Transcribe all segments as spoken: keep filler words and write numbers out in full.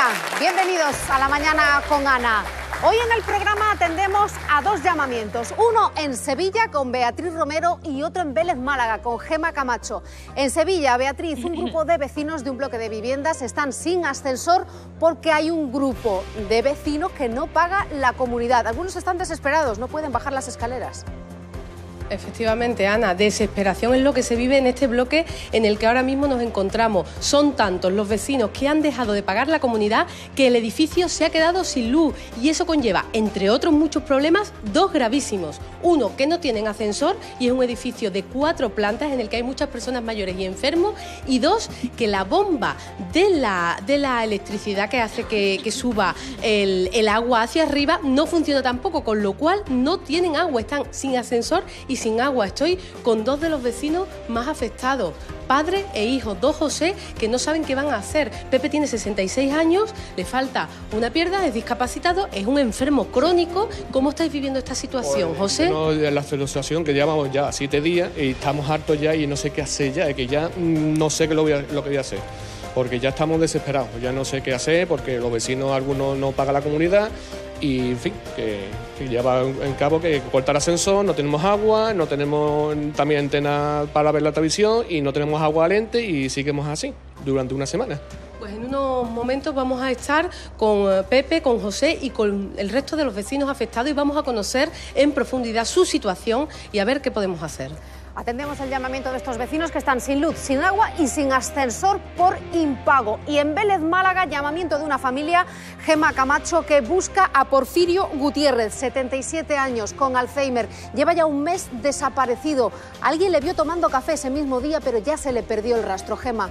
Hola, bienvenidos a La Mañana con Ana. Hoy en el programa atendemos a dos llamamientos, uno en Sevilla con Beatriz Romero y otro en Vélez, Málaga, con Gema Camacho. En Sevilla, Beatriz, un grupo de vecinos de un bloque de viviendas están sin ascensor porque hay un grupo de vecinos que no paga la comunidad. Algunos están desesperados, no pueden bajar las escaleras. Efectivamente, Ana, desesperación es lo que se vive en este bloque en el que ahora mismo nos encontramos. Son tantos los vecinos que han dejado de pagar la comunidad que el edificio se ha quedado sin luz y eso conlleva, entre otros muchos problemas, dos gravísimos. Uno, que no tienen ascensor y es un edificio de cuatro plantas en el que hay muchas personas mayores y enfermos, y dos, que la bomba de la, de la electricidad que hace que, que suba el, el agua hacia arriba no funciona tampoco, con lo cual no tienen agua, están sin ascensor y sin agua. Estoy con dos de los vecinos más afectados, padre e hijo, dos José que no saben qué van a hacer. Pepe tiene sesenta y seis años, le falta una pierna, es discapacitado, es un enfermo crónico. ¿Cómo estáis viviendo esta situación, pues, José? No, la situación que llevamos ya siete días y estamos hartos ya y no sé qué hacer ya, es que ya no sé qué lo voy a, lo que voy a hacer. Porque ya estamos desesperados, ya no sé qué hacer, porque los vecinos, algunos no pagan la comunidad y, en fin, que, que lleva en cabo que cortar ascensor, no tenemos agua, no tenemos también antena para ver la televisión y no tenemos agua caliente y seguimos así durante una semana. Pues en unos momentos vamos a estar con Pepe, con José y con el resto de los vecinos afectados y vamos a conocer en profundidad su situación y a ver qué podemos hacer. Atendemos el llamamiento de estos vecinos que están sin luz, sin agua y sin ascensor por impago. Y en Vélez, Málaga, llamamiento de una familia, Gema Camacho, que busca a Porfirio Gutiérrez, setenta y siete años, con Alzheimer. Lleva ya un mes desaparecido. Alguien le vio tomando café ese mismo día, pero ya se le perdió el rastro. Gema.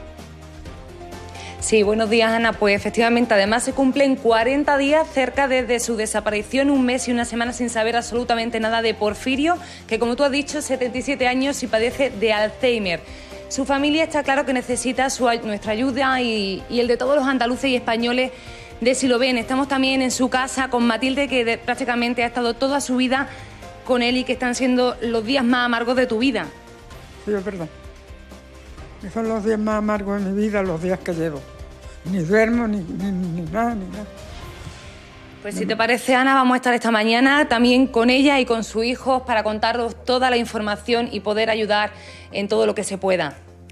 Sí, buenos días, Ana. Pues efectivamente, además se cumplen cuarenta días cerca desde su desaparición, un mes y una semana sin saber absolutamente nada de Porfirio, que como tú has dicho, setenta y siete años y padece de Alzheimer. Su familia está claro que necesita su, nuestra ayuda y, y el de todos los andaluces y españoles de Si lo ven. Estamos también en su casa con Matilde, que de, prácticamente ha estado toda su vida con él y que están siendo los días más amargos de tu vida. Sí, es verdad. Son los días más amargos de mi vida, los días que llevo. Ni duermo, ni, ni, ni nada, ni nada. Pues si te parece, Ana, vamos a estar esta mañana también con ella y con su hijo para contaros toda la información y poder ayudar en todo lo que se pueda.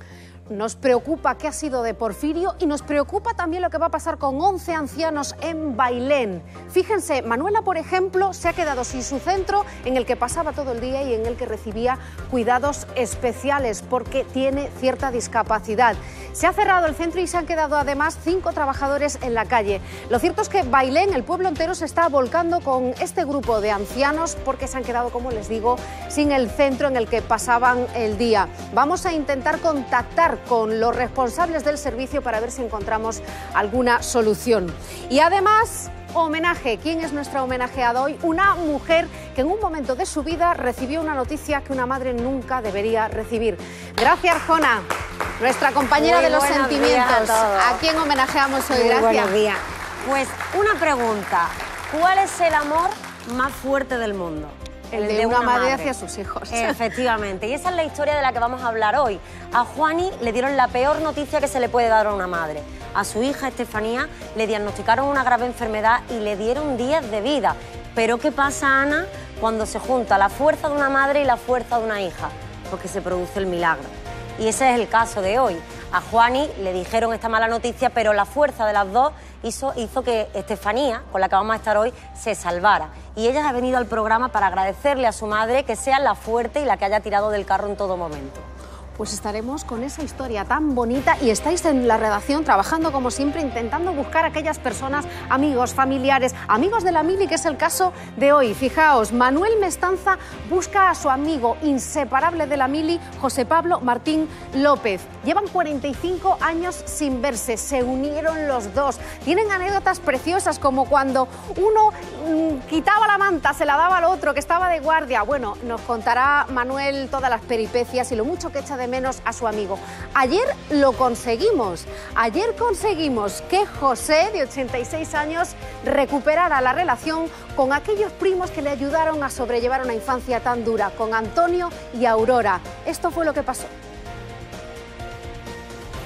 Nos preocupa qué ha sido de Porfirio y nos preocupa también lo que va a pasar con once ancianos en Bailén. Fíjense, Manuela, por ejemplo, se ha quedado sin su centro en el que pasaba todo el día y en el que recibía cuidados especiales porque tiene cierta discapacidad. Se ha cerrado el centro y se han quedado además cinco trabajadores en la calle. Lo cierto es que Bailén, el pueblo entero, se está volcando con este grupo de ancianos porque se han quedado, como les digo, sin el centro en el que pasaban el día. Vamos a intentar contactar con los responsables del servicio para ver si encontramos alguna solución. Y además, homenaje. ¿Quién es nuestra homenajeada hoy? Una mujer que en un momento de su vida recibió una noticia que una madre nunca debería recibir. Gracias, Arjona, nuestra compañera Muy de los buenos sentimientos. días a todos. ¿A quién homenajeamos hoy? Muy Gracias. buenos días. Pues una pregunta. ¿Cuál es el amor más fuerte del mundo? El de una madre hacia sus hijos. Efectivamente, y esa es la historia de la que vamos a hablar hoy. A Juani le dieron la peor noticia que se le puede dar a una madre. A su hija Estefanía le diagnosticaron una grave enfermedad y le dieron días de vida. Pero ¿qué pasa, Ana, cuando se junta la fuerza de una madre y la fuerza de una hija? Porque se produce el milagro. Y ese es el caso de hoy. A Juani le dijeron esta mala noticia, pero la fuerza de las dos hizo, hizo que Estefanía, con la que vamos a estar hoy, se salvara. Y ella ha venido al programa para agradecerle a su madre que sea la fuerte y la que haya tirado del carro en todo momento. Pues estaremos con esa historia tan bonita y estáis en la redacción trabajando como siempre, intentando buscar a aquellas personas, amigos, familiares, amigos de la Mili, que es el caso de hoy. Fijaos, Manuel Mestanza busca a su amigo inseparable de la Mili, José Pablo Martín López. Llevan cuarenta y cinco años sin verse, se unieron los dos. Tienen anécdotas preciosas como cuando uno mmm, quitaba la manta, se la daba al otro que estaba de guardia. Bueno, nos contará Manuel todas las peripecias y lo mucho que echa de menos a su amigo. Ayer lo conseguimos, ayer conseguimos que José, de ochenta y seis años, recuperara la relación con aquellos primos que le ayudaron a sobrellevar una infancia tan dura, con Antonio y Aurora. Esto fue lo que pasó.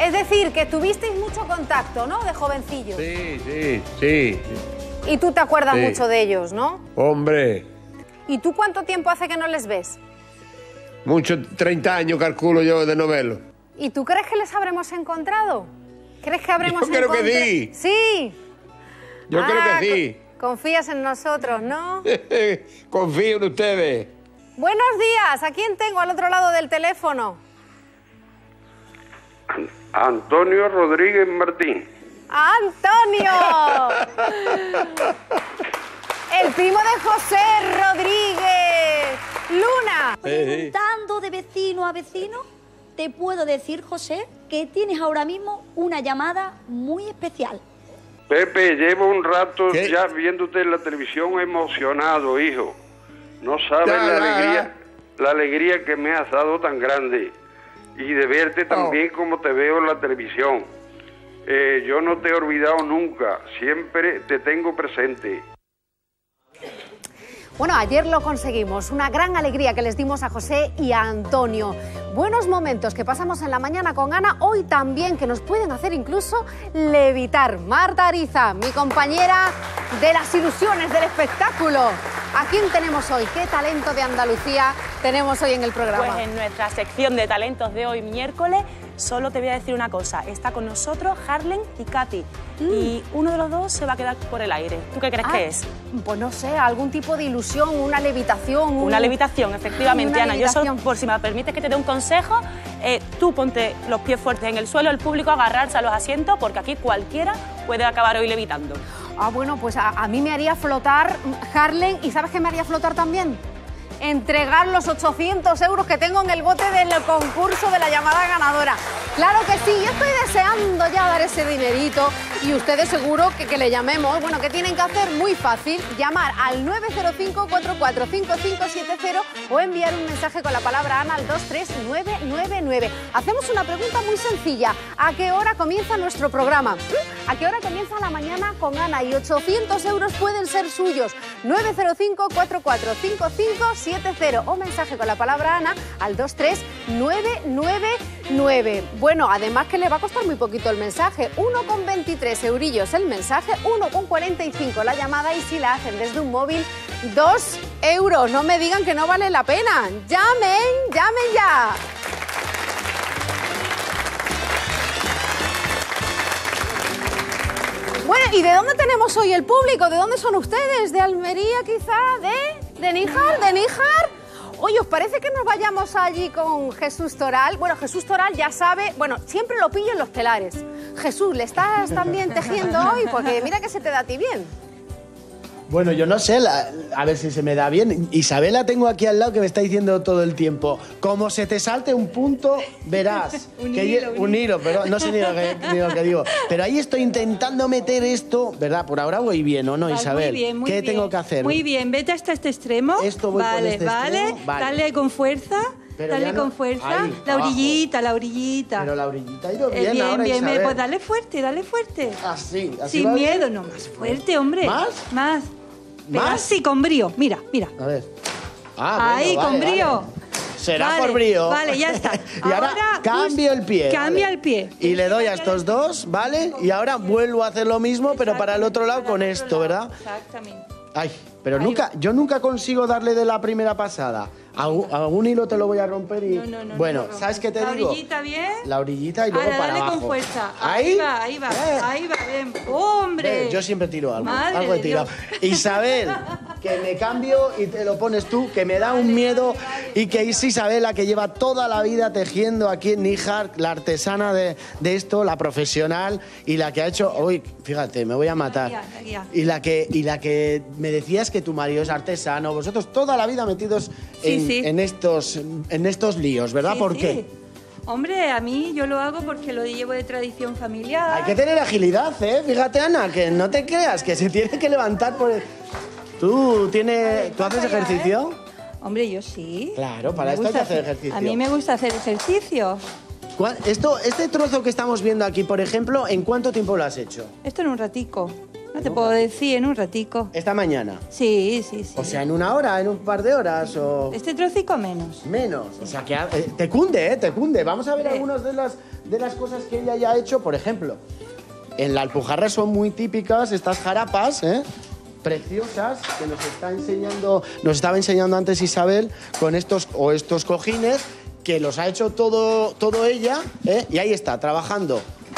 Es decir, que tuvisteis mucho contacto, ¿no? De jovencillos. Sí, sí, sí. Y tú te acuerdas Sí. mucho de ellos, ¿no? Hombre, ¿Y tú cuánto tiempo hace que no les ves? mucho, treinta años calculo yo de novelo. ¿Y tú crees que les habremos encontrado? ¿Crees que habremos Yo creo que encontrado? sí. Sí. Yo Ah, creo que sí. co- Confías en nosotros, ¿no? Confío en ustedes. Buenos días. ¿A quién tengo al otro lado del teléfono? Antonio Rodríguez Martín. ¡Antonio! El primo de José Rodríguez. Luna. Preguntando de vecino a vecino, te puedo decir, José, que tienes ahora mismo una llamada muy especial. Pepe, llevo un rato ¿Qué? ya viéndote en la televisión emocionado, hijo. No sabes Ya, la ya, alegría, la alegría que me has dado tan grande. Y de verte también como te veo en la televisión. Eh, yo no te he olvidado nunca, siempre te tengo presente. Bueno, ayer lo conseguimos, una gran alegría que les dimos a José y a Antonio. Buenos momentos que pasamos en la mañana con Ana, hoy también, que nos pueden hacer incluso levitar. Marta Ariza, mi compañera de las ilusiones del espectáculo. ¿A quién tenemos hoy? ¿Qué talento de Andalucía tenemos hoy en el programa? Pues en nuestra sección de talentos de hoy miércoles, solo te voy a decir una cosa. Está con nosotros Harlen y Katy. Mm. Y uno de los dos se va a quedar por el aire. ¿Tú qué crees Ah, que es? Pues no sé, algún tipo de ilusión, una levitación. un- Una levitación, efectivamente, Una Ana. levitación. Yo solo, por si me permites que te dé un consejo, eh, tú ponte los pies fuertes en el suelo, el público agarrarse a los asientos, porque aquí cualquiera puede acabar hoy levitando. Ah, bueno, pues a, a mí me haría flotar, Harlen, ¿y sabes qué me haría flotar también? Entregar los ochocientos euros que tengo en el bote del concurso de la llamada ganadora. Claro que sí, yo estoy deseando ya dar ese dinerito y ustedes seguro que, que le llamemos. Bueno, ¿qué tienen que hacer? Muy fácil, llamar al nueve cero cinco, cuatro cuatro cinco cinco siete cero o enviar un mensaje con la palabra Ana al dos tres nueve nueve nueve. Hacemos una pregunta muy sencilla. ¿A qué hora comienza nuestro programa? ¿A qué hora comienza la mañana con Ana? Y ochocientos euros pueden ser suyos. nueve cero cinco, cuatro cuatro cinco cinco siete cero o mensaje con la palabra Ana al dos tres nueve nueve nueve. Bueno, además que le va a costar muy poquito el mensaje. uno con veintitrés eurillos el mensaje, uno con cuarenta y cinco la llamada y si la hacen desde un móvil, dos euros. No me digan que no vale la pena. ¡Llamen, llamen ya! Bueno, ¿y de dónde tenemos hoy el público? ¿De dónde son ustedes? ¿De Almería quizá? ¿De, de Níjar? ¿De Níjar? Oye, ¿os parece que nos vayamos allí con Jesús Toral? Bueno, Jesús Toral ya sabe, bueno, siempre lo pillo en los telares. Jesús, ¿le estás también tejiendo hoy? Porque mira que se te da a ti bien. Bueno, yo no sé, la- a ver si se me da bien. Isabela tengo aquí al lado que me está diciendo todo el tiempo, como se te salte un punto, verás. Un que hilo, lle- un un hilo, pero no sé ni lo, que, ni lo que digo. Pero ahí estoy intentando meter esto, ¿verdad? Por ahora voy bien, ¿o no, Vale, Isabel? Muy bien, muy ¿Qué bien. tengo que hacer? Muy bien, vete hasta este extremo. Esto voy con vale, este vale. extremo, vale. Dale con fuerza. Pero dale ya no- con fuerza. ahí, la abajo. orillita, la orillita. Pero la orillita ha ido Eh, bien, bien, ahora, bien, Isabel. pues dale fuerte, dale fuerte. Así, así Sin va bien. miedo, no, más fuerte, hombre. ¿Más? Más. Pero ¿Más? así, con brío. Mira, mira. A ver. Ah, Ahí, bueno, con vale, brío. vale. Será Vale, por brío. vale, ya está. Y ahora, Ahora, cambio el pie. Cambia vale. el pie. Y le doy a estos dos, ¿vale? Y ahora vuelvo a hacer lo mismo, pero para el otro lado con Para el otro esto, lado. ¿verdad? Exactamente. Ay, pero Ahí nunca, yo nunca consigo darle de la primera pasada. Algún, algún hilo te lo voy a romper y... No, no, no, bueno, no lo ¿sabes qué te La digo? orillita bien. La orillita y luego Ahora, para dale abajo. con fuerza. Ahí, Ahí va, ahí va. Eh. Ahí va, bien. ¡Hombre! Eh, yo siempre tiro algo. Madre algo he de tirado. Dios. Isabel, que me cambio y te lo pones tú, que me da un miedo. Y que es Isabela, que lleva toda la vida tejiendo aquí en Níjar, la artesana de, de esto, la profesional, y la que ha hecho. Uy, fíjate, me voy a matar. La guía, la guía. Y la que, y la que me decías que tu marido es artesano, vosotros toda la vida metidos Sí, en, sí. en estos, en estos líos, ¿verdad? Sí, ¿Por sí. qué? Hombre, a mí yo lo hago porque lo llevo de tradición familiar. Hay que tener agilidad, ¿eh? Fíjate, Ana, que no te creas, que se tiene que levantar por el... ¿Tú, tienes, ¿tú haces para allá, ejercicio? Hombre, yo sí. Claro, para Me esto hay que gusta hacer ejercicio. A mí me gusta hacer ejercicio. ¿Cuál- Esto, este trozo que estamos viendo aquí, por ejemplo, ¿en cuánto tiempo lo has hecho? Esto en un ratico. No te puedo decir, en un ratico. Esta mañana. Sí, sí, sí. O sea, en una hora, en un par de horas o... Este trocico menos. Menos. O sea, que eh, te cunde, ¿eh? Te cunde. Vamos a ver Sí. algunos de las, de las cosas que ella ya ha hecho, por ejemplo, en la Alpujarra son muy típicas estas jarapas, ¿eh? Preciosas, que nos está enseñando, nos estaba enseñando antes Isabel, con estos, o estos cojines, que los ha hecho todo, todo ella, ¿eh? Y ahí está, trabajando.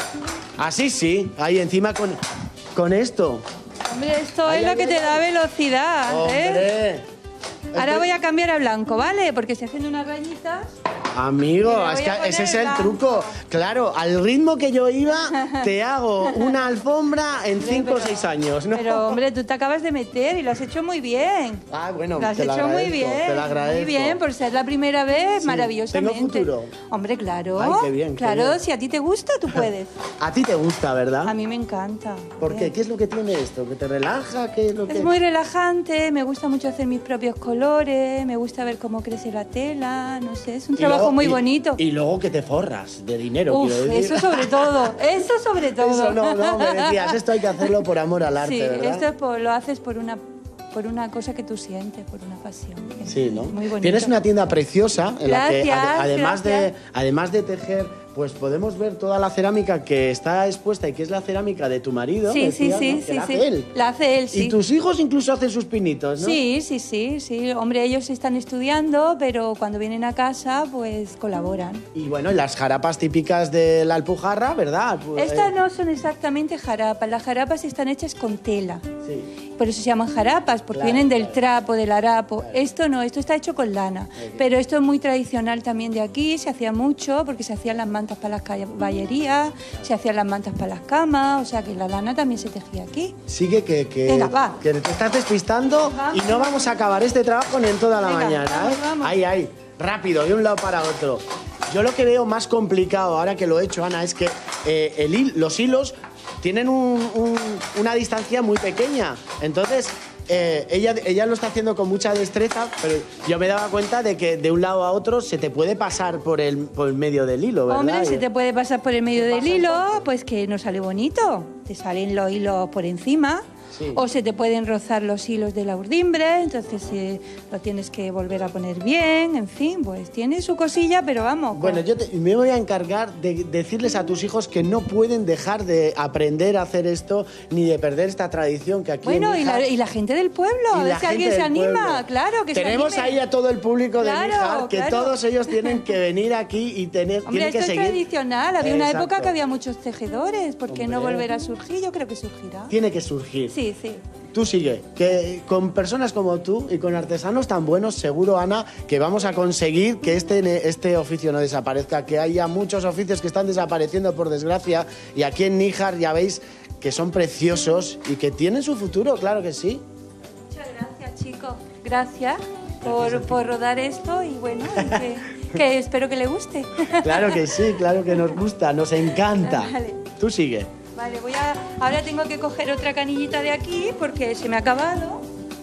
Así sí, ahí encima con, con esto. Hombre, esto Ahí es lo que te viene. da velocidad, ¿eh? ¡Hombre! Ahora voy a cambiar a blanco, ¿vale? Porque se hacen unas rayitas. Amigo, Mira, es voy que a poner ese es el blanco. truco. Claro, al ritmo que yo iba, te hago una alfombra en cinco o seis años, ¿no? Pero, hombre, tú te acabas de meter y lo has hecho muy bien. Ah, bueno, Lo has te lo hecho muy agradezco, bien. te lo agradezco. Muy bien, por ser la primera vez, Sí, maravillosamente. ¿tengo futuro? Hombre, claro. Ay, qué bien, qué Claro, bien. si a ti te gusta, tú puedes. A ti te gusta, ¿verdad? A mí me encanta. ¿Por qué? ¿Qué es lo que tiene esto? ¿Que te relaja? ¿Qué es lo que...? Es muy relajante, me gusta mucho hacer mis propios colores, me gusta ver cómo crece la tela, no sé, es un Y trabajo luego- muy y- bonito. Y luego que te forras de dinero, Uf, quiero decir. eso sobre todo, eso sobre todo. Eso no, no, me decías, esto hay que hacerlo por amor al arte, Sí, ¿verdad? esto es por- lo haces por una, por una cosa que tú sientes, por una pasión. Sí, ¿no? Muy bonito. Tienes una tienda preciosa en la que, Gracias, ade- además, de, gracias. además de tejer, pues podemos ver toda la cerámica que está expuesta y que es la cerámica de tu marido. Sí, sí, decías, sí, ¿no? Que sí, la sí. hace él. La hace él, sí. Y tus hijos incluso hacen sus pinitos, ¿no? Sí, sí, sí, sí. Hombre, ellos están estudiando, pero cuando vienen a casa, pues colaboran. Y bueno, y las jarapas típicas de la Alpujarra, ¿verdad? Pues, Estas eh, no son exactamente jarapas, las jarapas están hechas con tela. Sí. Por eso se llaman jarapas, porque Claro, vienen del trapo, del harapo. Esto no, esto está hecho con lana. Pero esto es muy tradicional también de aquí, se hacía mucho, porque se hacían las mantas para las caballerías, se hacían las mantas para las camas, o sea que la lana también se tejía aquí. Sigue que, que, Venga, va. que te estás despistando Vamos. y no vamos a acabar este trabajo ni en toda la Venga, mañana. vamos, ¿eh? vamos. Ahí, ahí, rápido, de un lado para otro. Yo lo que veo más complicado ahora que lo he hecho, Ana, es que eh, el hil- los hilos tienen un- un- una distancia muy pequeña. Entonces, eh, ella, ella lo está haciendo con mucha destreza, pero yo me daba cuenta de que de un lado a otro se te puede pasar por el, por el medio del hilo, ¿verdad? Hombre, Y- se te puede pasar por el medio del hilo, pues que no sale bonito. Te salen los hilos por encima. Sí. O se te pueden rozar los hilos de la urdimbre, entonces eh, lo tienes que volver a poner bien, en fin, pues tiene su cosilla, pero vamos. Bueno, yo te- me voy a encargar de decirles a tus hijos que no pueden dejar de aprender a hacer esto ni de perder esta tradición que aquí Bueno, en y la, Níjar- y la gente del pueblo, y a ver la si gente alguien se del anima, pueblo. claro, que Tenemos se anime. ahí a todo el público de Claro, Níjar, que claro. todos ellos tienen que venir aquí y tener, Hombre, tienen esto que es seguir. tradicional, había una Exacto. época que había muchos tejedores, ¿por qué no Hombre. volver a surgir? Yo creo que surgirá. Tiene que surgir. Sí, sí. Tú sigue, que con personas como tú y con artesanos tan buenos, seguro, Ana, que vamos a conseguir que este, este oficio no desaparezca, que haya muchos oficios que están desapareciendo, por desgracia, y aquí en Níjar ya veis que son preciosos y que tienen su futuro, claro que sí. Muchas gracias, chicos. Gracias por, por rodar esto y bueno, y que, que espero que le guste. Claro que sí, claro que nos gusta, nos encanta. Vale. Tú sigue. Vale, voy a, ahora tengo que coger otra canillita de aquí porque se me ha acabado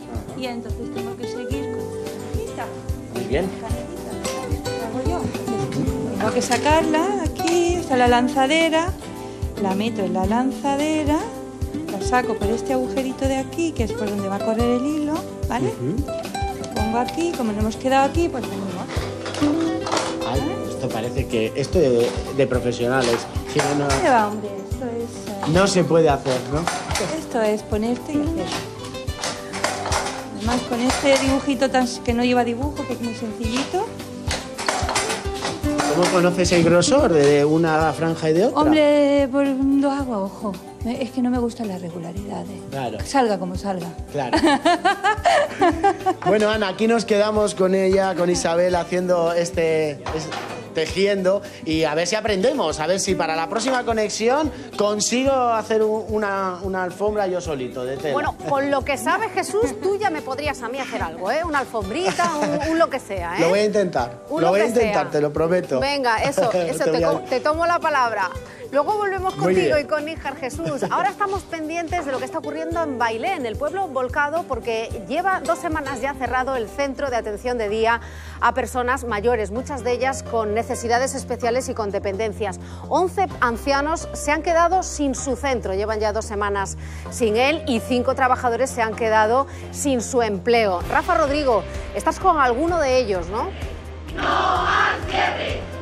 y entonces tengo que seguir con esta Muy bien. canillita. ¿Qué hago yo? Tengo que sacarla aquí, está la lanzadera, la meto en la lanzadera, la saco por este agujerito de aquí, que es por donde va a correr el hilo, ¿vale? Lo pongo aquí, como nos hemos quedado aquí, pues venimos. Ay, esto parece que esto de, de profesionales. Si no, ¿Qué va, hombre? Esto es... eh, no, no se puede hacer, ¿no? Esto es ponerte y hacer. Además, con este dibujito tan, que no lleva dibujo, que es muy sencillito. ¿Cómo conoces el grosor de una franja y de otra? Hombre, por, lo hago a ojo. Es que no me gustan las regularidades. Claro. Que salga como salga. Claro. Bueno, Ana, aquí nos quedamos con ella, con Isabel, haciendo este... es- tejiendo y a ver si aprendemos, a ver si para la próxima conexión consigo hacer un- una, una alfombra yo solito de tela. Bueno, con lo que sabes, Jesús, tú ya me podrías a mí hacer algo, ¿eh? Una alfombrita, un, un lo que sea, ¿eh? Lo voy a intentar, Un lo voy a que intentar, sea. te lo prometo. Venga, eso, eso, Te te, voy a- co- te tomo la palabra. Luego volvemos Muy contigo bien. y con Níjar, Jesús. Ahora estamos pendientes de lo que está ocurriendo en Bailén, el pueblo volcado, porque lleva dos semanas ya cerrado el centro de atención de día a personas mayores, muchas de ellas con necesidades especiales y con dependencias. once ancianos se han quedado sin su centro, llevan ya dos semanas sin él y cinco trabajadores se han quedado sin su empleo. Rafa Rodrigo, estás con alguno de ellos, ¿no? ¡No al cierre!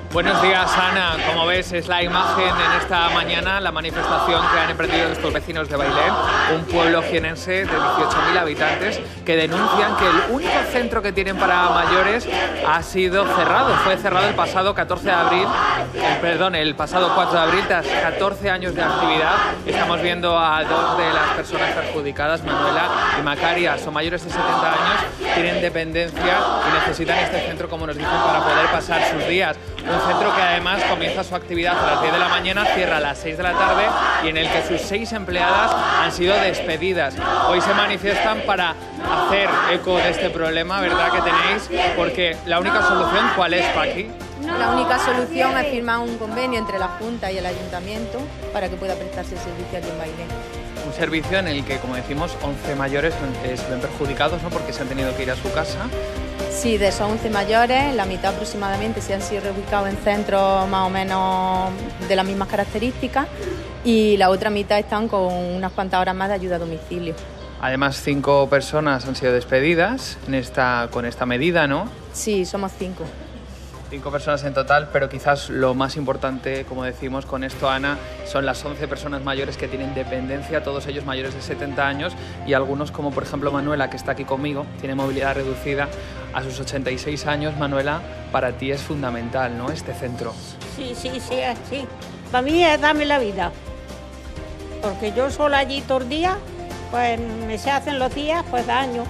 Buenos días, Ana. Como ves, es la imagen en esta mañana, la manifestación que han emprendido estos vecinos de Bailén, un pueblo jienense de dieciocho mil habitantes, que denuncian que el único centro que tienen para mayores ha sido cerrado. Fue cerrado el pasado catorce de abril, eh, perdón, el pasado cuatro de abril, tras catorce años de actividad. Estamos viendo a dos de las personas perjudicadas, Manuela y Macaria. Son mayores de setenta años, tienen dependencia y necesitan este centro, como nos dicen, para poder pasar sus días. Un centro que además comienza su actividad a las diez de la mañana, cierra a las seis de la tarde y en el que sus seis empleadas han sido despedidas. Hoy se manifiestan para hacer eco de este problema, ¿verdad?, que tenéis, porque la única solución, ¿cuál es, Paqui? La única solución es firmar un convenio entre la Junta y el Ayuntamiento para que pueda prestarse el servicio aquí en Bailén. Un servicio en el que, como decimos, once mayores se ven perjudicados, ¿no?, porque se han tenido que ir a su casa. Sí, de esos once mayores, la mitad aproximadamente se han sido reubicados en centros más o menos de las mismas características y la otra mitad están con unas cuantas horas más de ayuda a domicilio. Además, cinco personas han sido despedidas en esta, con esta medida, ¿no? Sí, somos cinco. Cinco personas en total, pero quizás lo más importante, como decimos con esto, Ana, son las once personas mayores que tienen dependencia, todos ellos mayores de setenta años y algunos, como por ejemplo Manuela, que está aquí conmigo, tiene movilidad reducida. A sus ochenta y seis años, Manuela, para ti es fundamental, ¿no?, este centro. Sí, sí, sí, sí. Para mí es darme la vida, porque yo sola allí todo el día, pues me se hacen los días, pues daño.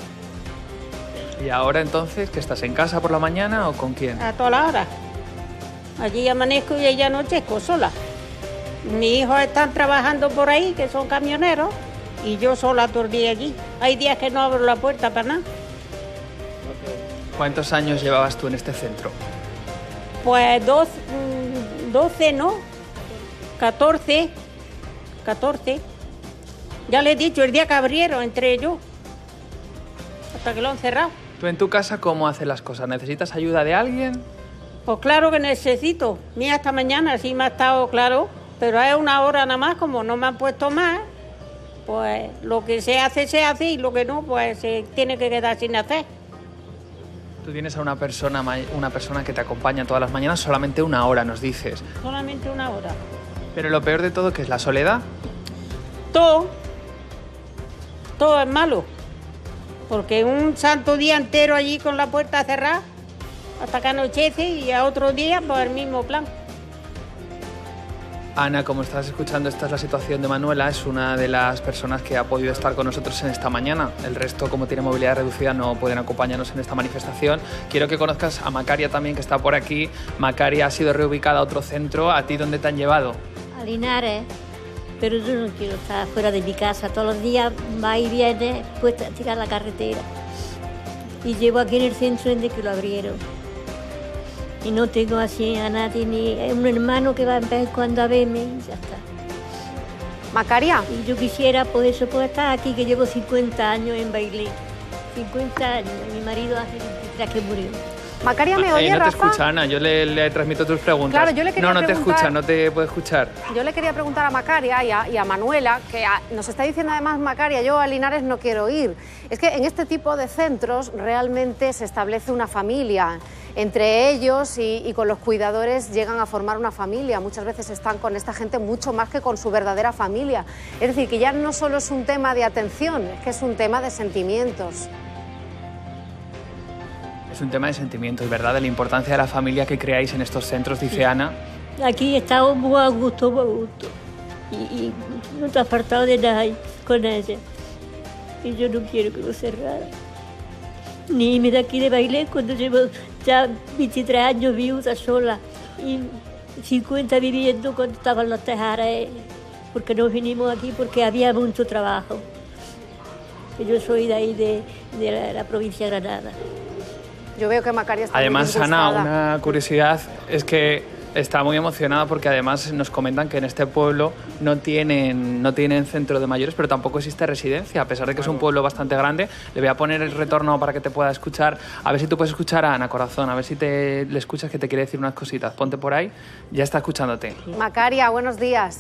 ¿Y ahora entonces, que estás en casa por la mañana o con quién? A toda la hora. Allí amanezco y ella anochezco sola. Mis hijos están trabajando por ahí, que son camioneros, y yo sola todo el día allí. Hay días que no abro la puerta para nada. ¿Cuántos años llevabas tú en este centro? Pues dos, doce, ¿no? catorce. catorce. Ya les he dicho, el día que abrieron entre ellos, hasta que lo han cerrado. ¿Tú en tu casa cómo haces las cosas? ¿Necesitas ayuda de alguien? Pues claro que necesito. Mira, esta mañana sí me ha estado claro, pero es una hora nada más, como no me han puesto más, pues lo que se hace, se hace, y lo que no, pues se tiene que quedar sin hacer. Tú tienes a una persona, una persona que te acompaña todas las mañanas, solamente una hora, nos dices. Solamente una hora. Pero lo peor de todo, ¿qué es la soledad? Todo. Todo es malo. Porque un santo día entero allí con la puerta cerrada, hasta que anochece, y a otro día, pues el mismo plan. Ana, como estás escuchando, esta es la situación de Manuela, es una de las personas que ha podido estar con nosotros en esta mañana. El resto, como tiene movilidad reducida, no pueden acompañarnos en esta manifestación. Quiero que conozcas a Macaria también, que está por aquí. Macaria ha sido reubicada a otro centro. ¿A ti dónde te han llevado? A Linares, pero yo no quiero estar fuera de mi casa. Todos los días va y viene, pues a tirar la carretera. Y llevo aquí en el centro desde que lo abrieron. Y no tengo así a nadie, ni un hermano que va a empezar cuando a verme y ya está. Macaria. Y yo quisiera, pues eso, pues estar aquí, que llevo cincuenta años en Bailén. cincuenta años, mi marido hace veintitrés que murió. Macaria, ¿me oye, eh, no Rafa? te escucha, Ana, yo le, le transmito tus preguntas. Claro, yo le quería No, no preguntar... te escucha, no te puede escuchar. Yo le quería preguntar a Macaria y a, y a Manuela, que a, nos está diciendo además Macaria, yo a Linares no quiero ir. Es que en este tipo de centros realmente se establece una familia. Entre ellos y, y con los cuidadores llegan a formar una familia. Muchas veces están con esta gente mucho más que con su verdadera familia. Es decir, que ya no solo es un tema de atención, es que es un tema de sentimientos. Es un tema de sentimientos, ¿verdad? De la importancia de la familia que creáis en estos centros, dice Sí. Ana. Aquí estamos muy a gusto, muy a gusto. Y, y no te has apartado de nada con ella. Y yo no quiero que lo cerrara. Ni irme de aquí de Bailén cuando llevo ya veintitrés años viuda sola. Y cincuenta viviendo cuando estaban los tejares. Porque nos vinimos aquí porque había mucho trabajo. Yo soy de ahí, de, de la, la provincia de Granada. Yo veo que Macaria está Además, muy Ana, disgustada. una curiosidad es que está muy emocionada porque además nos comentan que en este pueblo no tienen, no tienen centro de mayores, pero tampoco existe residencia, a pesar de que es un pueblo bastante grande. Le voy a poner el retorno para que te pueda escuchar. A ver si tú puedes escuchar a Ana, corazón, a ver si te, le escuchas, que te quiere decir unas cositas. Ponte por ahí, ya está escuchándote. Macaria, buenos días.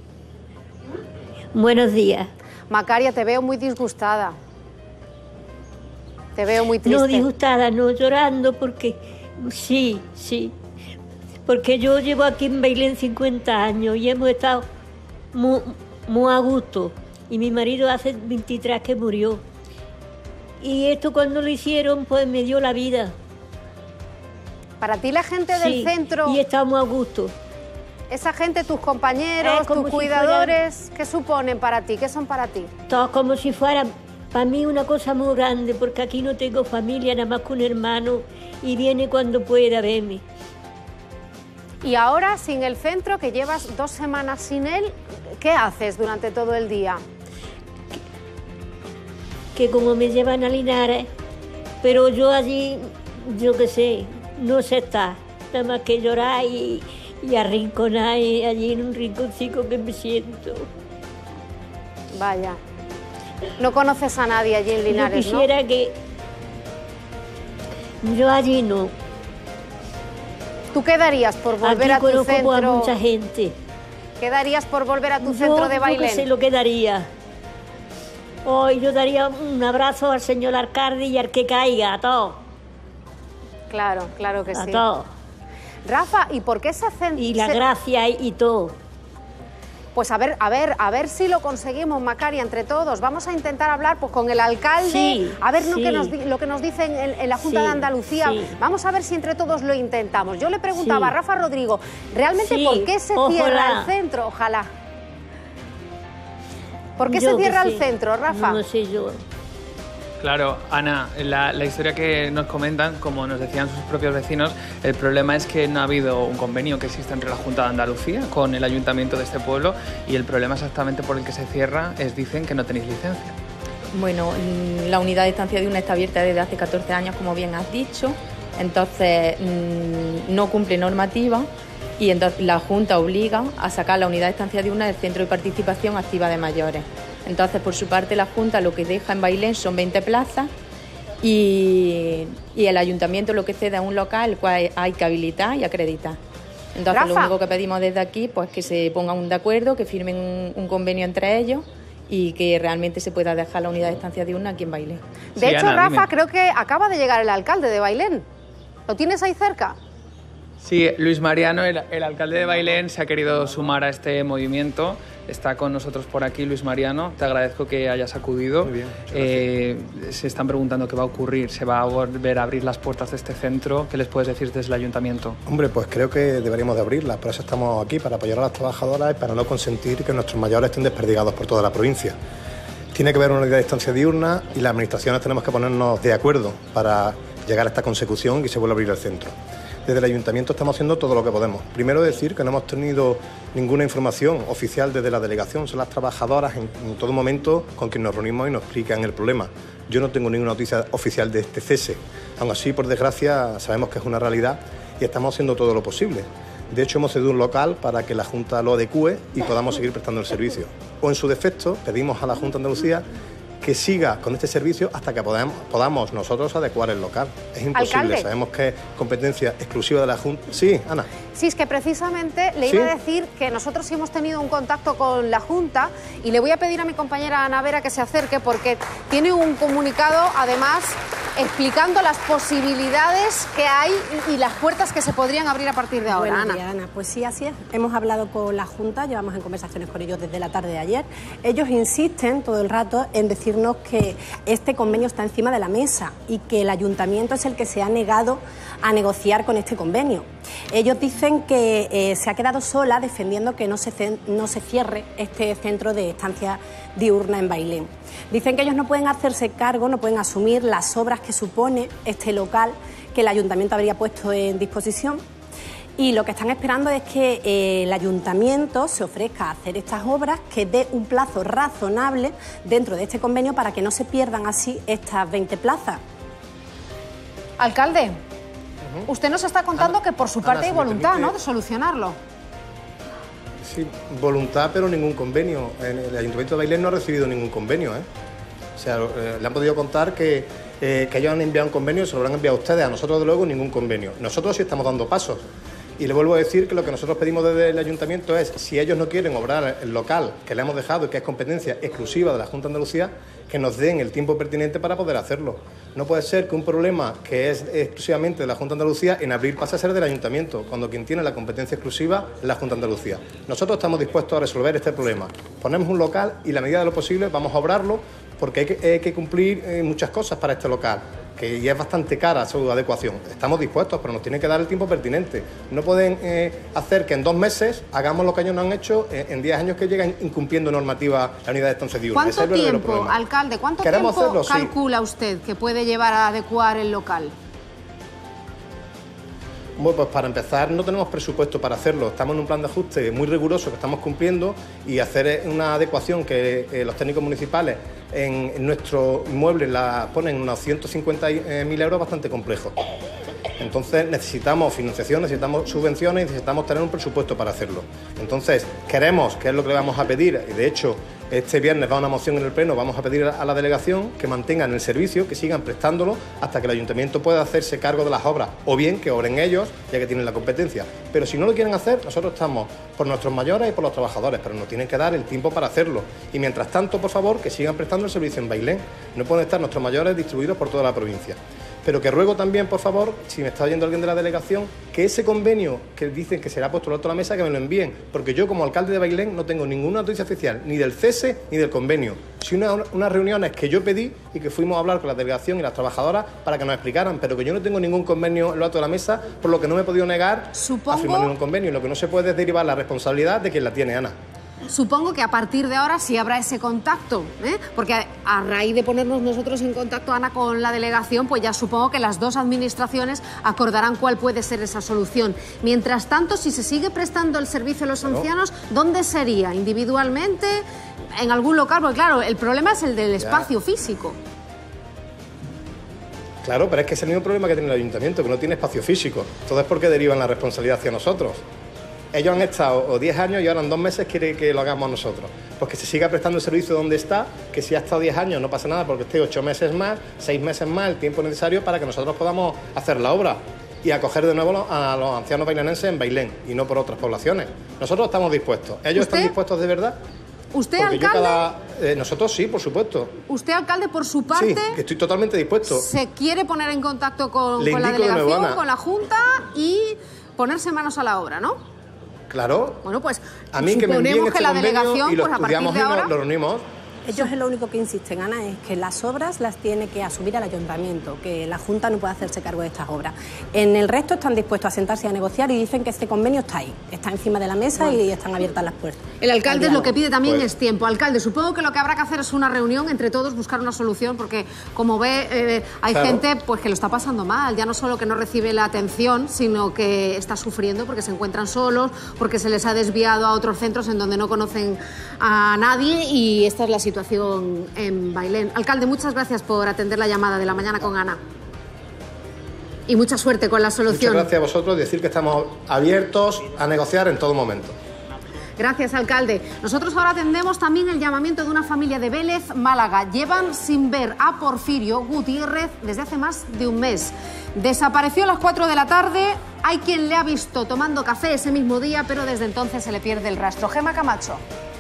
Buenos días. Macaria, te veo muy disgustada. Te veo muy triste. No disgustada, no llorando, porque sí, sí. porque yo llevo aquí en Bailén cincuenta años y hemos estado muy, muy a gusto. Y mi marido hace veintitrés que murió. Y esto cuando lo hicieron, pues me dio la vida. Para ti la gente del Sí, centro... y estamos a gusto. Esa gente, tus compañeros, Es como tus si cuidadores, ¿qué suponen para ti? ¿Qué son para ti? Todo como si fuera para mí una cosa muy grande, porque aquí no tengo familia, nada más que un hermano, y viene cuando pueda verme. Y ahora, sin el centro, que llevas dos semanas sin él, ¿qué haces durante todo el día? Que como me llevan a Linares, pero yo allí, yo qué sé, no sé estar, nada más que llorar y, y arrinconar y allí en un rinconcito que me siento. Vaya. No conoces a nadie allí en Linares, Yo quisiera ¿no? que... Yo allí no. ¿Tú qué darías por volver Aquí a tu conozco centro? a mucha gente. ¿Qué darías por volver a tu Yo, centro de yo Bailén? qué sé lo que daría. Hoy yo daría un abrazo al señor alcalde y al que caiga, a todos. Claro, claro que A sí. todos. Rafa, ¿y por qué se hacen...? Y la se- gracia y, y todo. Pues a ver, a ver, a ver si lo conseguimos, Macaria, entre todos. Vamos a intentar hablar pues, con el alcalde, Sí, a ver lo, sí. que nos, di- lo que nos dicen en, en la Junta Sí, de Andalucía. sí. Vamos a ver si entre todos lo intentamos. Yo le preguntaba Sí. a Rafa Rodrigo, ¿realmente Sí, por qué se ojalá. cierra el centro? Ojalá. ¿Por qué Yo se qué cierra el sé. centro, Rafa? No sé yo. Claro, Ana, la, la historia que nos comentan, como nos decían sus propios vecinos, el problema es que no ha habido un convenio que existe entre la Junta de Andalucía con el ayuntamiento de este pueblo y el problema exactamente por el que se cierra es, dicen, que no tenéis licencia. Bueno, mm, la unidad de estancia de una está abierta desde hace catorce años, como bien has dicho, entonces mm, no cumple normativa y entonces la Junta obliga a sacar la unidad de estancia de una del Centro de Participación Activa de Mayores. Entonces, por su parte, la Junta lo que deja en Bailén son veinte plazas y, y el Ayuntamiento lo que cede es un local el cual hay que habilitar y acreditar. Entonces, lo Rafa. único que pedimos desde aquí pues que se pongan de acuerdo, que firmen un, un convenio entre ellos y que realmente se pueda dejar la unidad de estancia diurna aquí en Bailén. De hecho, Rafa, creo que acaba de llegar el alcalde de Bailén. ¿Lo tienes ahí cerca? Sí, Luis Mariano, el, el alcalde de Bailén, se ha querido sumar a este movimiento. Está con nosotros por aquí, Luis Mariano. Te agradezco que hayas acudido. Muy bien, Eh, se están preguntando qué va a ocurrir. ¿Se va a volver a abrir las puertas de este centro? ¿Qué les puedes decir desde el ayuntamiento? Hombre, pues creo que deberíamos de abrirlas, por eso estamos aquí, para apoyar a las trabajadoras y para no consentir que nuestros mayores estén desperdigados por toda la provincia. Tiene que haber una unidad de estancia diurna y las administraciones tenemos que ponernos de acuerdo para llegar a esta consecución y que se vuelva a abrir el centro. Desde el ayuntamiento estamos haciendo todo lo que podemos. Primero decir que no hemos tenido ninguna información oficial desde la delegación, son las trabajadoras en, en todo momento con quien nos reunimos y nos explican el problema. Yo no tengo ninguna noticia oficial de este cese. Aún así, por desgracia, sabemos que es una realidad y estamos haciendo todo lo posible. De hecho, hemos cedido un local para que la Junta lo adecúe y podamos seguir prestando el servicio. O, en su defecto, pedimos a la Junta de Andalucía que siga con este servicio hasta que podamos, podamos nosotros adecuar el local. Es imposible, Alcalde. sabemos que es competencia exclusiva de la Junta. Sí, Ana. Sí, es que precisamente le ¿Sí? iba a decir que nosotros sí hemos tenido un contacto con la Junta y le voy a pedir a mi compañera Ana Vera que se acerque porque tiene un comunicado, además, explicando las posibilidades que hay y, y las puertas que se podrían abrir a partir de ahora. Buenos Ana. días, Ana. Pues sí, así es. Hemos hablado con la Junta, llevamos en conversaciones con ellos desde la tarde de ayer. Ellos insisten todo el rato en decirnos que este convenio está encima de la mesa y que el Ayuntamiento es el que se ha negado a negociar con este convenio. Ellos dicen que eh, se ha quedado sola defendiendo que no se, cen- no se cierre este centro de estancia diurna en Bailén. Dicen que ellos no pueden hacerse cargo, no pueden asumir las obras que supone este local que el Ayuntamiento habría puesto en disposición. Y lo que están esperando es que eh, el ayuntamiento se ofrezca a hacer estas obras, que dé un plazo razonable dentro de este convenio para que no se pierdan así estas veinte plazas. Alcalde, usted nos está contando que por su parte Ana, hay si me voluntad, permite- ¿no?, de solucionarlo. Sí, voluntad, pero ningún convenio. En el Ayuntamiento de Bailén no ha recibido ningún convenio, ¿eh? O sea, eh, le han podido contar que, eh, que ellos han enviado un convenio, se lo habrán enviado a ustedes, a nosotros, de luego, ningún convenio. Nosotros sí estamos dando pasos. Y le vuelvo a decir que lo que nosotros pedimos desde el Ayuntamiento es, si ellos no quieren obrar el local que le hemos dejado y que es competencia exclusiva de la Junta de Andalucía, que nos den el tiempo pertinente para poder hacerlo. No puede ser que un problema que es exclusivamente de la Junta de Andalucía en abril pase a ser del Ayuntamiento, cuando quien tiene la competencia exclusiva es la Junta de Andalucía. Nosotros estamos dispuestos a resolver este problema. Ponemos un local y, la medida de lo posible, vamos a obrarlo, porque hay que, hay que cumplir eh, muchas cosas para este local, que ya es bastante cara su adecuación. Estamos dispuestos, pero nos tienen que dar el tiempo pertinente. No pueden eh, hacer que en dos meses hagamos lo que ellos no han hecho eh, en diez años que llegan incumpliendo normativa la unidad de estancia diurna. ¿Cuánto Ese es el tiempo, problema. alcalde, cuánto ¿Queremos tiempo hacerlo? Sí. calcula usted que puede llevar a adecuar el local? Bueno, pues para empezar no tenemos presupuesto para hacerlo. Estamos en un plan de ajuste muy riguroso que estamos cumpliendo, y hacer una adecuación que eh, los técnicos municipales en, en nuestro inmueble la ponen unos ciento cincuenta mil euros bastante complejo. Entonces necesitamos financiación, necesitamos subvenciones y necesitamos tener un presupuesto para hacerlo. Entonces queremos, que es lo que le vamos a pedir, y de hecho este viernes va una moción en el Pleno, vamos a pedir a la delegación que mantengan el servicio, que sigan prestándolo hasta que el Ayuntamiento pueda hacerse cargo de las obras, o bien que obren ellos, ya que tienen la competencia. Pero si no lo quieren hacer, nosotros estamos por nuestros mayores y por los trabajadores, pero nos tienen que dar el tiempo para hacerlo. Y mientras tanto, por favor, que sigan prestando el servicio en Bailén. No pueden estar nuestros mayores distribuidos por toda la provincia. Pero que ruego también, por favor, si me está oyendo alguien de la delegación, que ese convenio que dicen que será puesto al otro de la mesa, que me lo envíen, porque yo como alcalde de Bailén no tengo ninguna noticia oficial, ni del cese ni del convenio. Si una, unas reuniones que yo pedí y que fuimos a hablar con la delegación y las trabajadoras para que nos explicaran, pero que yo no tengo ningún convenio en lo alto de la mesa, por lo que no me he podido negar Supongo... a firmar ningún convenio. Y lo que no se puede es derivar la responsabilidad de quien la tiene, Ana. Supongo que a partir de ahora sí habrá ese contacto, ¿eh? Porque a, a raíz de ponernos nosotros en contacto, Ana, con la delegación, pues ya supongo que las dos administraciones acordarán cuál puede ser esa solución. Mientras tanto, si se sigue prestando el servicio a los claro. ancianos, ¿dónde sería? ¿Individualmente? ¿En algún local? Porque claro, el problema es el del espacio ya. físico. Claro, pero es que es el mismo problema que tiene el Ayuntamiento, que no tiene espacio físico. Entonces, ¿por qué derivan la responsabilidad hacia nosotros? Ellos han estado diez años y ahora en dos meses quiere que lo hagamos nosotros. Pues que se siga prestando el servicio donde está, que si ha estado diez años no pasa nada porque esté ocho meses más, seis meses más, el tiempo necesario para que nosotros podamos hacer la obra y acoger de nuevo a los ancianos bailenenses en Bailén y no por otras poblaciones. Nosotros estamos dispuestos. ¿Ellos ¿Usted? están dispuestos de verdad? ¿Usted, porque alcalde? Yo cada, eh, nosotros sí, por supuesto. ¿Usted, alcalde, por su parte? Sí, que estoy totalmente dispuesto. ¿Se quiere poner en contacto con, Le con la indico de nuevo, delegación, Ana. con la Junta y ponerse manos a la obra, ¿no? Claro. Bueno, pues a mí que me envíen este que la convenio delegación, y lo pues, estudiamos de y ahora... lo reunimos. Ellos es lo único que insisten, Ana, es que las obras las tiene que asumir el Ayuntamiento, que la Junta no puede hacerse cargo de estas obras. En el resto están dispuestos a sentarse a negociar y dicen que este convenio está ahí, está encima de la mesa bueno. y están abiertas las puertas. El alcalde lo que pide también pues... es tiempo. Alcalde, supongo que lo que habrá que hacer es una reunión entre todos, buscar una solución, porque como ve, eh, hay claro. gente pues que lo está pasando mal, ya no solo que no recibe la atención, sino que está sufriendo porque se encuentran solos, porque se les ha desviado a otros centros en donde no conocen a nadie, y esta es la situación en Bailén. Alcalde, muchas gracias por atender la llamada de La Mañana con Ana. Y mucha suerte con la solución. Muchas gracias a vosotros, decir que estamos abiertos a negociar en todo momento. Gracias, alcalde. Nosotros ahora atendemos también el llamamiento de una familia de Vélez, Málaga. Llevan sin ver a Porfirio Gutiérrez desde hace más de un mes. Desapareció a las cuatro de la tarde. Hay quien le ha visto tomando café ese mismo día, pero desde entonces se le pierde el rastro. Gemma Camacho.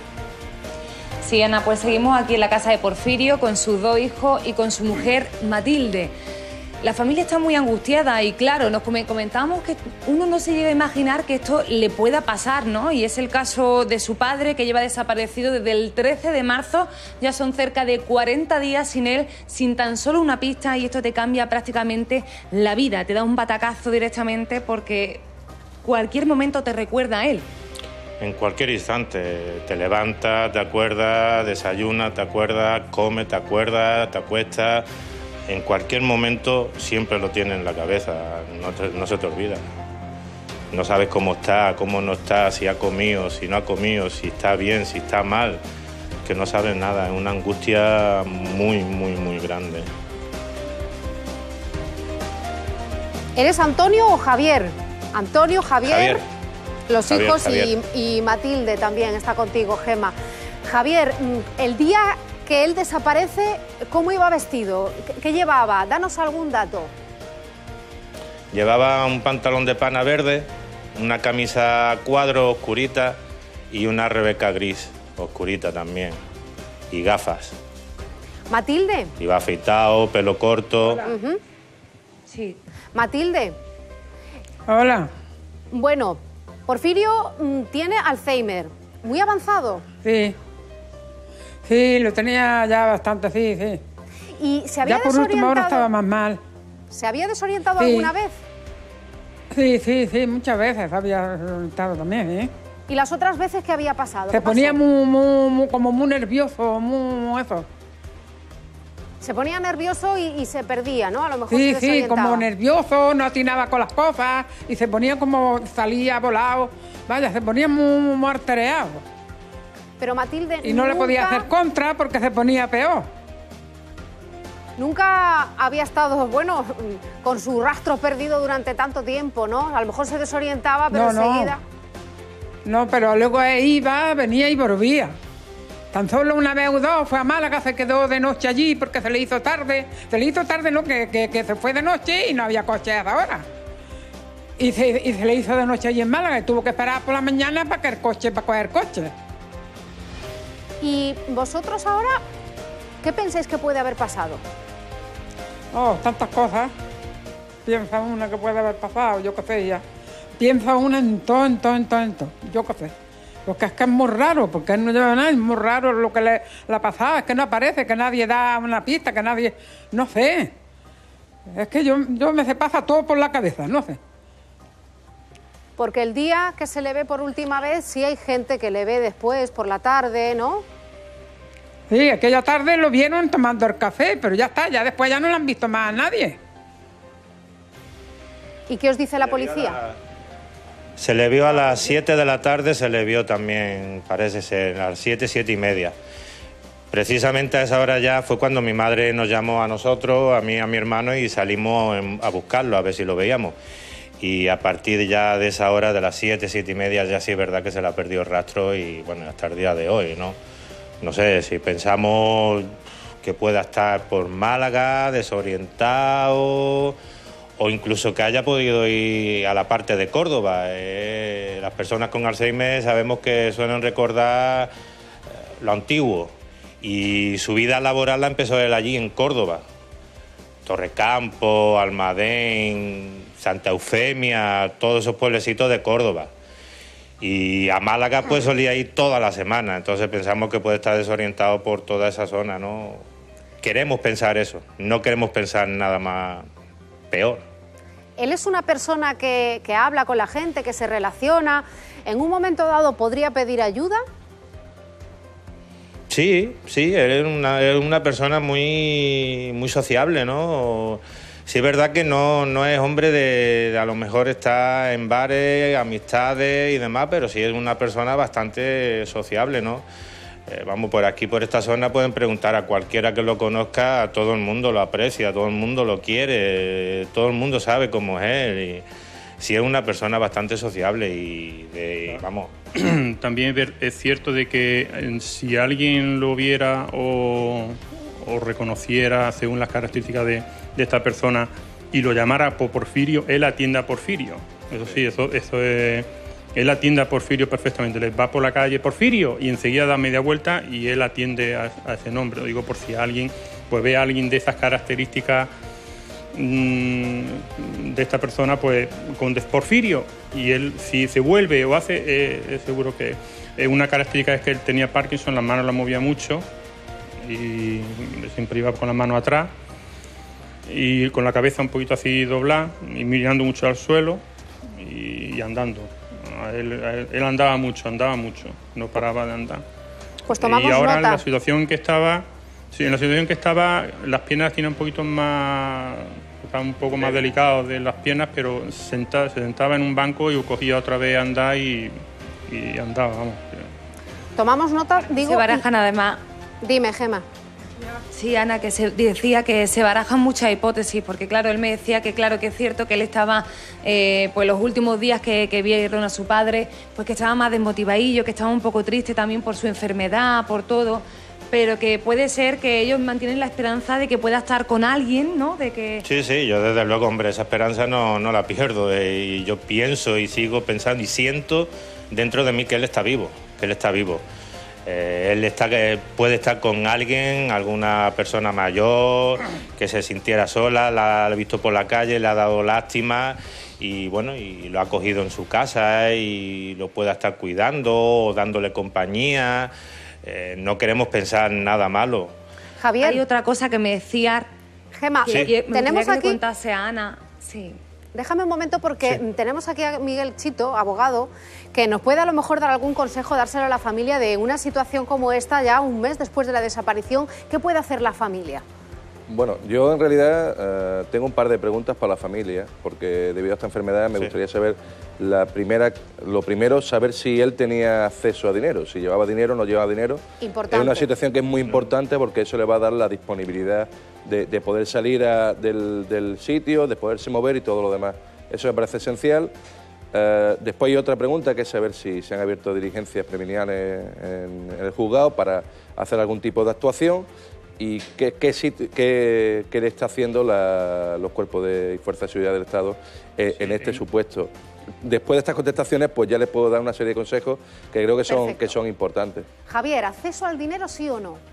Sí, Ana, pues seguimos aquí en la casa de Porfirio con sus dos hijos y con su mujer Matilde. La familia está muy angustiada y claro, nos comentábamos que uno no se llega a imaginar que esto le pueda pasar, ¿no? Y es el caso de su padre, que lleva desaparecido desde el trece de marzo, ya son cerca de cuarenta días sin él, sin tan solo una pista, y esto te cambia prácticamente la vida, te da un batacazo directamente porque cualquier momento te recuerda a él. En cualquier instante, te levantas, te acuerdas, desayunas, te acuerdas, comes, te acuerdas, te acuestas. En cualquier momento siempre lo tienes en la cabeza, no, te, no se te olvida. No sabes cómo está, cómo no está, si ha comido, si no ha comido, si está bien, si está mal. Que no sabes nada, es una angustia muy, muy, muy grande. ¿Eres Antonio o Javier? Antonio, Javier. Javier. Los Javier, hijos Javier. Y, y Matilde también está contigo, Gemma. Javier, el día que él desaparece, ¿cómo iba vestido? ¿Qué, qué llevaba? Danos algún dato. Llevaba un pantalón de pana verde, una camisa cuadro oscurita y una Rebeca gris oscurita también. Y gafas. Matilde. Iba afeitado, pelo corto. Uh-huh. Sí. Matilde. Hola. Bueno, Porfirio mm, tiene Alzheimer. Muy avanzado. Sí. Sí, lo tenía ya bastante, sí, sí. ¿Y se había ya por desorientado? última hora estaba más mal. ¿Se había desorientado Sí. alguna vez? Sí, sí, sí, muchas veces había desorientado también, ¿eh? ¿Y las otras veces qué había pasado? Se ¿Qué ponía pasó? muy, muy, muy- como muy nervioso, muy, muy eso. Se ponía nervioso y, y se perdía, ¿no? A lo mejor Sí, se sí, desorientaba. como nervioso, no atinaba con las cosas y se ponía como, salía volado. Vaya, se ponía muy, muy, muy alterado. Pero Matilde, Y no le podía nunca- hacer contra porque se ponía peor. Nunca había estado, bueno, con su rastro perdido durante tanto tiempo, ¿no? A lo mejor se desorientaba, pero No, no. enseguida... No, pero luego iba, venía y volvía. Tan solo una vez o dos fue a Málaga, se quedó de noche allí porque se le hizo tarde. Se le hizo tarde, ¿no? Que, que, que se fue de noche y no había coche a esa hora. Y se, y se le hizo de noche allí en Málaga y tuvo que esperar por la mañana para que el coche, para coger coche. ¿Y vosotros ahora qué pensáis que puede haber pasado? Oh, tantas cosas. Piensa una que puede haber pasado, yo qué sé ya. Piensa una en todo, en todo, en todo, en todo. Yo qué sé. Porque es que es muy raro, porque él no lleva nada, es muy raro lo que le, le ha pasado, es que no aparece, que nadie da una pista, que nadie... No sé. Es que yo, yo me se pasa todo por la cabeza, no sé. Porque el día que se le ve por última vez, sí hay gente que le ve después, por la tarde, ¿no? Sí, aquella tarde lo vieron tomando el café, pero ya está, ya después ya no lo han visto más a nadie. ¿Y qué os dice la policía? Se le vio a las siete de la tarde, se le vio también, parece ser, a las siete, siete y media. Precisamente a esa hora ya fue cuando mi madre nos llamó a nosotros, a mí y a mi hermano, y salimos en- a buscarlo, a ver si lo veíamos. Y a partir ya de esa hora, de las siete, siete y media, ya sí es verdad que se le ha perdido el rastro y bueno, hasta el día de hoy, ¿no? No sé, si pensamos que pueda estar por Málaga, desorientado, o incluso que haya podido ir a la parte de Córdoba. Eh, las personas con Alzheimer sabemos que suelen recordar eh, lo antiguo, y su vida laboral la empezó él allí en Córdoba. Torrecampo, Almadén, Santa Eufemia, todos esos pueblecitos de Córdoba. Y a Málaga pues solía ir toda la semana, entonces pensamos que puede estar desorientado por toda esa zona, ¿no? Queremos pensar eso, no queremos pensar nada más peor. Él es una persona que, que habla con la gente, que se relaciona. ¿En un momento dado podría pedir ayuda? Sí, sí, él es una, es una persona muy, muy sociable, ¿no? Sí es verdad que no, no es hombre de, de a lo mejor está en bares, amistades y demás, pero sí es una persona bastante sociable, ¿no? Eh, vamos, por aquí, por esta zona, pueden preguntar a cualquiera que lo conozca, a todo el mundo lo aprecia, todo el mundo lo quiere, todo el mundo sabe cómo es él. Y sí es una persona bastante sociable y, de, vamos... También ver- es cierto de que eh, si alguien lo viera o, o reconociera según las características de, de esta persona y lo llamara por Porfirio, él atiende a Porfirio. Eso sí, eso, eso es... Él atiende a Porfirio perfectamente. Le va por la calle Porfirio y enseguida da media vuelta y él atiende a, a ese nombre. Lo digo por si alguien pues ve a alguien de esas características mm, de esta persona, pues con des- Porfirio, y él si se vuelve o hace, eh, es seguro que eh, una característica es que él tenía Parkinson, las manos las movía mucho y siempre iba con la mano atrás y con la cabeza un poquito así doblada y mirando mucho al suelo y, y andando. A él, a él- él andaba mucho, andaba mucho, no paraba de andar. Pues tomamos y ahora nota. en la situación en que estaba, sí, en la situación que estaba, las piernas tienen un poquito más, estaba un poco más delicado de las piernas, pero senta- se sentaba en un banco y cogía otra vez a andar y, y andaba, vamos. Tomamos nota, digo... Se barajan además... Dime, Gema. Sí, Ana, que se decía que se barajan muchas hipótesis, porque claro, él me decía que claro que es cierto que él estaba, eh, pues los últimos días que, que vieron a su padre, pues que estaba más desmotivadillo, que estaba un poco triste también por su enfermedad, por todo, pero que puede ser que ellos mantienen la esperanza de que pueda estar con alguien, ¿no? De que... Sí, sí, yo desde luego, hombre, esa esperanza no, no la pierdo. Eh, y yo pienso y sigo pensando y siento dentro de mí que él está vivo, que él está vivo. Eh, él está, que puede estar con alguien, alguna persona mayor, que se sintiera sola, la ha visto por la calle, le ha dado lástima y bueno, y lo ha cogido en su casa y lo pueda estar cuidando o dándole compañía. Eh, no queremos pensar nada malo. Javier. Hay otra cosa que me decía... Gemma, sí. eh, tenemos que aquí... le contase a Ana. Sí. Déjame un momento porque sí. tenemos aquí a Miguel Chito, abogado, que nos puede a lo mejor dar algún consejo, dárselo a la familia de una situación como esta, ya un mes después de la desaparición. ¿Qué puede hacer la familia? Bueno, yo en realidad uh, tengo un par de preguntas para la familia, porque debido a esta enfermedad me sí. gustaría saber, la primera, lo primero, saber si él tenía acceso a dinero, si llevaba dinero o no llevaba dinero. Importante. Es una situación que es muy importante porque eso le va a dar la disponibilidad de, de poder salir a, del, del sitio, de poderse mover y todo lo demás. Eso me parece esencial. Uh, después hay otra pregunta, que es saber si se han abierto diligencias preliminares en, en el juzgado para hacer algún tipo de actuación. ¿Y qué, qué, qué, qué le está haciendo la, los cuerpos de fuerza de seguridad del Estado eh, sí, en este sí. supuesto? Después de estas contestaciones, pues ya les puedo dar una serie de consejos que creo que son, que son importantes. Javier, ¿acceso al dinero sí o no?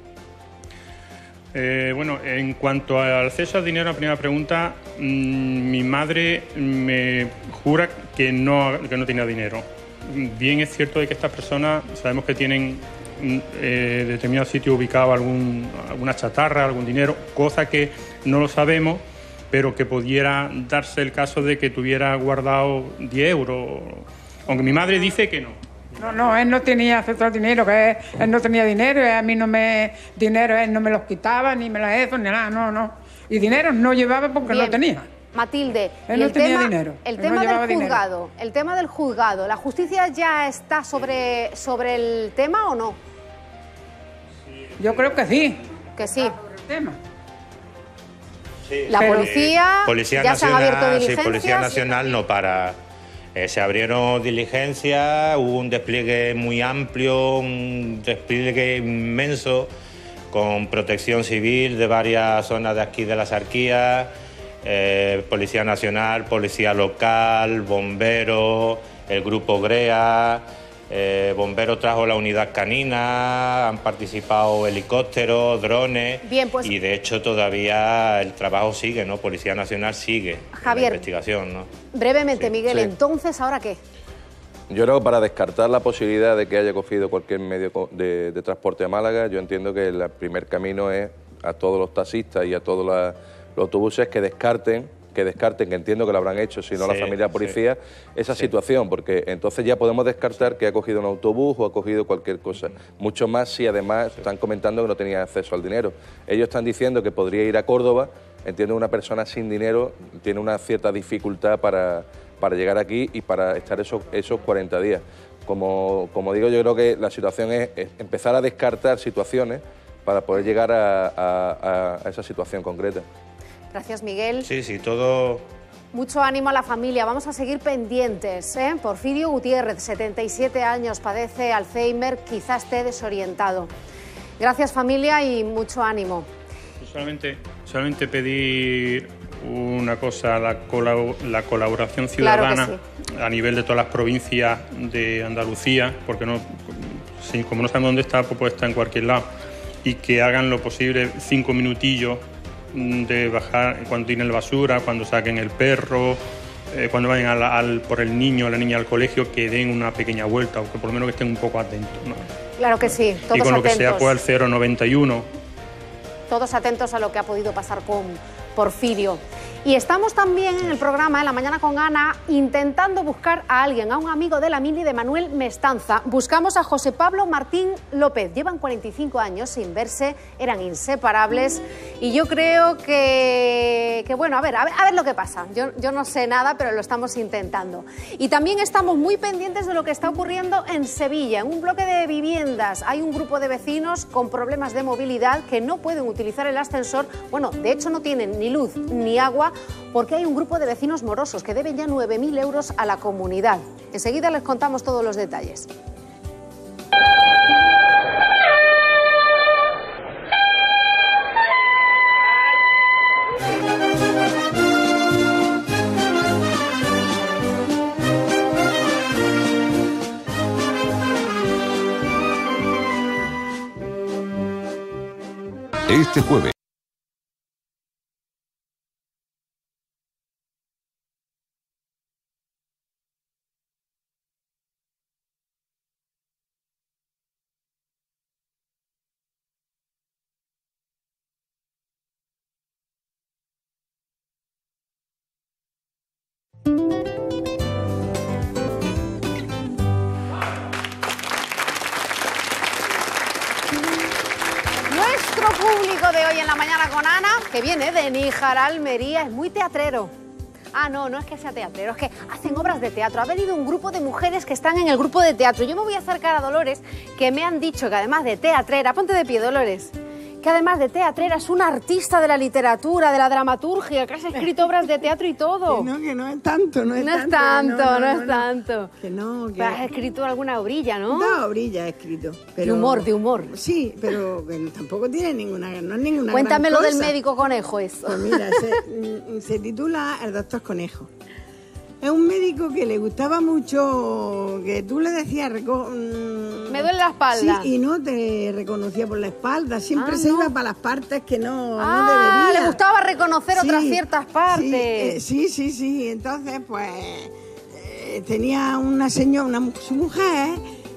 Eh, bueno, en cuanto al acceso al dinero, la primera pregunta, mmm, mi madre me jura que no, que no tenía dinero. Bien es cierto de que estas personas sabemos que tienen... Eh, determinado sitio ubicado algún, alguna chatarra, algún dinero, cosa que no lo sabemos, pero que pudiera darse el caso de que tuviera guardado diez euros, aunque mi madre dice que no. No, no, él no tenía acceso al dinero, que él, él no tenía dinero, y a mí no me... dinero, él no me los quitaba, ni me los eso, ni nada, no, no. Y dinero no llevaba porque Bien. no tenía. Matilde, él y no el tenía tema, dinero. el Él tema no del juzgado, dinero. el tema del juzgado, ¿la justicia ya está sobre, sobre el tema o no? Yo creo que sí. Que sí. Sobre el tema. Sí. La Pero, policía, eh, policía ya nacional, se han abierto diligencias. Sí, Policía Nacional no para. Eh, se abrieron diligencias, hubo un despliegue muy amplio, un despliegue inmenso, con protección civil de varias zonas de aquí de las Arquías, eh, Policía Nacional, Policía Local, Bomberos, el Grupo GREA, eh, Bomberos trajo la unidad canina, han participado helicópteros, drones. Bien, pues, y de hecho todavía el trabajo sigue, ¿no? Policía Nacional sigue Javier, la investigación, ¿no? Brevemente, sí, Miguel, sí. entonces, ¿ahora qué? Yo creo que para descartar la posibilidad de que haya cogido cualquier medio de, de transporte a Málaga, yo entiendo que el primer camino es a todos los taxistas y a todos la, los autobuses que descarten, que descarten, que entiendo que lo habrán hecho, si no sí, la familia policía, sí. esa sí. situación, porque entonces ya podemos descartar que ha cogido un autobús o ha cogido cualquier cosa. Mucho más si además sí. están comentando que no tenía acceso al dinero. Ellos están diciendo que podría ir a Córdoba. Entiendo que una persona sin dinero tiene una cierta dificultad para, para llegar aquí y para estar esos, esos cuarenta días. Como, como digo, yo creo que la situación es, es empezar a descartar situaciones para poder llegar a, a, a esa situación concreta. Gracias, Miguel. Sí, sí, todo... Mucho ánimo a la familia, vamos a seguir pendientes, ¿eh? Porfirio Gutiérrez, setenta y siete años, padece Alzheimer, quizás esté desorientado. Gracias, familia, y mucho ánimo. Solamente, solamente pedir una cosa, la, colab la colaboración ciudadana claro sí. a nivel de todas las provincias de Andalucía, porque no, sí, como no sabemos dónde está, pues está en cualquier lado, y que hagan lo posible cinco minutillos de bajar cuando tienen la basura, cuando saquen el perro, eh, cuando vayan al, al, por el niño o la niña al colegio, que den una pequeña vuelta, o que por lo menos que estén un poco atentos, ¿no? Claro que sí, todos y con lo atentos. que sea pues el cero noventa y uno. Todos atentos a lo que ha podido pasar con Porfirio. Y estamos también en el programa, en La Mañana con Ana, intentando buscar a alguien, a un amigo de la Mili, de Manuel Mestanza. Buscamos a José Pablo Martín López. Llevan cuarenta y cinco años sin verse, eran inseparables. Y yo creo que, que bueno, a ver, a ver, a ver lo que pasa. Yo, yo no sé nada, pero lo estamos intentando. Y también estamos muy pendientes de lo que está ocurriendo en Sevilla. En un bloque de viviendas hay un grupo de vecinos con problemas de movilidad que no pueden utilizar el ascensor. Bueno, de hecho no tienen ni luz ni agua, porque hay un grupo de vecinos morosos que deben ya nueve mil euros a la comunidad. Enseguida les contamos todos los detalles. este jueves. Nuestro público de hoy en la mañana con Ana, que viene de Níjar, Almería, es muy teatrero. Ah, no, no es que sea teatrero, es que hacen obras de teatro. Ha venido un grupo de mujeres que están en el grupo de teatro. Yo me voy a acercar a Dolores, que me han dicho que además de teatrera, ponte de pie, Dolores, que además de teatrera es una artista de la literatura, de la dramaturgia, que has escrito obras de teatro y todo. Que no, que no es tanto, no es no tanto. Es tanto no, no, no, no, es no. tanto. Que no, que... Pero has escrito alguna obrilla, ¿no? Dos obrillas he escrito. Pero... De humor, de humor. Sí, pero que tampoco tiene ninguna, no es ninguna Cuéntame gran lo del cosa. médico conejo eso. Pues mira, se, se titula El doctor Conejo. Es un médico que le gustaba mucho que tú le decías... Reco... Me duele la espalda. Sí, y no te reconocía por la espalda. Siempre Ah, se ¿no? iba para las partes que no, Ah, no debería. le gustaba reconocer Sí, otras ciertas partes. Sí, eh, sí, sí, sí. Entonces, pues, eh, tenía una señora, una, mu- su mujer,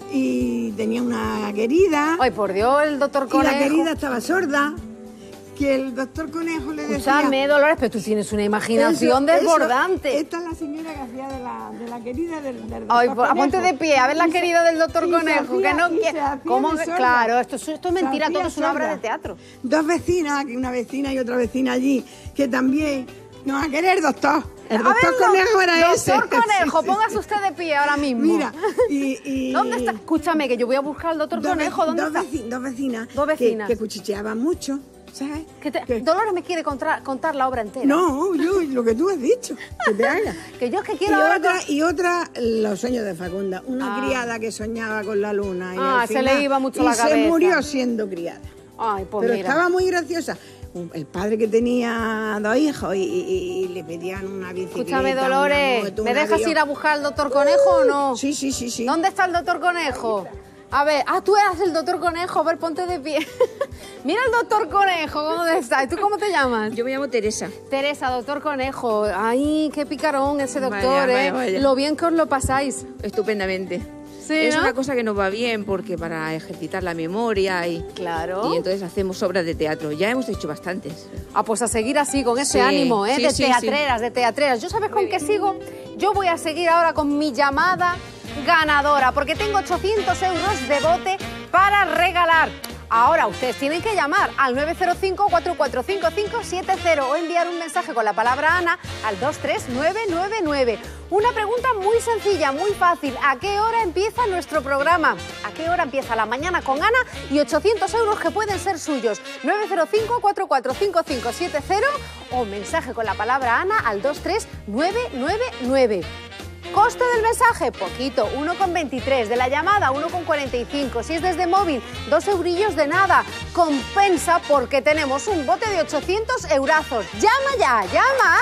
y tenía una querida. Ay, por Dios, el doctor Y Conejo. la querida estaba sorda. Que el doctor Conejo le decía... Escúchame, Dolores, pero tú tienes una imaginación Eso, desbordante. eso. Esta es la señora que hacía de la, de la querida del, del doctor Ay, por- Conejo. ponte de pie, a ver la Y se- querida del doctor y se Conejo, hacía- que no y quiere... se hacía ¿Cómo de que- sorda. Claro, esto, es- esto es Se mentira, hacía todo es una obra sorda. de teatro. Dos vecinas, una vecina y otra vecina allí, que también nos va a querer doctor. El A doctor ver, Conejo era doctor ese. Doctor Conejo, Sí, sí, póngase sí. usted de pie ahora mismo. Mira, y... y- ¿Dónde está? Escúchame, que yo voy a buscar al doctor Dos Conejo. ve- ¿Dónde dos está? veci- dos vecinas. Dos que- vecinas. Que, cuchicheaban mucho, ¿sabes? Que te- Dolores me quiere contra- contar la obra entera. No, yo lo que tú has dicho, que te haga. Que yo es que Y quiero ahora otra, con- y otra, los sueños de Facunda. Una Ah. criada que soñaba con la luna. Y Ah, al se final- le iba mucho y la se cabeza. murió siendo criada. Ay, pues Pero mira. estaba muy graciosa. El padre que tenía dos hijos y, y- y le pedían una bicicleta. Escúchame, una Dolores, moto, ¿me un dejas avión. ir a buscar al doctor Conejo o no? Sí, sí, sí, sí. ¿Dónde está el doctor Conejo? A ver, ah, tú eras el doctor Conejo, a ver, ponte de pie. Mira el doctor Conejo, ¿dónde está? ¿Y tú cómo te llamas? Yo me llamo Teresa. Teresa, doctor Conejo. Ay, qué picarón ese doctor, Vaya, vaya, ¿eh? vaya. Lo bien que os lo pasáis. Estupendamente. Sí, es ¿no? una cosa que nos va bien porque para ejercitar la memoria y, claro. y entonces hacemos obras de teatro. Ya hemos hecho bastantes. Ah, pues a seguir así, con ese Sí, ánimo, ¿eh? sí, de sí, teatreras, de teatreras. ¿Yo sabes con qué sigo? Yo voy a seguir ahora con mi llamada ganadora, porque tengo ochocientos euros de bote para regalar. Ahora ustedes tienen que llamar al nueve cero cinco, cuatro cuatro cinco, cinco siete cero o enviar un mensaje con la palabra Ana al dos tres nueve nueve nueve. Una pregunta muy sencilla, muy fácil. ¿A qué hora empieza nuestro programa? ¿A qué hora empieza la mañana con Ana? Y ochocientos euros que pueden ser suyos. nueve cero cinco, cuatro cuatro cinco, cinco siete cero o mensaje con la palabra Ana al dos tres nueve nueve nueve. Coste del mensaje, poquito, uno con veintitrés. De la llamada, uno con cuarenta y cinco. Si es desde móvil, dos eurillos de nada. Compensa porque tenemos un bote de ochocientos eurazos. ¡Llama ya, llama!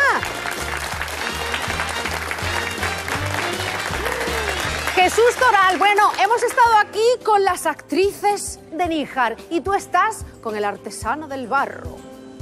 Jesús Toral, bueno, hemos estado aquí con las actrices de Níjar y tú estás con el artesano del barro.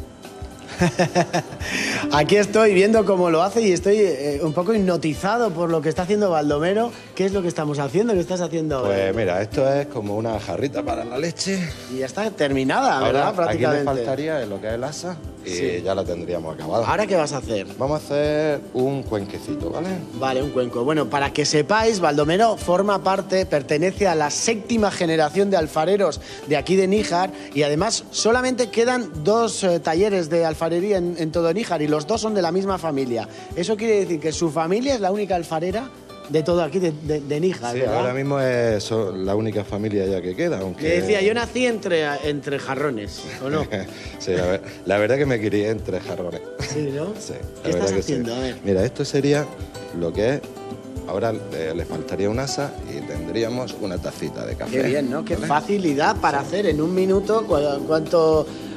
Aquí estoy viendo cómo lo hace y estoy eh, un poco hipnotizado por lo que está haciendo Baldomero. ¿Qué es lo que estamos haciendo? ¿Qué estás haciendo ahora? Pues mira, esto es como una jarrita para la leche. Y ya está terminada, ¿verdad? Ahora, aquí le Prácticamente. faltaría lo que es el asa y Sí. ya la tendríamos acabada. ¿Ahora qué vas a hacer? Vamos a hacer un cuenquecito, ¿vale? Vale, un cuenco. Bueno, para que sepáis, Baldomero forma parte, pertenece a la séptima generación de alfareros de aquí de Níjar y además solamente quedan dos eh, talleres de alfarería en, en todo Níjar y los dos son de la misma familia. Eso quiere decir que su familia es la única alfarera de todo aquí de, de, de Níjar, Sí, ¿verdad? ahora mismo es so- la única familia ya que queda, aunque... Le decía, yo nací entre, entre jarrones, ¿o no? Sí, la, ver- la verdad que me crié entre jarrones. Sí, ¿no? Sí, la ¿Qué estás verdad que sí. haciendo? A ver. Mira, esto sería lo que es... Ahora eh, le faltaría un asa y tendríamos una tacita de café. Qué bien, ¿no? Qué ¿vale? facilidad para hacer en un minuto cu- cuánto,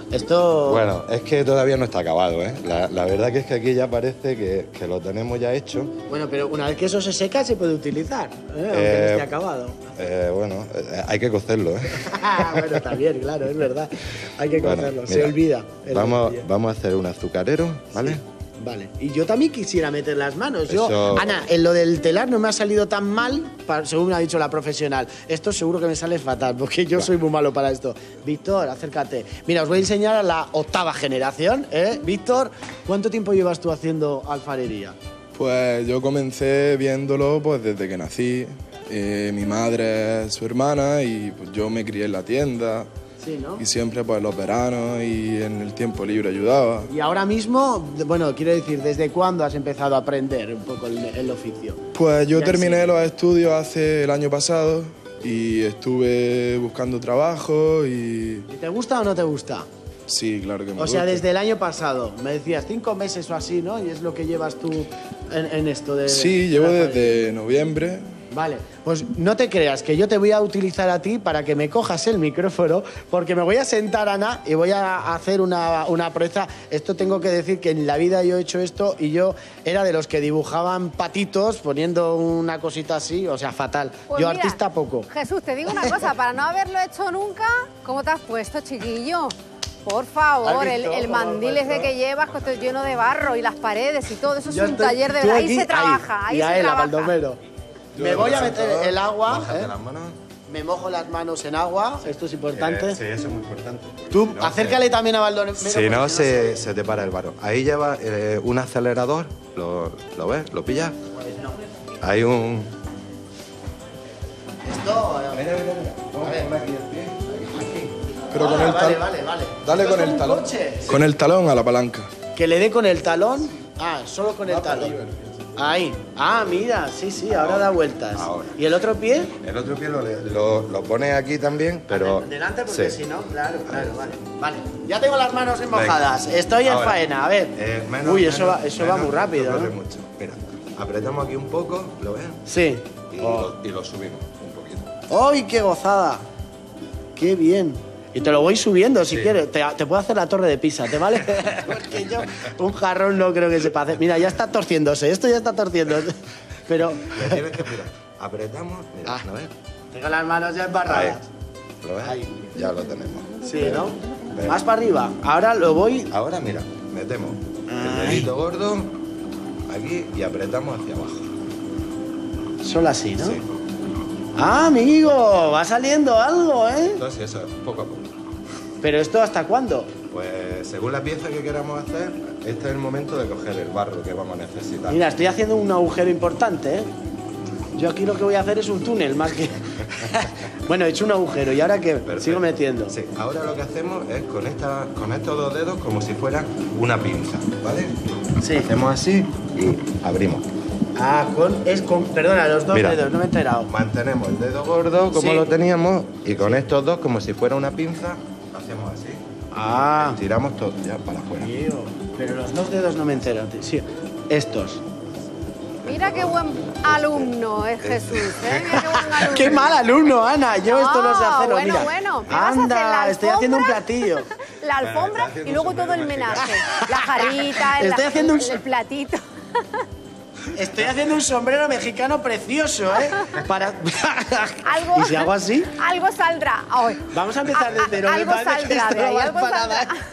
Esto... Bueno, es que todavía no está acabado, ¿eh? La, la verdad que es que aquí ya parece que, que lo tenemos ya hecho. Bueno, pero una vez que eso se seca se puede utilizar, ¿eh? Aunque Eh, no esté acabado. Eh, bueno, eh, hay que cocerlo, ¿eh? Bueno, está bien, claro, es verdad. Hay que Bueno, cocerlo, se mira, olvida. el Vamos, otro día. vamos a hacer un azucarero, ¿vale? Vale, y yo también quisiera meter las manos. Yo, Eso- Ana, en lo del telar no me ha salido tan mal, pa- según me ha dicho la profesional. Esto seguro que me sale fatal, porque yo soy muy malo para esto. Víctor, acércate. Mira, os voy a enseñar a la octava generación, ¿eh? Víctor, ¿cuánto tiempo llevas tú haciendo alfarería? Pues yo comencé viéndolo pues desde que nací. Eh, mi madre es su hermana y pues, yo me crié en la tienda. Sí, ¿no? Y siempre pues los veranos y en el tiempo libre ayudaba. Y ahora mismo, bueno, quiero decir, ¿desde cuándo has empezado a aprender un poco el, el oficio? Pues yo Ya terminé sé. los estudios hace el año pasado y estuve buscando trabajo y ¿Y te gusta o no te gusta? sí, claro que me O sea, gusta. desde el año pasado, me decías cinco meses o así, ¿no? Y es lo que llevas tú en, en esto de... Sí, llevo de la desde noviembre. Vale, pues no te creas que yo te voy a utilizar a ti para que me cojas el micrófono, porque me voy a sentar, Ana, y voy a hacer una, una proeza. Esto tengo que decir que en la vida yo he hecho esto y yo era de los que dibujaban patitos poniendo una cosita así, o sea, fatal. Pues yo mira, artista poco. Jesús, te digo una cosa, para no haberlo hecho nunca, ¿cómo te has puesto, chiquillo? Por favor, ¿Has el, visto el cómo me he mandil ese puesto? que llevas, con todo lleno de barro y las paredes y todo, eso es Yo un estoy- taller de tú verdad. Ahí aquí, se trabaja, ahí y a se él, a trabaja. Baldomero. Yo Me lo voy a presento, meter el agua, bájate ¿eh? las manos. Me mojo las manos en agua, esto es importante. Eh, sí, eso es muy importante. Tú, Si no, acércale también a Baldomero. Si no, se, se te para el barro. Ahí lleva eh, un acelerador, ¿lo, lo ves? ¿Lo pillas? Hay un... Esto, Mira, mira, mira. Vamos a poner aquí el pie. Aquí. Pero con Ah, el vale, tal- vale, vale. Dale Esto con es el como un talón. coche. Con el talón a la palanca. Que le dé con el talón. Ah, solo con el talón. Ahí. Ah, mira, sí, sí, ahora da vueltas. Ahora. ¿Y el otro pie? El otro pie lo, lo, lo pones aquí también, pero... Delante, porque sí. si no, claro, claro, vale. Vale. Ya tengo las manos mojadas. Venga. Estoy en Ahora. faena, a ver. Eh, menos- Uy, eso, menos- va, eso menos, va muy rápido, no corre ¿no? mucho. Mira, apretamos aquí un poco, ¿lo ves? Sí. Y, Oh. lo, y lo subimos un poquito. ¡Ay, qué gozada! ¡Qué bien! Y te lo voy subiendo si Sí. quieres. Te, te puedo hacer la torre de Pisa, ¿te vale? Porque yo un jarrón no creo que sepa hacer. Mira, ya está torciéndose. Esto ya está torciéndose. Pero... Le tienes que mirar. Apretamos, mira, ¿lo ves? Tengo las manos ya embarradas. ¿Lo ves? Ahí. Ya lo tenemos. Sí, ¿no? Venga. Más para arriba. Ahora lo voy... Ahora, mira, metemos el Ay. dedito gordo aquí y apretamos hacia abajo. Solo así, ¿no? Sí. ¡Ah, amigo! Va saliendo algo, ¿eh? Entonces, eso, poco a poco. ¿Pero esto hasta cuándo? Pues según la pieza que queramos hacer, este es el momento de coger el barro que vamos a necesitar. Mira, estoy haciendo un agujero importante, ¿eh? Yo aquí lo que voy a hacer es un túnel, más que... Bueno, he hecho un agujero y ahora que sigo metiendo. Sí, ahora lo que hacemos es con, esta, con estos dos dedos como si fueran una pinza, ¿vale? Sí. Hacemos así y abrimos. Ah, con... Es con... Perdona, los dos Mira. dedos, no me he enterado. Mantenemos el dedo gordo como Sí. lo teníamos y con estos dos como si fuera una pinza, hacemos así. Ah. Y tiramos todo ya para afuera. Tío, pero los dos dedos no me entero. Sí, estos. Mira qué buen alumno es Jesús, ¿eh? Mira qué buen alumno. ¡Qué mal alumno, Ana! Yo esto no sé No, hacerlo, bueno, mira. bueno, me vas a hacer Anda, la estoy haciendo un alfombra. platillo. La alfombra y luego todo el menaje. La jarita, el, Estoy haciendo un- el platito. Estoy haciendo un sombrero mexicano precioso, ¿eh? Para... Algo, ¿Y si hago así? Algo saldrá. Ay. Vamos a empezar de A- a- cero. me algo parece que saldrá esto de ahí, no va algo para saldrá. nada.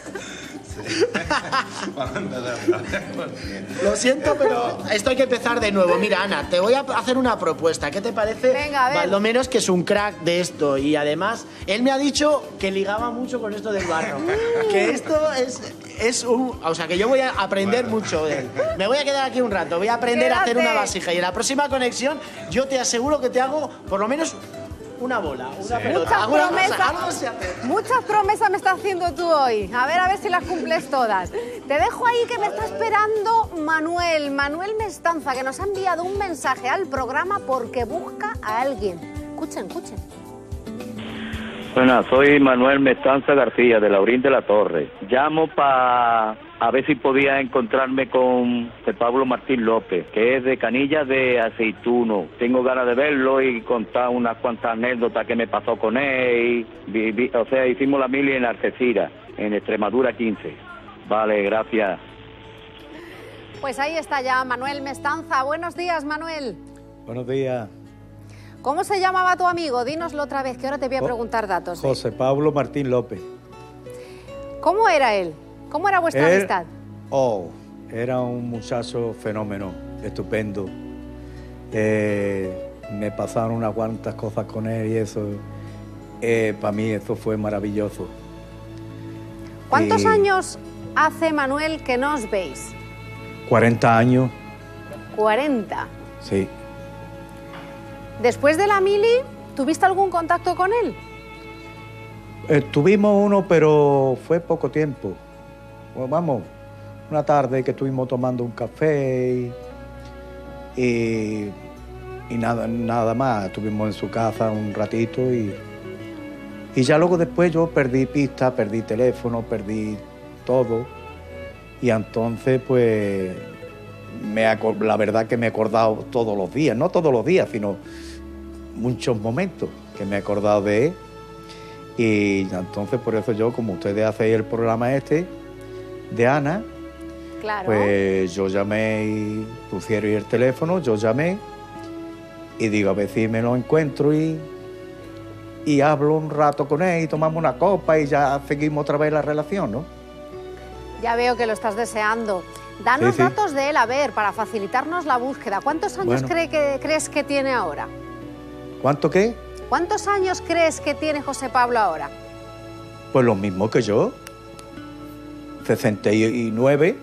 Lo siento, pero esto hay que empezar de nuevo. Mira, Ana, te voy a hacer una propuesta. ¿Qué te parece? Venga, a ver. Baldomeros, que es un crack de esto. Y además, él me ha dicho que ligaba mucho con esto del barro. Que esto es, es un... O sea, que yo voy a aprender mucho de él. Me voy a quedar aquí un rato. Voy a aprender a hacer Quédate. una vasija. Y en la próxima conexión, yo te aseguro que te hago por lo menos una bola, una pelota. Muchas alguna cosa, promesas, algo se hace. muchas promesas me estás haciendo tú hoy. A ver, a ver si las cumples todas. Te dejo ahí que me está esperando Manuel, Manuel Mestanza, que nos ha enviado un mensaje al programa porque busca a alguien. Escuchen, escuchen. Bueno, soy Manuel Mestanza García, de Laurín de la Torre. Llamo para a ver si podía encontrarme con el Pablo Martín López, que es de Canillas de Aceituno. Tengo ganas de verlo y contar unas cuantas anécdotas que me pasó con él. Y viví- o sea, hicimos la mili en Algeciras. en Extremadura quince. Vale, gracias. Pues ahí está ya Manuel Mestanza. Buenos días, Manuel. Buenos días. ¿Cómo se llamaba tu amigo? Dínoslo otra vez, que ahora te voy a preguntar datos. de él. José Pablo Martín López. ¿Cómo era él? ¿Cómo era vuestra Él- amistad? Oh, era un muchacho fenómeno, estupendo. Eh, me pasaron unas cuantas cosas con él y eso, eh, para mí eso fue maravilloso. ¿Cuántos Y años hace, Manuel, que no os veis? cuarenta años, cuarenta. sí. Después de la mili, ¿tuviste algún contacto con él? Eh, tuvimos uno, pero fue poco tiempo. Pues vamos, una tarde que estuvimos tomando un café y, y, y nada, nada más. Estuvimos en su casa un ratito y, y ya luego después yo perdí pista, perdí teléfono, perdí todo. Y entonces, pues, me acor- la verdad que me he acordado todos los días, no todos los días, sino muchos momentos que me he acordado de él. Y entonces por eso yo, como ustedes hacéis el programa este de Ana, Claro. pues yo llamé y pusieron el teléfono, yo llamé y digo a ver si me lo encuentro y, y hablo un rato con él y tomamos una copa y ya seguimos otra vez la relación, ¿no? Ya veo que lo estás deseando. Danos Sí, sí. datos de él, a ver, para facilitarnos la búsqueda. ¿Cuántos años Bueno. cree que, crees que tiene ahora? ¿Cuánto qué? ¿Cuántos años crees que tiene José Pablo ahora? Pues lo mismo que yo, sesenta y nueve.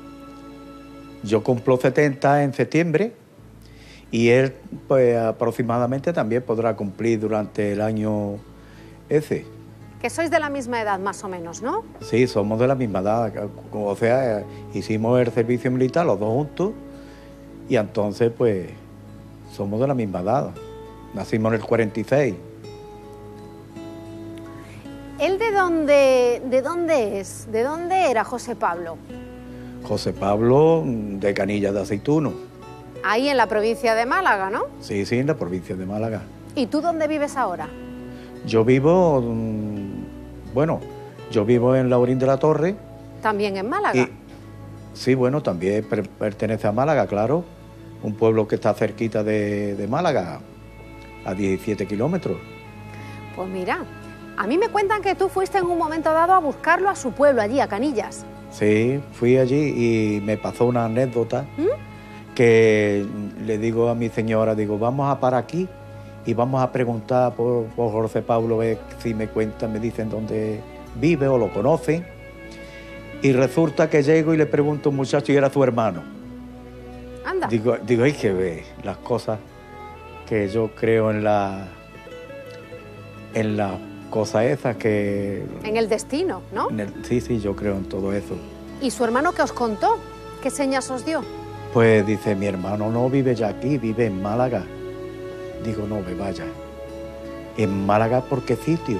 Yo cumplo setenta en septiembre y él pues aproximadamente también podrá cumplir durante el año ese. Que sois de la misma edad, más o menos, ¿no? Sí, somos de la misma edad, o sea, hicimos el servicio militar los dos juntos y entonces pues somos de la misma edad. Nacimos en el cuarenta y seis. ¿Él de dónde, de dónde es? ¿De dónde era José Pablo? José Pablo de Canillas de Aceituno. Ahí en la provincia de Málaga, ¿no? Sí, sí, en la provincia de Málaga. ¿Y tú dónde vives ahora? Yo vivo, mm, bueno, yo vivo en Laurín de la Torre. También en Málaga. Y, sí, bueno, también per- pertenece a Málaga, claro. Un pueblo que está cerquita de, de Málaga, a diecisiete kilómetros. Pues mira, a mí me cuentan que tú fuiste en un momento dado a buscarlo a su pueblo, allí, a Canillas. Sí, fui allí y me pasó una anécdota ¿Mm? que le digo a mi señora, digo, vamos a parar aquí y vamos a preguntar por, por José Pablo, a ver si me cuentan, me dicen dónde vive o lo conocen. Y resulta que llego y le pregunto a un muchacho y era su hermano. Anda. Digo, digo, hay que ver las cosas que yo creo en la en las cosas esas que... En el destino, ¿no? en el- sí, sí, yo creo en todo eso. ¿Y su hermano qué os contó? ¿Qué señas os dio? Pues dice, mi hermano no vive ya aquí, vive en Málaga. Digo, no me vaya. ¿En Málaga por qué sitio?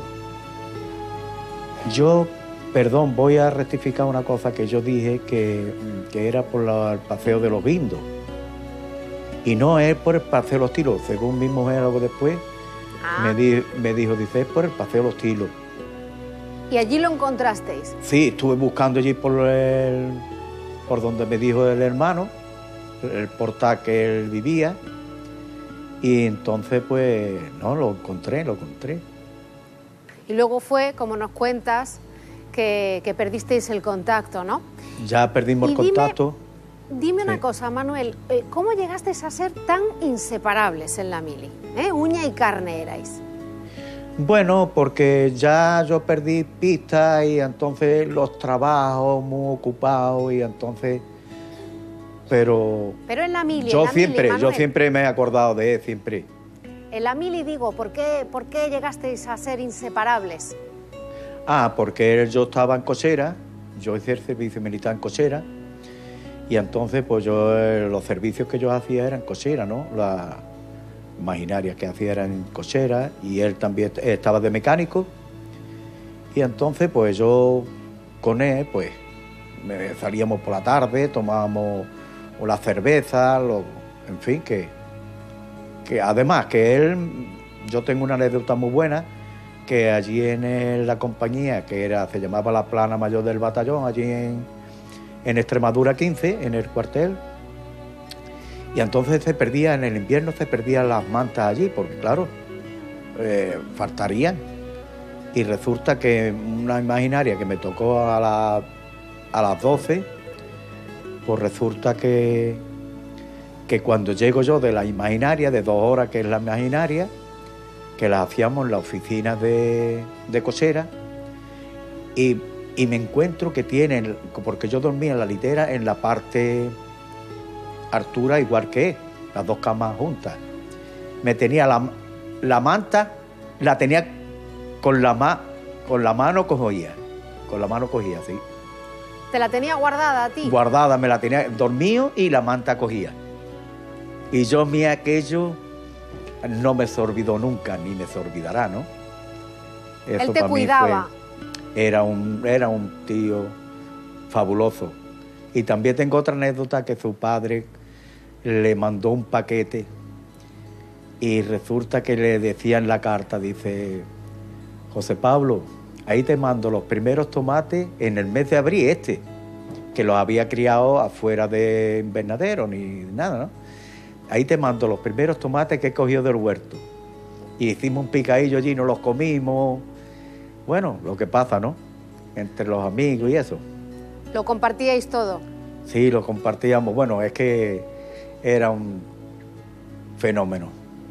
Yo, perdón, voy a rectificar una cosa que yo dije que, que era por la- el Paseo de los Guindos. Y no es por el Paseo de los Tilos. Según mi mujer algo después, me, di- me dijo, dice, es por el Paseo de los Tilos. Y allí lo encontrasteis. Sí, estuve buscando allí por el, por donde me dijo el hermano, el portal que él vivía, y entonces pues no, lo encontré, lo encontré. Y luego fue, como nos cuentas, que, que perdisteis el contacto, ¿no? Ya perdimos Y el dime- contacto. Dime una Sí. cosa, Manuel, eh, ¿cómo llegasteis a ser tan inseparables en la mili? ¿Eh? Uña y carne erais. Bueno, porque ya yo perdí pista y entonces los trabajos muy ocupados y entonces... Pero Pero en la mili, en yo la mili, siempre, yo Manuel, siempre me he acordado de él, siempre. En la mili digo, ¿por qué, ¿por qué llegasteis a ser inseparables? Ah, porque él- yo estaba en cochera, yo hice el servicio militar en cochera, y entonces pues yo eh, los servicios que yo hacía eran cochera, ¿no? Las maquinarias que hacía eran en cochera, y él también est- estaba de mecánico, y entonces pues yo con él pues me- salíamos por la tarde, tomábamos la cerveza, lo- en fin, que, que además que él, yo tengo una anécdota muy buena, que allí en el- la compañía, que era se llamaba la Plana Mayor del Batallón, allí en, en Extremadura quince, en el cuartel, y entonces se perdía, en el invierno se perdían las mantas allí, porque claro, eh, faltarían. Y resulta que una imaginaria que me tocó a, la, a las doce, pues resulta que, que cuando llego yo de la imaginaria, de dos horas que es la imaginaria, que la hacíamos en la oficina de, de cochera, y, y me encuentro que tienen, porque yo dormía en la litera en la parte altura igual que él, las dos camas juntas. Me tenía la, la manta, la tenía con la, ma, con la mano cogía, con la mano cogía, sí. ¿Te la tenía guardada a ti? Guardada, me la tenía dormido y la manta cogía. Y yo, mi aquello, no me se olvidó nunca, ni me se olvidará, ¿no? Eso Él te para mí cuidaba. fue- era, un, era un tío fabuloso. Y también tengo otra anécdota, que su padre le mandó un paquete y resulta que le decía en la carta, dice, José Pablo, ahí te mando los primeros tomates en el mes de abril este, que los había criado afuera de invernadero ni nada, ¿no? Ahí te mando los primeros tomates que he cogido del huerto. Y hicimos un picadillo allí, nos los comimos. Bueno, lo que pasa, ¿no? Entre los amigos y eso. Lo compartíais todo. Sí, lo compartíamos. Bueno, es que era un fenómeno.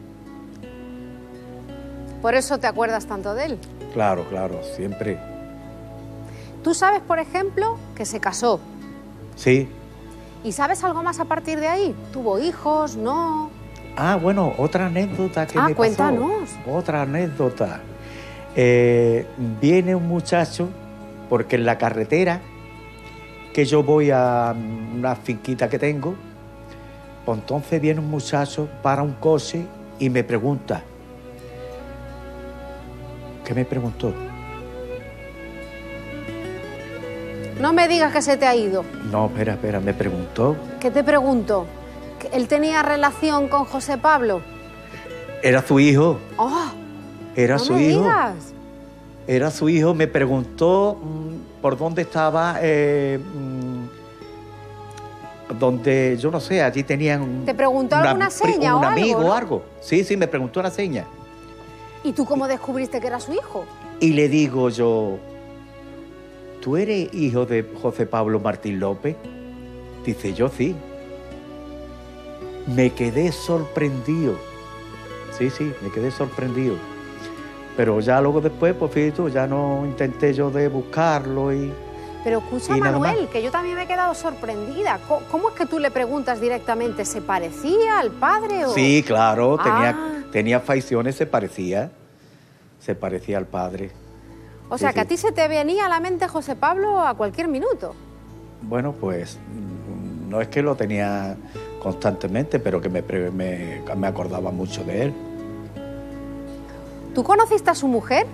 Por eso te acuerdas tanto de él. Claro, claro, siempre. Tú sabes, por ejemplo, que se casó. Sí. ¿Y sabes algo más a partir de ahí? ¿Tuvo hijos? ¿No? Ah, bueno, otra anécdota que Ah, me cuéntanos. pasó. Otra anécdota. Eh, viene un muchacho, porque en la carretera, que yo voy a una finquita que tengo, pues entonces viene un muchacho, para un coche y me pregunta. ¿Qué me preguntó? No me digas que se te ha ido. No, espera, espera, me preguntó. ¿Qué te pregunto? ¿Que ¿Él tenía relación con José Pablo? Era su hijo, ¡Oh! era no su me hijo. digas. Era su hijo, me preguntó mm, por dónde estaba, eh, mm, donde, yo no sé, allí tenían... un- ¿Te preguntó una alguna pri- seña un o algo, amigo no? o algo. Sí, sí, me preguntó una seña. ¿Y tú cómo descubriste que era su hijo? Y le digo yo, ¿tú eres hijo de José Pablo Martín López? Dice, yo sí. Me quedé sorprendido. Sí, sí, me quedé sorprendido. Pero ya luego después, pues fíjate tú, ya no intenté yo de buscarlo y... Pero escucha, Y nada Manuel, que yo también me he quedado sorprendida. Co- ¿Cómo es que tú le preguntas directamente, ¿se parecía al padre o...? Sí, claro, tenía, Ah. tenía facciones, se parecía. Se parecía al padre. O sea, Sí, que a sí. ti se te venía a la mente José Pablo a cualquier minuto. Bueno, pues mm, no es que lo tenía constantemente, pero que me, pre- me, me acordaba mucho de él. ¿Tú conociste a su mujer?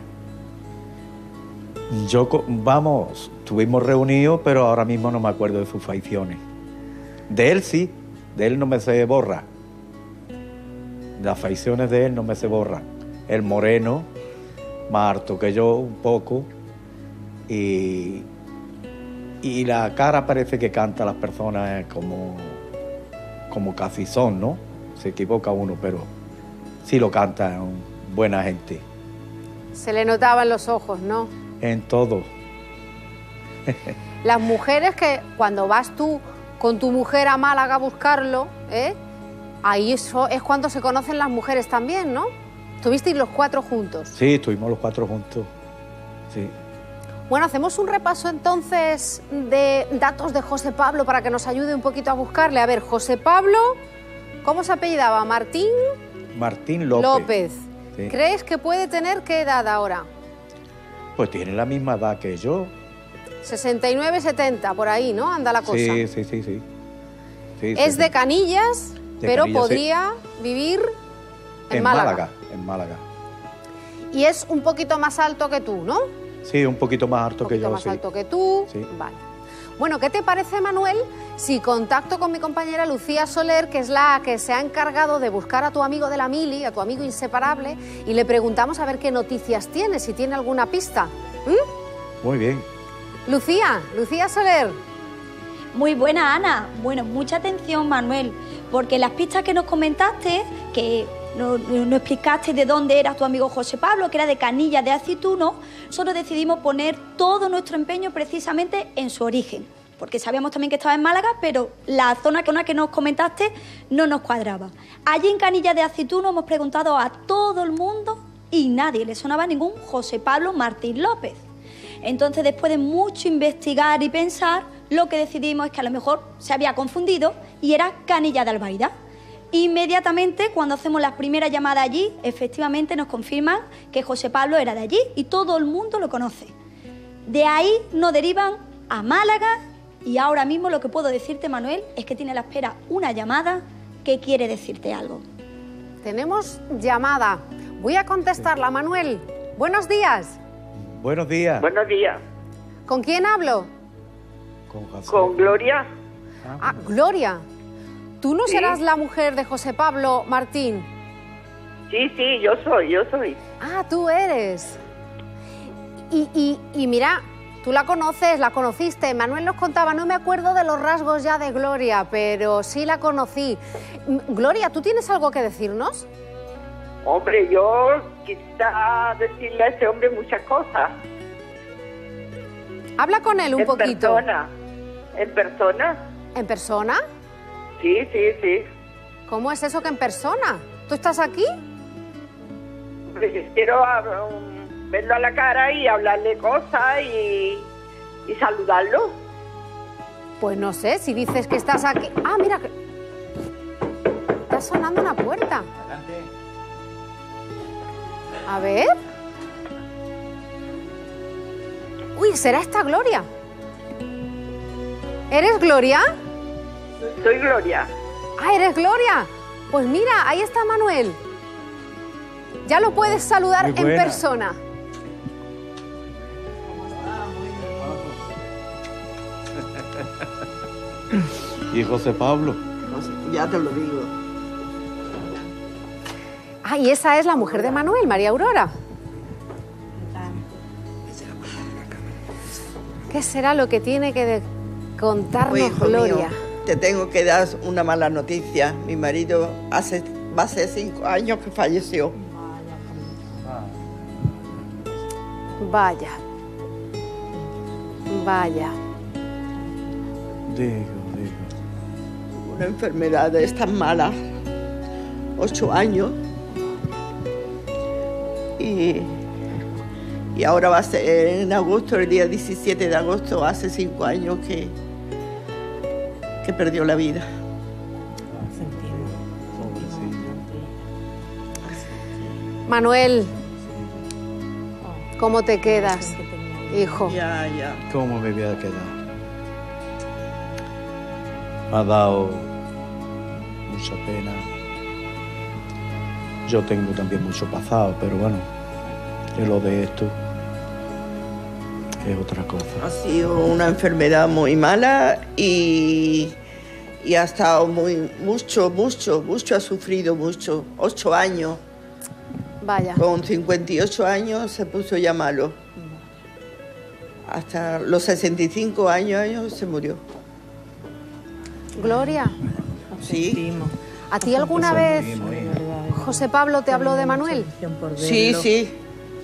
Yo, co- vamos, estuvimos reunidos, pero ahora mismo no me acuerdo de sus facciones. De él sí, de él no me se borra. Las facciones de él no me se borran. El moreno, más harto que yo un poco, y, y la cara parece que canta a las personas como, como casi son, ¿no? Se equivoca uno, pero sí lo canta, buena gente, Se le notaba en los ojos, ¿no? en todo. Las mujeres que cuando vas tú con tu mujer a Málaga a buscarlo, ¿eh? Ahí eso es cuando se conocen las mujeres también, ¿no? Estuvisteis los cuatro juntos. Sí, estuvimos los cuatro juntos. Sí. Bueno, hacemos un repaso entonces de datos de José Pablo para que nos ayude un poquito a buscarle. A ver, José Pablo, ¿cómo se apellidaba? Martín Martín López. López. Sí. ¿Crees que puede tener qué edad ahora? Pues tiene la misma edad que yo. sesenta y nueve, setenta, por ahí, ¿no? Anda la cosa. Sí, sí, sí, sí. Sí, Es sí, de sí. Canillas, De pero Canillas, sí. podría vivir en, En Málaga. Málaga, en Málaga. Y es un poquito más alto que tú, ¿no? Un Sí, un poquito más alto que poquito yo, más sí. alto que tú. Sí. Vale. Bueno, ¿qué te parece, Manuel, si contacto con mi compañera Lucía Soler, que es la que se ha encargado de buscar a tu amigo de la mili, a tu amigo inseparable, y le preguntamos a ver qué noticias tiene, si tiene alguna pista? ¿Mm? Muy bien. Lucía, Lucía Soler. Muy buena, Ana. Bueno, mucha atención, Manuel, porque las pistas que nos comentaste, que nos, nos explicaste de dónde era tu amigo José Pablo, que era de Canillas de Aceituno, solo decidimos poner todo nuestro empeño precisamente en su origen, porque sabíamos también que estaba en Málaga, pero la zona que nos comentaste no nos cuadraba. Allí en Canillas de Aceituno hemos preguntado a todo el mundo y nadie le sonaba ningún José Pablo Martín López. Entonces, después de mucho investigar y pensar, lo que decidimos es que a lo mejor se había confundido y era Canillas de Albaida. Inmediatamente, cuando hacemos las primeras llamadas allí, efectivamente nos confirman que José Pablo era de allí y todo el mundo lo conoce. De ahí nos derivan a Málaga y ahora mismo lo que puedo decirte, Manuel, es que tiene a la espera una llamada que quiere decirte algo. Tenemos llamada. Voy a contestarla, Manuel. Buenos días. Buenos días. Buenos días. ¿Con quién hablo? Con, Con Gloria. Ah, Gloria. ¿Tú no Sí. serás la mujer de José Pablo Martín? Sí, sí, yo soy, yo soy. Ah, tú eres. Y, y, y mira, tú la conoces, la conociste. Manuel nos contaba, no me acuerdo de los rasgos ya de Gloria, pero sí la conocí. M- Gloria, ¿tú tienes algo que decirnos? Hombre, yo quisiera decirle a ese hombre muchas cosas. Habla con él un en poquito. En persona. ¿En persona? ¿En persona? Sí, sí, sí. ¿Cómo es eso que en persona? ¿Tú estás aquí? Hombre, yo quiero ah, um, verlo a la cara y hablarle cosas y, y saludarlo. Pues no sé, si dices que estás aquí... Ah, mira, que... está sonando una puerta. A ver... Uy, ¿será esta Gloria? ¿Eres Gloria? Soy Gloria. Ah, ¿eres Gloria? Pues mira, ahí está Manuel. Ya lo puedes saludar Muy en buena. persona. ¿Y José Pablo? Ya te lo digo. Ah, y esa es la mujer de Manuel, María Aurora. ¿Qué será lo que tiene que de- contarnos Pues, hijo Gloria? mío, te tengo que dar una mala noticia. Mi marido hace, va a ser cinco años que falleció. Vaya. Vaya. Digo, digo. Una enfermedad de estas malas. Ocho años. Y, y ahora va a ser en agosto, el día diecisiete de agosto, hace cinco años que, que perdió la vida. Manuel, ¿cómo te quedas, hijo? Ya, ya. ¿Cómo me voy a quedar? Me ha dado mucha pena. Yo tengo también mucho pasado, pero bueno, que lo de esto es otra cosa. Ha sido una enfermedad muy mala y, y ha estado muy, mucho, mucho, mucho, ha sufrido mucho. Ocho años. Vaya. Con cincuenta y ocho años se puso ya malo. Hasta los sesenta y cinco años se murió. Gloria, Sí. ¿a ti alguna vez José Pablo te habló de Manuel? Sí, sí.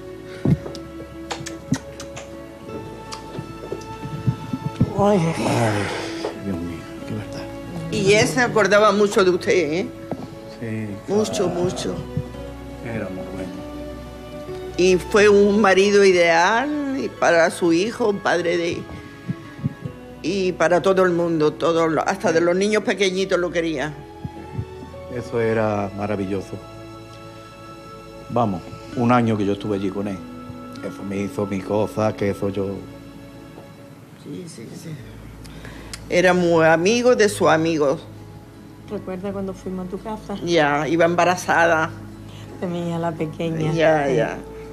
Ay. Dios mío, qué verdad. Y él se acordaba mucho de usted, ¿eh? Sí. Mucho, mucho. Era muy bueno. Y fue un marido ideal y para su hijo, un padre de... Y para todo el mundo, todo, lo- hasta de los niños pequeñitos lo quería. Eso era maravilloso. Vamos, un año que yo estuve allí con él. Eso me hizo mis cosas, que eso yo... Sí, sí, sí. Era muy amigo de sus amigos. ¿Recuerda cuando fuimos a tu casa? Ya, iba embarazada. De mi hija la pequeña. Ya, ya.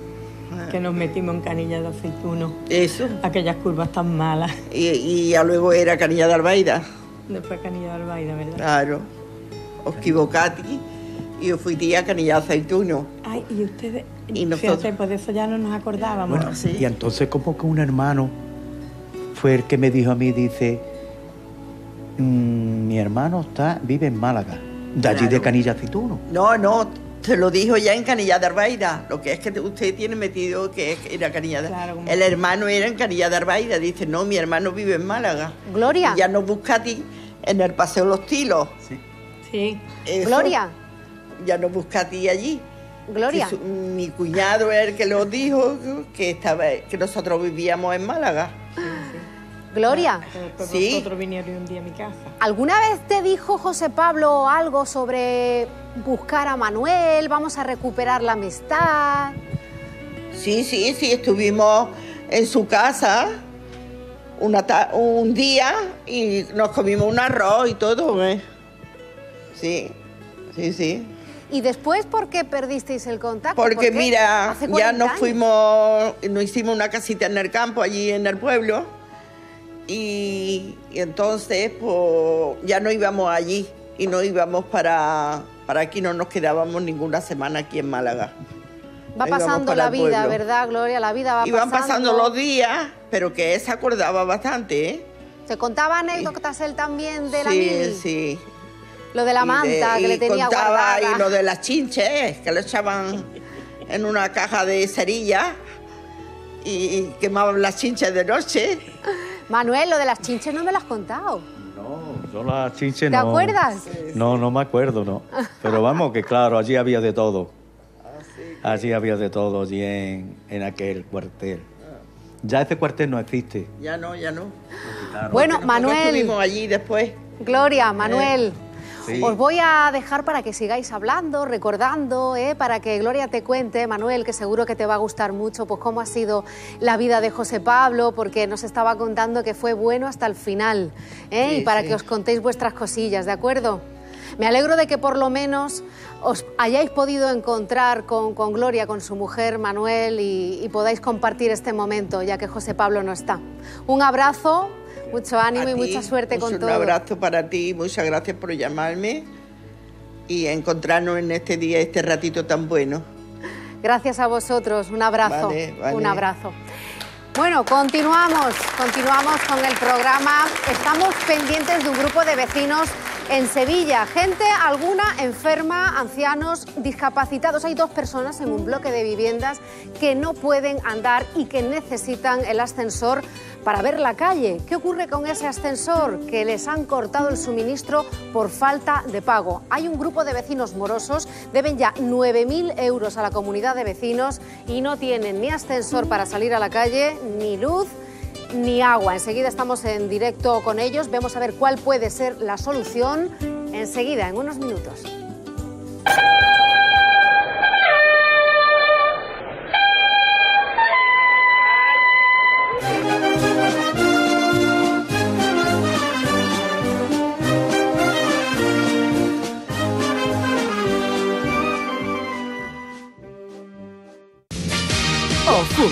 que nos metimos en Canilla de Aceituno. Eso. Aquellas curvas tan malas. Y, y ya luego era Canilla de Albaida. Después Canilla de Albaida, ¿verdad? Claro. Os equivocate y os fui tía a Canilla de Aceituno. Ay, y ustedes... Y nosotros... Fíjate, pues de eso ya no nos acordábamos. Bueno, sí. Y entonces como que un hermano fue el que me dijo a mí, dice, mmm, mi hermano está vive en Málaga, de allí Claro. de Canilla de Aceituno. No, no, te lo dijo ya en Canilla de Albaida. Lo que es que usted tiene metido que era Canilla de... Claro, como- El hermano era en Canilla de Albaida. Dice, no, mi hermano vive en Málaga. Gloria. Y ya nos busca a ti en el Paseo Los Tilos. Sí. Sí. Eso, Gloria. Ya nos busca a ti allí. Gloria. Que su- mi cuñado es el que lo dijo, que, estaba, que nosotros vivíamos en Málaga. Gloria. Después Sí. vosotros vinieron un día a mi casa. ¿Alguna vez te dijo José Pablo algo sobre buscar a Manuel, vamos a recuperar la amistad? Sí, sí, sí, estuvimos en su casa una ta- un día y nos comimos un arroz y todo. ¿eh? Sí, sí, sí. ¿Y después por qué perdisteis el contacto? Porque ¿Por qué? mira, Hace ya cuarenta nos años. fuimos, nos hicimos una casita en el campo, allí en el pueblo, y, y entonces pues ya no íbamos allí y no íbamos para, para aquí, no nos quedábamos ninguna semana aquí en Málaga. Va Nos íbamos pasando para la el vida, pueblo. ¿verdad, Gloria? La vida va Iban pasando. pasando los días, pero que él se acordaba bastante, ¿eh? ¿Se contaba anécdotas él también de la Sí, mil? sí. Lo de la Y manta de- que y le tenía contaba, guardada. y lo de las chinches, que le echaban en una caja de cerilla y, y quemaban las chinches de noche. Manuel, lo de las chinches no me lo has contado. No, yo la chinche ¿Te no. acuerdas? No, no me acuerdo, no. Pero vamos, que claro, allí había de todo. Allí había de todo, allí en, en aquel cuartel. Ya ese cuartel no existe. Ya no, ya no. Bueno, Porque nosotros Manuel. estuvimos allí después. Gloria, Manuel. Sí. Os voy a dejar para que sigáis hablando, recordando, ¿eh? Para que Gloria te cuente, Manuel, que seguro que te va a gustar mucho, pues cómo ha sido la vida de José Pablo, porque nos estaba contando que fue bueno hasta el final, ¿eh? Sí, y para sí. que os contéis vuestras cosillas, ¿de acuerdo? Me alegro de que por lo menos os hayáis podido encontrar con, con Gloria, con su mujer Manuel, y, y podáis compartir este momento, ya que José Pablo no está. Un abrazo. Mucho ánimo A y ti, mucha suerte pues con un todo. Un abrazo para ti, muchas gracias por llamarme y encontrarnos en este día, este ratito tan bueno. Gracias a vosotros, un abrazo, Vale, vale. un abrazo. Bueno, continuamos, continuamos con el programa. Estamos pendientes de un grupo de vecinos en Sevilla, gente alguna enferma, ancianos, discapacitados. Hay dos personas en un bloque de viviendas que no pueden andar y que necesitan el ascensor para ver la calle. ¿Qué ocurre con ese ascensor? Que les han cortado el suministro por falta de pago. Hay un grupo de vecinos morosos, deben ya nueve mil euros a la comunidad de vecinos y no tienen ni ascensor para salir a la calle, ni luz, ni agua. Enseguida estamos en directo con ellos, vemos a ver cuál puede ser la solución. Enseguida, en unos minutos. Ojo.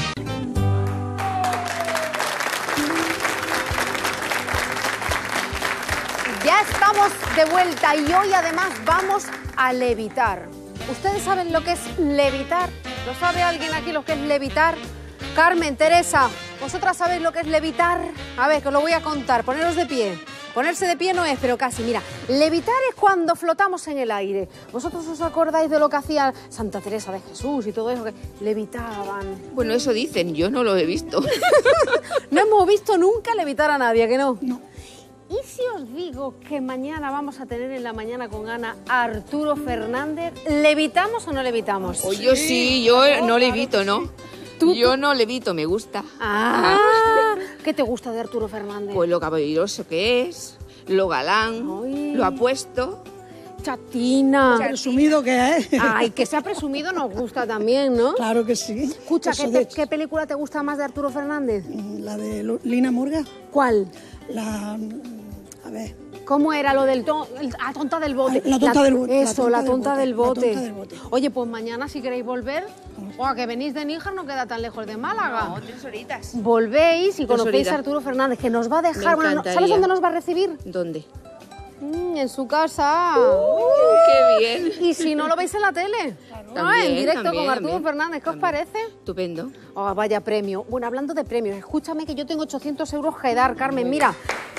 Ya estamos de vuelta y hoy además vamos a levitar. ¿Ustedes saben lo que es levitar? ¿Lo sabe alguien aquí lo que es levitar? Carmen, Teresa, ¿vosotras sabéis lo que es levitar? A ver, que os lo voy a contar. Poneros de pie. Ponerse de pie no es, pero casi. Mira, levitar es cuando flotamos en el aire. ¿Vosotros os acordáis de lo que hacía Santa Teresa de Jesús y todo eso? Que levitaban. Bueno, eso dicen, yo no lo he visto. No hemos visto nunca levitar a nadie, ¿que no? No. ¿Y si os digo que mañana vamos a tener en la mañana con Ana a Arturo Fernández? ¿Levitamos o no levitamos? O yo sí, yo no levito, ¿no? Yo no levito, me gusta. Ah, ¿qué te gusta de Arturo Fernández? Pues lo caballeroso que es, lo galán, lo apuesto. Chatina. Presumido que es. Ay, que sea presumido nos gusta también, ¿no? Claro que sí. Escucha, Eso ¿qué, de- te- ¿qué película te gusta más de Arturo Fernández? La de Lu- Lina Murga. ¿Cuál? La... A ver. ¿Cómo era lo del to la tonta del bote? La tonta del bote. Eso, la tonta, del, bote. La tonta del bote. Oye, pues mañana si queréis volver, o que venís de Níjar, no queda tan lejos de Málaga. No, tres horitas. Volvéis y Tres conocéis horitas. a Arturo Fernández, que nos va a dejar... Me Bueno, encantaría. ¿sabes dónde nos va a recibir? ¿Dónde? Mm, en su casa. Uh, ¡Qué bien! Y si no lo veis en la tele. ¿No? También, En directo también, con Arturo también. Fernández. ¿Qué os parece? Estupendo. Oh, vaya premio. Bueno, hablando de premios, escúchame que yo tengo ochocientos euros que dar, Carmen. Mira.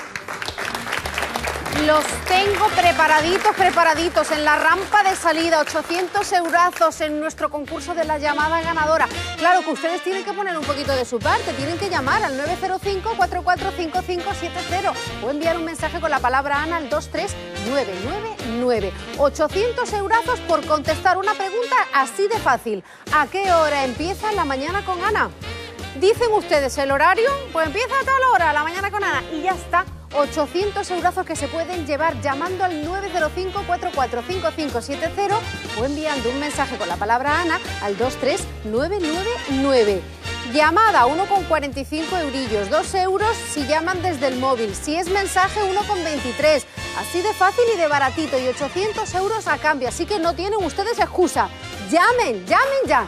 Los tengo preparaditos, preparaditos en la rampa de salida, ochocientos eurazos en nuestro concurso de la llamada ganadora. Claro que ustedes tienen que poner un poquito de su parte, tienen que llamar al nueve cero cinco, cuatro cuatro cinco cinco siete cero o enviar un mensaje con la palabra Ana al dos tres nueve nueve nueve. ochocientos eurazos por contestar una pregunta así de fácil. ¿A qué hora empieza la mañana con Ana? Dicen ustedes el horario, pues empieza a tal hora, la mañana con Ana, y ya está. ochocientos eurazos que se pueden llevar llamando al nueve cero cinco, cuatro cuatro cinco cinco siete cero o enviando un mensaje con la palabra Ana al dos tres nueve nueve nueve. Llamada uno con cuarenta y cinco eurillos, dos euros si llaman desde el móvil. Si es mensaje, uno con veintitrés. Así de fácil y de baratito, y ochocientos euros a cambio. Así que no tienen ustedes excusa. Llamen, llamen ya.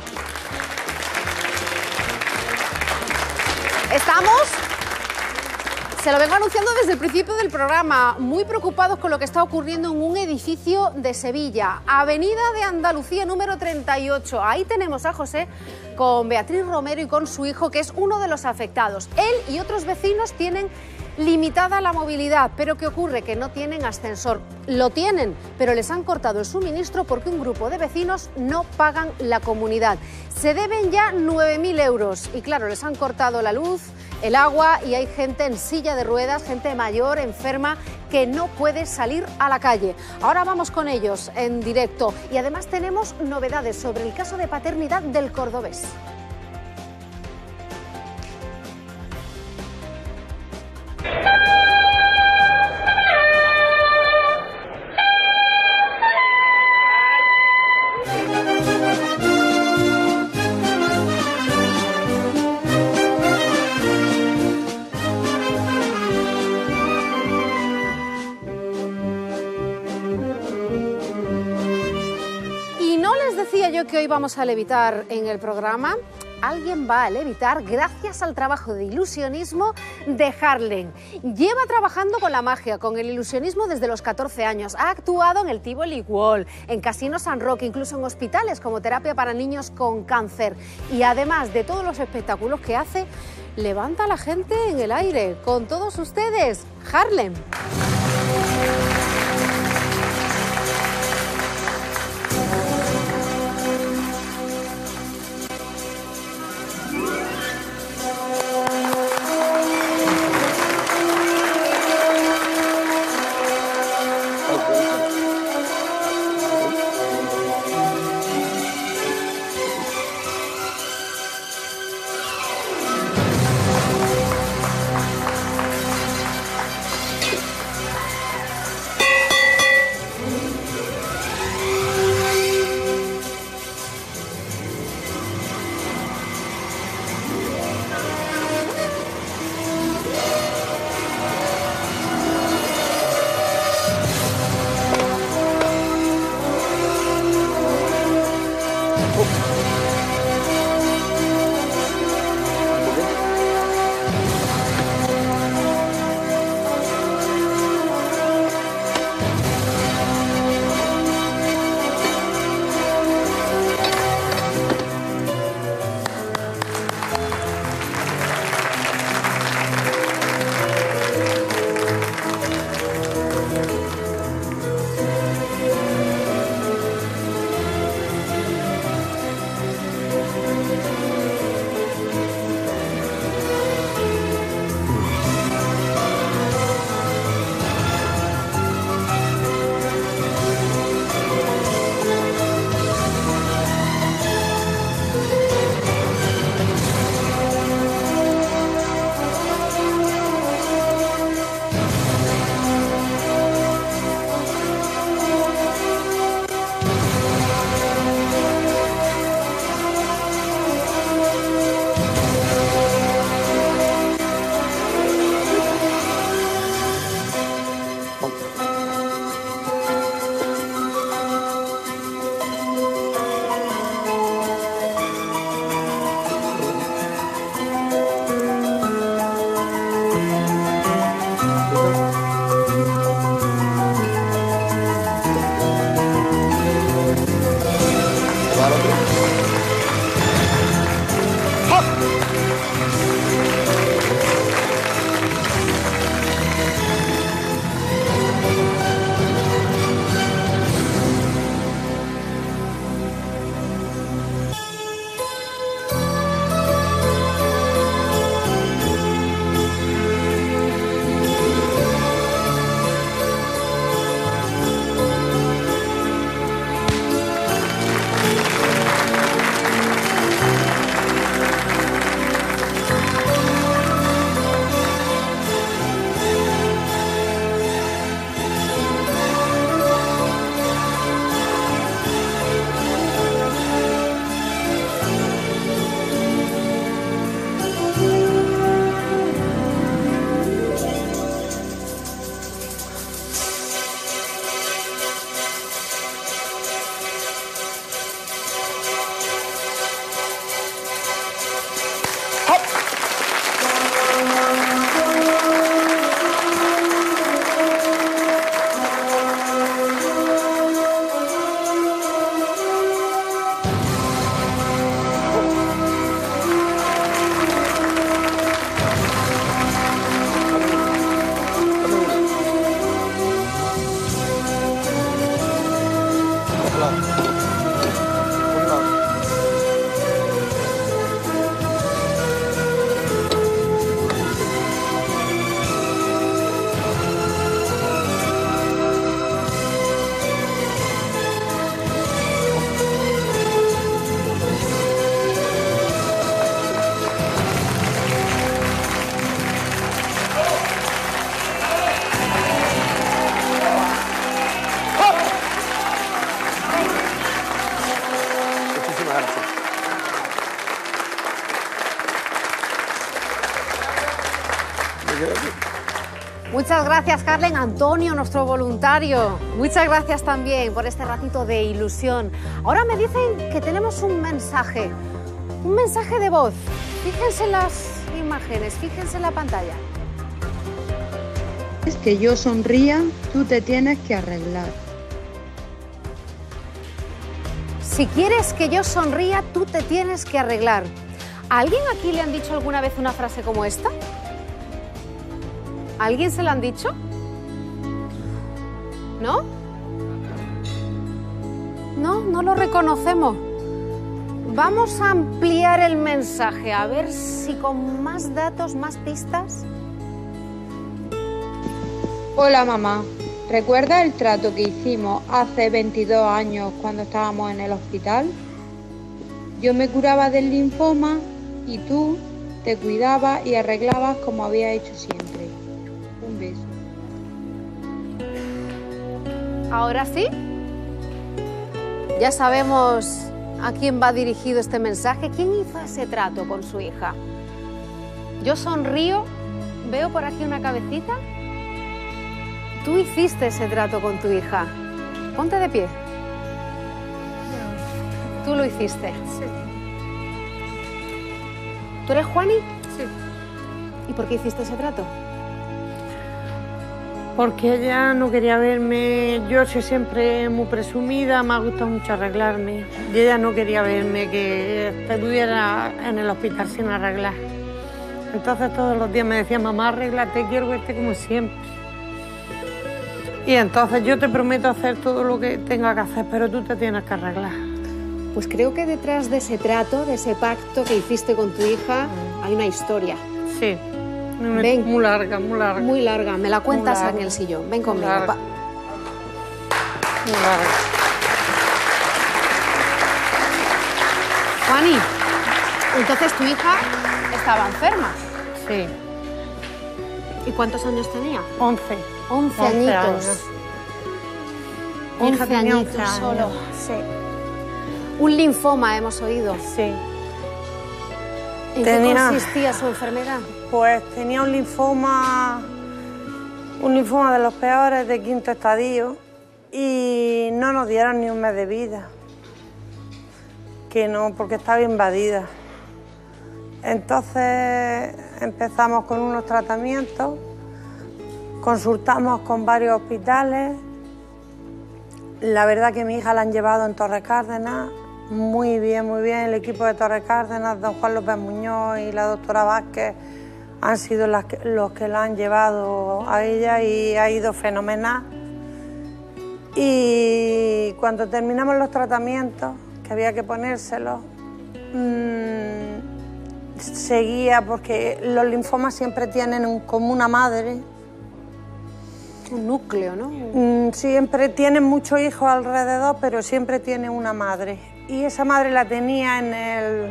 Estamos... Se lo vengo anunciando desde el principio del programa, muy preocupados con lo que está ocurriendo en un edificio de Sevilla, Avenida de Andalucía número treinta y ocho. Ahí tenemos a José con Beatriz Romero y con su hijo, que es uno de los afectados. Él y otros vecinos tienen limitada la movilidad, pero ¿qué ocurre? Que no tienen ascensor. Lo tienen, pero les han cortado el suministro porque un grupo de vecinos no pagan la comunidad. Se deben ya nueve mil euros y claro, les han cortado la luz, el agua, y hay gente en silla de ruedas, gente mayor, enferma, que no puede salir a la calle. Ahora vamos con ellos en directo y además tenemos novedades sobre el caso de paternidad del cordobés. Yo que hoy vamos a levitar en el programa. Alguien va a levitar gracias al trabajo de ilusionismo de Harlem. Lleva trabajando con la magia, con el ilusionismo desde los catorce años. Ha actuado en el Tivoli Wall, en Casino San Roque, incluso en hospitales como terapia para niños con cáncer. Y además de todos los espectáculos que hace, levanta a la gente en el aire. Con todos ustedes, Harlem. Muchas gracias, Carlen. Antonio, nuestro voluntario. Muchas gracias también por este ratito de ilusión. Ahora me dicen que tenemos un mensaje, un mensaje de voz. Fíjense en las imágenes, fíjense en la pantalla. Es que yo sonría, tú te tienes que arreglar. Si quieres que yo sonría, tú te tienes que arreglar. ¿A alguien aquí le han dicho alguna vez una frase como esta? ¿A alguien se la han dicho? ¿No? No, no lo reconocemos. Vamos a ampliar el mensaje, a ver si con más datos, más pistas. Hola mamá, ¿recuerdas el trato que hicimos hace veintidós años cuando estábamos en el hospital? Yo me curaba del linfoma y tú te cuidabas y arreglabas como habías hecho siempre. Un beso. Ahora sí, ya sabemos a quién va dirigido este mensaje. ¿Quién hizo ese trato con su hija? Yo sonrío, veo por aquí una cabecita. Tú hiciste ese trato con tu hija. Ponte de pie. Tú lo hiciste. Sí. ¿Tú eres Juani? Sí. ¿Y por qué hiciste ese trato? Porque ella no quería verme, yo soy siempre muy presumida, me ha gustado mucho arreglarme. Y ella no quería verme que estuviera en el hospital sin arreglar. Entonces todos los días me decía, mamá, arréglate, quiero verte como siempre. Y entonces yo te prometo hacer todo lo que tenga que hacer, pero tú te tienes que arreglar. Pues creo que detrás de ese trato, de ese pacto que hiciste con tu hija, hay una historia. Sí. Ven. Muy larga, muy larga. Muy larga. Me la cuentas en el sillón. Ven conmigo. Muy larga. Muy larga. Juani, entonces tu hija estaba enferma. Sí. ¿Y cuántos años tenía? Once. Once, Once añitos. años. Mi hija Once tenía añitos once años. solo. Sí. Un linfoma, hemos oído. Sí. ¿En Tenía- qué consistía su enfermedad? Pues tenía un linfoma, un linfoma de los peores de quinto estadio y no nos dieron ni un mes de vida. Que no, porque estaba invadida. Entonces empezamos con unos tratamientos, consultamos con varios hospitales. La verdad que mi hija la han llevado en Torre Cárdenas, muy bien, muy bien. El equipo de Torre Cárdenas, don Juan López Muñoz y la doctora Vázquez han sido las que- los que la han llevado a ella y ha ido fenomenal. Y cuando terminamos los tratamientos, que había que ponérselos, mmm, seguía, porque los linfomas siempre tienen un- como una madre. Un núcleo, ¿no? Mm, Siempre tienen muchos hijos alrededor, pero siempre tiene una madre. Y esa madre la tenía en el,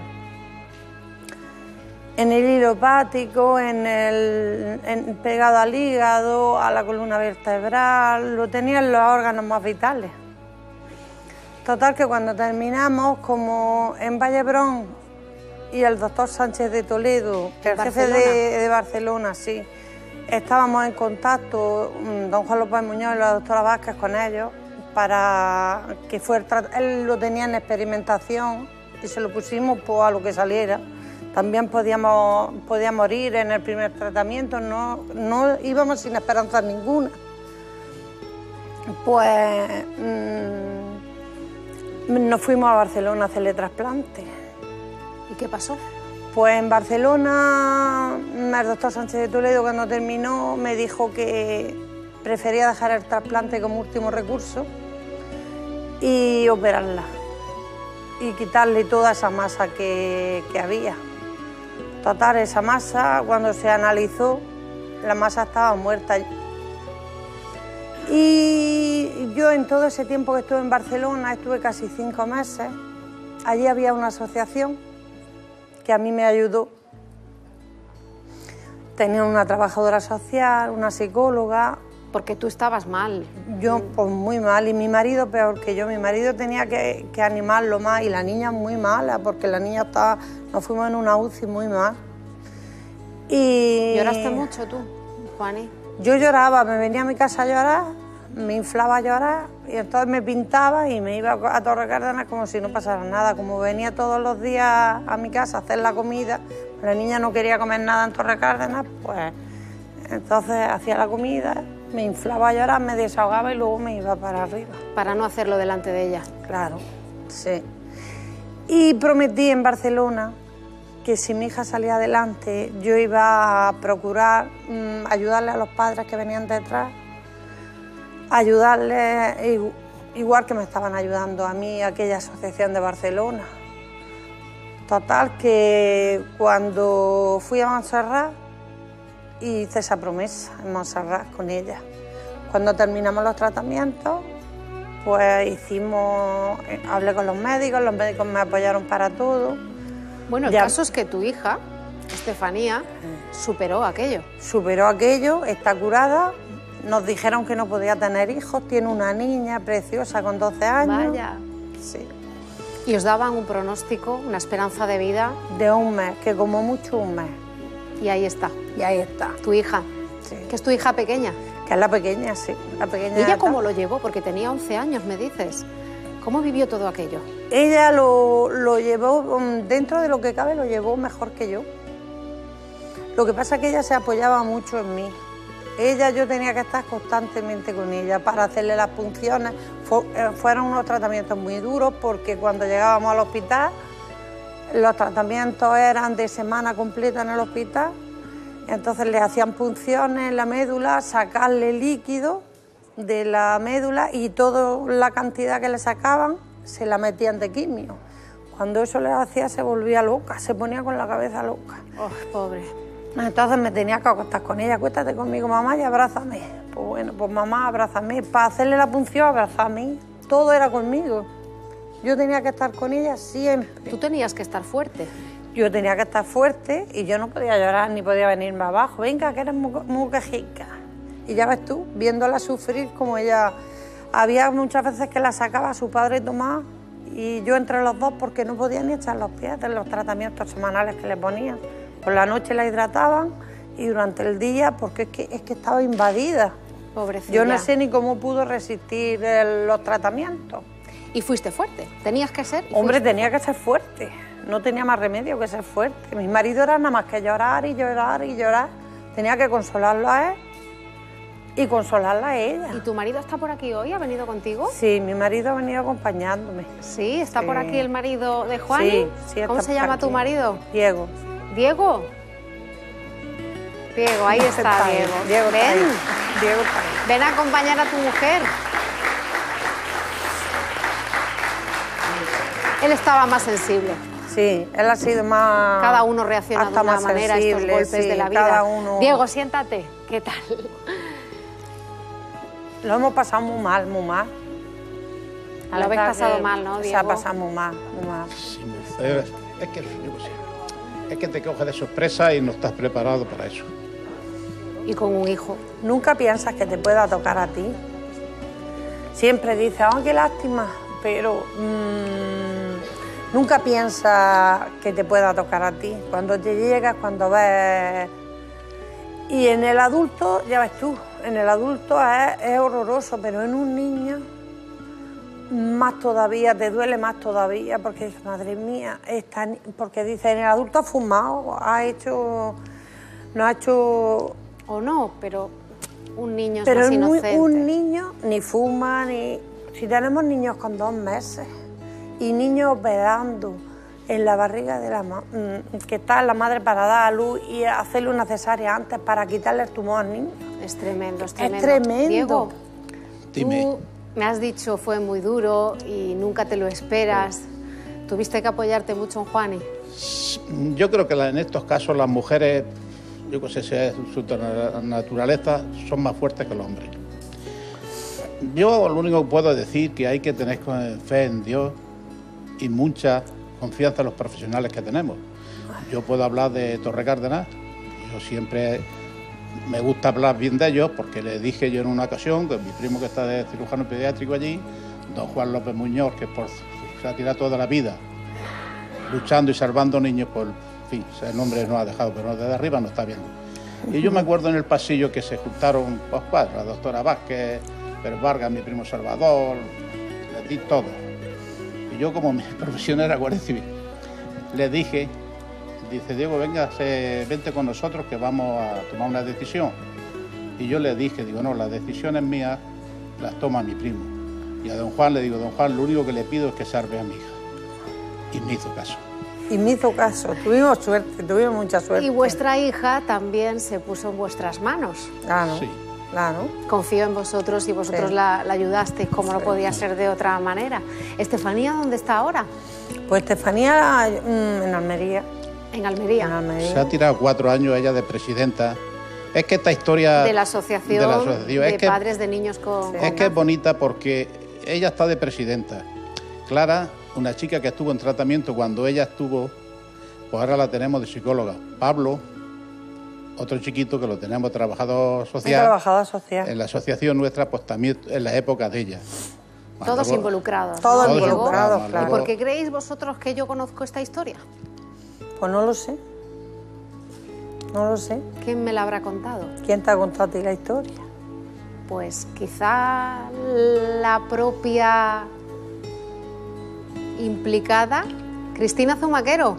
en el hilo hepático, en el, en- pegado al hígado, a la columna vertebral, lo tenía en los órganos más vitales. Total que cuando terminamos, como en Vallebrón y el doctor Sánchez de Toledo, el jefe Barcelona. de, de Barcelona, sí, estábamos en contacto, mm, don Juan López Muñoz y la doctora Vázquez con ellos, para que fuera el trat- él lo tenía en experimentación y se lo pusimos pues, a lo que saliera. También podíamos, podía morir en el primer tratamiento, no, no íbamos sin esperanza ninguna. Pues mm, nos fuimos a Barcelona a hacerle trasplante. ¿Y qué pasó? Pues en Barcelona, el doctor Sánchez de Toledo, cuando terminó, me dijo que prefería dejar el trasplante como último recurso y operarla y quitarle toda esa masa que, que había. Total, esa masa, cuando se analizó, la masa estaba muerta. Y yo en todo ese tiempo que estuve en Barcelona, estuve casi cinco meses, allí había una asociación que a mí me ayudó. Tenía una trabajadora social, una psicóloga. Porque tú estabas mal. Yo, pues muy mal, y mi marido peor que yo. Mi marido tenía que, que animarlo más, y la niña muy mala, porque la niña estaba, nos fuimos en una U C I muy mal. Y... ¿Lloraste mucho tú, Juani? Yo lloraba, me venía a mi casa a llorar, me inflaba a llorar y entonces me pintaba y me iba a Torre Cárdenas como si no pasara nada. Como venía todos los días a mi casa a hacer la comida, la niña no quería comer nada en Torre Cárdenas, pues entonces hacía la comida, me inflaba a llorar, me desahogaba y luego me iba para arriba. Para no hacerlo delante de ella. Claro, sí. Y prometí en Barcelona que si mi hija salía adelante, yo iba a procurar mmm, ayudarle a los padres que venían detrás, ayudarles igual que me estaban ayudando a mí aquella asociación de Barcelona. Total, que cuando fui a Montserrat, hice esa promesa en Montserrat con ella. Cuando terminamos los tratamientos, pues hicimos, hablé con los médicos, los médicos me apoyaron para todo. Bueno, el ya, caso es que tu hija, Estefanía, superó aquello. Superó aquello, está curada, nos dijeron que no podía tener hijos, tiene una niña preciosa con doce años. Vaya. Sí. Y os daban un pronóstico, una esperanza de vida. De un mes, que como mucho un mes. Y ahí está. Y ahí está. Tu hija. Sí. Que es tu hija pequeña. Que es la pequeña, sí. La pequeña. ¿Y ella cómo lo llevó? Porque tenía once años, me dices. ¿Cómo vivió todo aquello? Ella lo, lo llevó, dentro de lo que cabe, lo llevó mejor que yo. Lo que pasa es que ella se apoyaba mucho en mí. Ella, yo tenía que estar constantemente con ella para hacerle las punciones. Fueron unos tratamientos muy duros porque cuando llegábamos al hospital, los tratamientos eran de semana completa en el hospital. Entonces le hacían punciones en la médula, sacarle líquido de la médula y toda la cantidad que le sacaban se la metían de quimio. Cuando eso le hacía se volvía loca, se ponía con la cabeza loca. Oh, pobre. Entonces me tenía que acostar con ella, acuéstate conmigo, mamá, y abrázame. Pues bueno, pues mamá, abrázame. Para hacerle la punción, abrázame. Todo era conmigo. Yo tenía que estar con ella siempre. Tú tenías que estar fuerte. Yo tenía que estar fuerte y yo no podía llorar ni podía venirme abajo. Venga, que eres muy, muy quejica. Y ya ves tú, viéndola sufrir como ella... Había muchas veces que la sacaba a su padre Tomás y yo entre los dos porque no podía ni echar los pies de los tratamientos semanales que le ponían. Por la noche la hidrataban y durante el día porque es que, es que estaba invadida. Pobrecilla. Yo no sé ni cómo pudo resistir el, los tratamientos. ¿Y fuiste fuerte? ¿Tenías que ser? Hombre, tenía que ser fuerte. No tenía más remedio que ser fuerte. Mi marido era nada más que llorar y llorar y llorar. Tenía que consolarlo a él y consolarla a ella. ¿Y tu marido está por aquí hoy? ¿Ha venido contigo? Sí, mi marido ha venido acompañándome. Sí, ¿está sí. por aquí el marido de Juani? Sí, sí. ¿Cómo se llama tu marido? Diego. ¿Diego? Diego, ahí está, está Diego. Diego Ven. Diego está ahí. Ven a acompañar a tu mujer. Él estaba más sensible. Sí, él ha sido más... Cada uno reacciona de una manera a estos golpes sí, de la vida. Cada uno... Diego, siéntate. ¿Qué tal? Lo hemos pasado muy mal, muy mal. Lo habéis pasado mal, ¿no, Diego? Se ha pasado muy mal, muy mal. Sí, mujer, es que, es que te coges de sorpresa y no estás preparado para eso. Y con un hijo. Nunca piensas que te pueda tocar a ti. Siempre dices, oh, qué lástima, pero mmm, nunca piensas que te pueda tocar a ti. Cuando te llegas, cuando ves... Y en el adulto, ya ves tú, en el adulto es, es horroroso, pero en un niño más todavía, te duele más todavía, porque dices, madre mía, está, porque dice, en el adulto ha fumado, ha hecho, no ha hecho... O no, pero un niño es pero más inocente. Un niño ni fuma, ni... Si tenemos niños con dos meses y niños operando en la barriga de la madre, que está la madre para dar a luz y hacerle una cesárea antes para quitarle el tumor al niño. Es tremendo, es tremendo. Es tremendo. Diego, Dime. Tú me has dicho fue muy duro y nunca te lo esperas. ¿Tuviste que apoyarte mucho en Juani? Yo creo que en estos casos las mujeres, yo no sé si es su naturaleza, son más fuertes que los hombres. Yo lo único que puedo decir es que hay que tener fe en Dios y mucha confianza en los profesionales que tenemos. Yo puedo hablar de Torre Cárdenas, yo siempre me gusta hablar bien de ellos porque le dije yo en una ocasión que mi primo que está de cirujano pediátrico allí, don Juan López Muñoz, que por, se ha tirado toda la vida luchando y salvando niños, por en fin, el nombre no ha dejado, pero desde arriba no está bien. Y yo me acuerdo en el pasillo que se juntaron, pues, la doctora Vázquez, Pérez Vargas, mi primo Salvador, les di todo. Y yo, como mi profesión era Guardia Civil, les dije, dice, Diego, venga, se, vente con nosotros que vamos a tomar una decisión. Y yo le dije, digo, no, las decisiones mías las toma mi primo. Y a don Juan le digo, don Juan, lo único que le pido es que salve a mi hija. Y me hizo caso. Y me hizo caso, tuvimos suerte, tuvimos mucha suerte. Y vuestra hija también se puso en vuestras manos. Claro, sí. Claro. Confió en vosotros y vosotros Sí. la, la ayudasteis como no podía ser de otra manera. ¿Estefanía dónde está ahora? Pues Estefanía mm, en Almería. En Almería. En Almería. Se ha tirado cuatro años ella de presidenta. Es que esta historia... De la asociación de, de, la asociación, es que, padres de niños con... Es con que es bonita porque ella está de presidenta. Clara, una chica que estuvo en tratamiento cuando ella estuvo, pues ahora la tenemos de psicóloga. Pablo, otro chiquito que lo tenemos trabajador social. Trabajador social. En la asociación nuestra, pues también en la época de ella. Cuando Todos luego- involucrados. Todos ¿no? involucrados, Diego? claro. ¿Y por qué creéis vosotros que yo conozco esta historia? Pues no lo sé. No lo sé. ¿Quién me la habrá contado? ¿Quién te ha contado a ti la historia? Pues quizá la propia implicada, Cristina Zumaquero.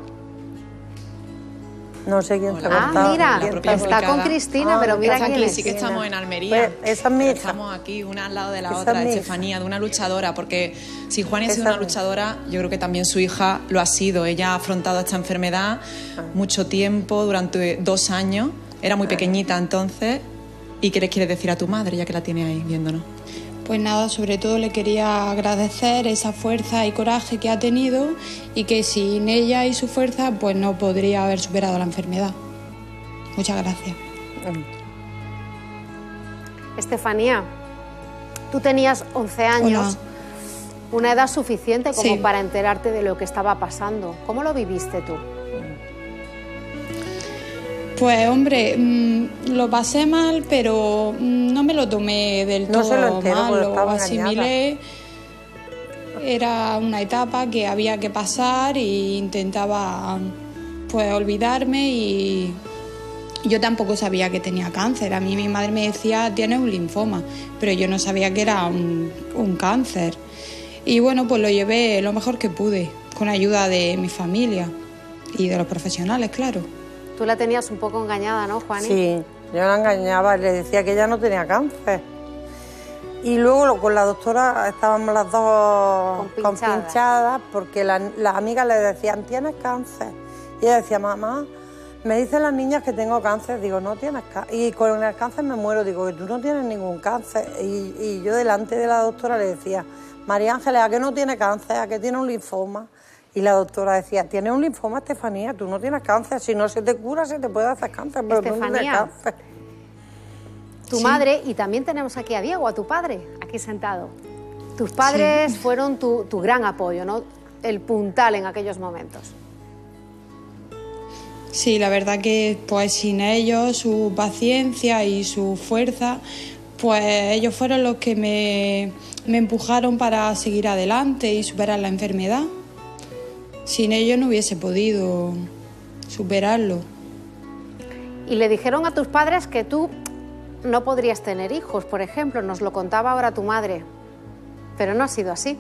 No sé quién te ha Ah, contado. mira, ¿Quién te ha está contado? con Cristina, pero mira quién Tranquila, es. sí que estamos en Almería. Pues esa es mi hija. Estamos aquí una al lado de la Esa otra, es mi hija. Estefanía, de una luchadora, porque si Juan ha Esa sido una es mi- luchadora, yo creo que también su hija lo ha sido. Ella ha afrontado esta enfermedad mucho tiempo, durante dos años. Era muy pequeñita entonces. ¿Y qué le quieres decir a tu madre, ya que la tiene ahí viéndonos? Pues nada, sobre todo le quería agradecer esa fuerza y coraje que ha tenido y que sin ella y su fuerza pues no podría haber superado la enfermedad. Muchas gracias. Estefanía, tú tenías once años, Hola. una edad suficiente como Sí. para enterarte de lo que estaba pasando. ¿Cómo lo viviste tú? Pues hombre, mm, lo pasé mal, pero mm, no me lo tomé del No todo se lo enteró mal, porque lo estaba asimilé. Era una etapa que había que pasar e intentaba pues olvidarme y yo tampoco sabía que tenía cáncer. A mí mi madre me decía, tienes un linfoma, pero yo no sabía que era un, un cáncer. Y bueno, pues lo llevé lo mejor que pude, con ayuda de mi familia y de los profesionales, claro. Tú la tenías un poco engañada, ¿no, Juani? Sí, yo la engañaba, le decía que ella no tenía cáncer. Y luego lo- con la doctora estábamos las dos Compinchadas. compinchadas porque la- las amigas le decían, tienes cáncer. Y ella decía, mamá, me dicen las niñas que tengo cáncer. Digo, no tienes cáncer. Y con el cáncer me muero. Digo, que tú no tienes ningún cáncer. Y, y yo delante de la doctora le decía, María Ángeles, ¿a qué no tiene cáncer? ¿A qué tiene un linfoma? Y la doctora decía, tienes un linfoma, Estefanía, tú no tienes cáncer. Si no se te cura, se te puede hacer cáncer, pero tú no tienes Estefanía. cáncer. Tu Sí. madre, y también tenemos aquí a Diego, a tu padre, aquí sentado. Tus padres Sí. fueron tu, tu gran apoyo, ¿no? El puntal en aquellos momentos. Sí, la verdad que pues sin ellos, su paciencia y su fuerza, pues ellos fueron los que me, me empujaron para seguir adelante y superar la enfermedad. Sin ellos no hubiese podido superarlo. Y le dijeron a tus padres que tú no podrías tener hijos, por ejemplo, nos lo contaba ahora tu madre, pero no ha sido así.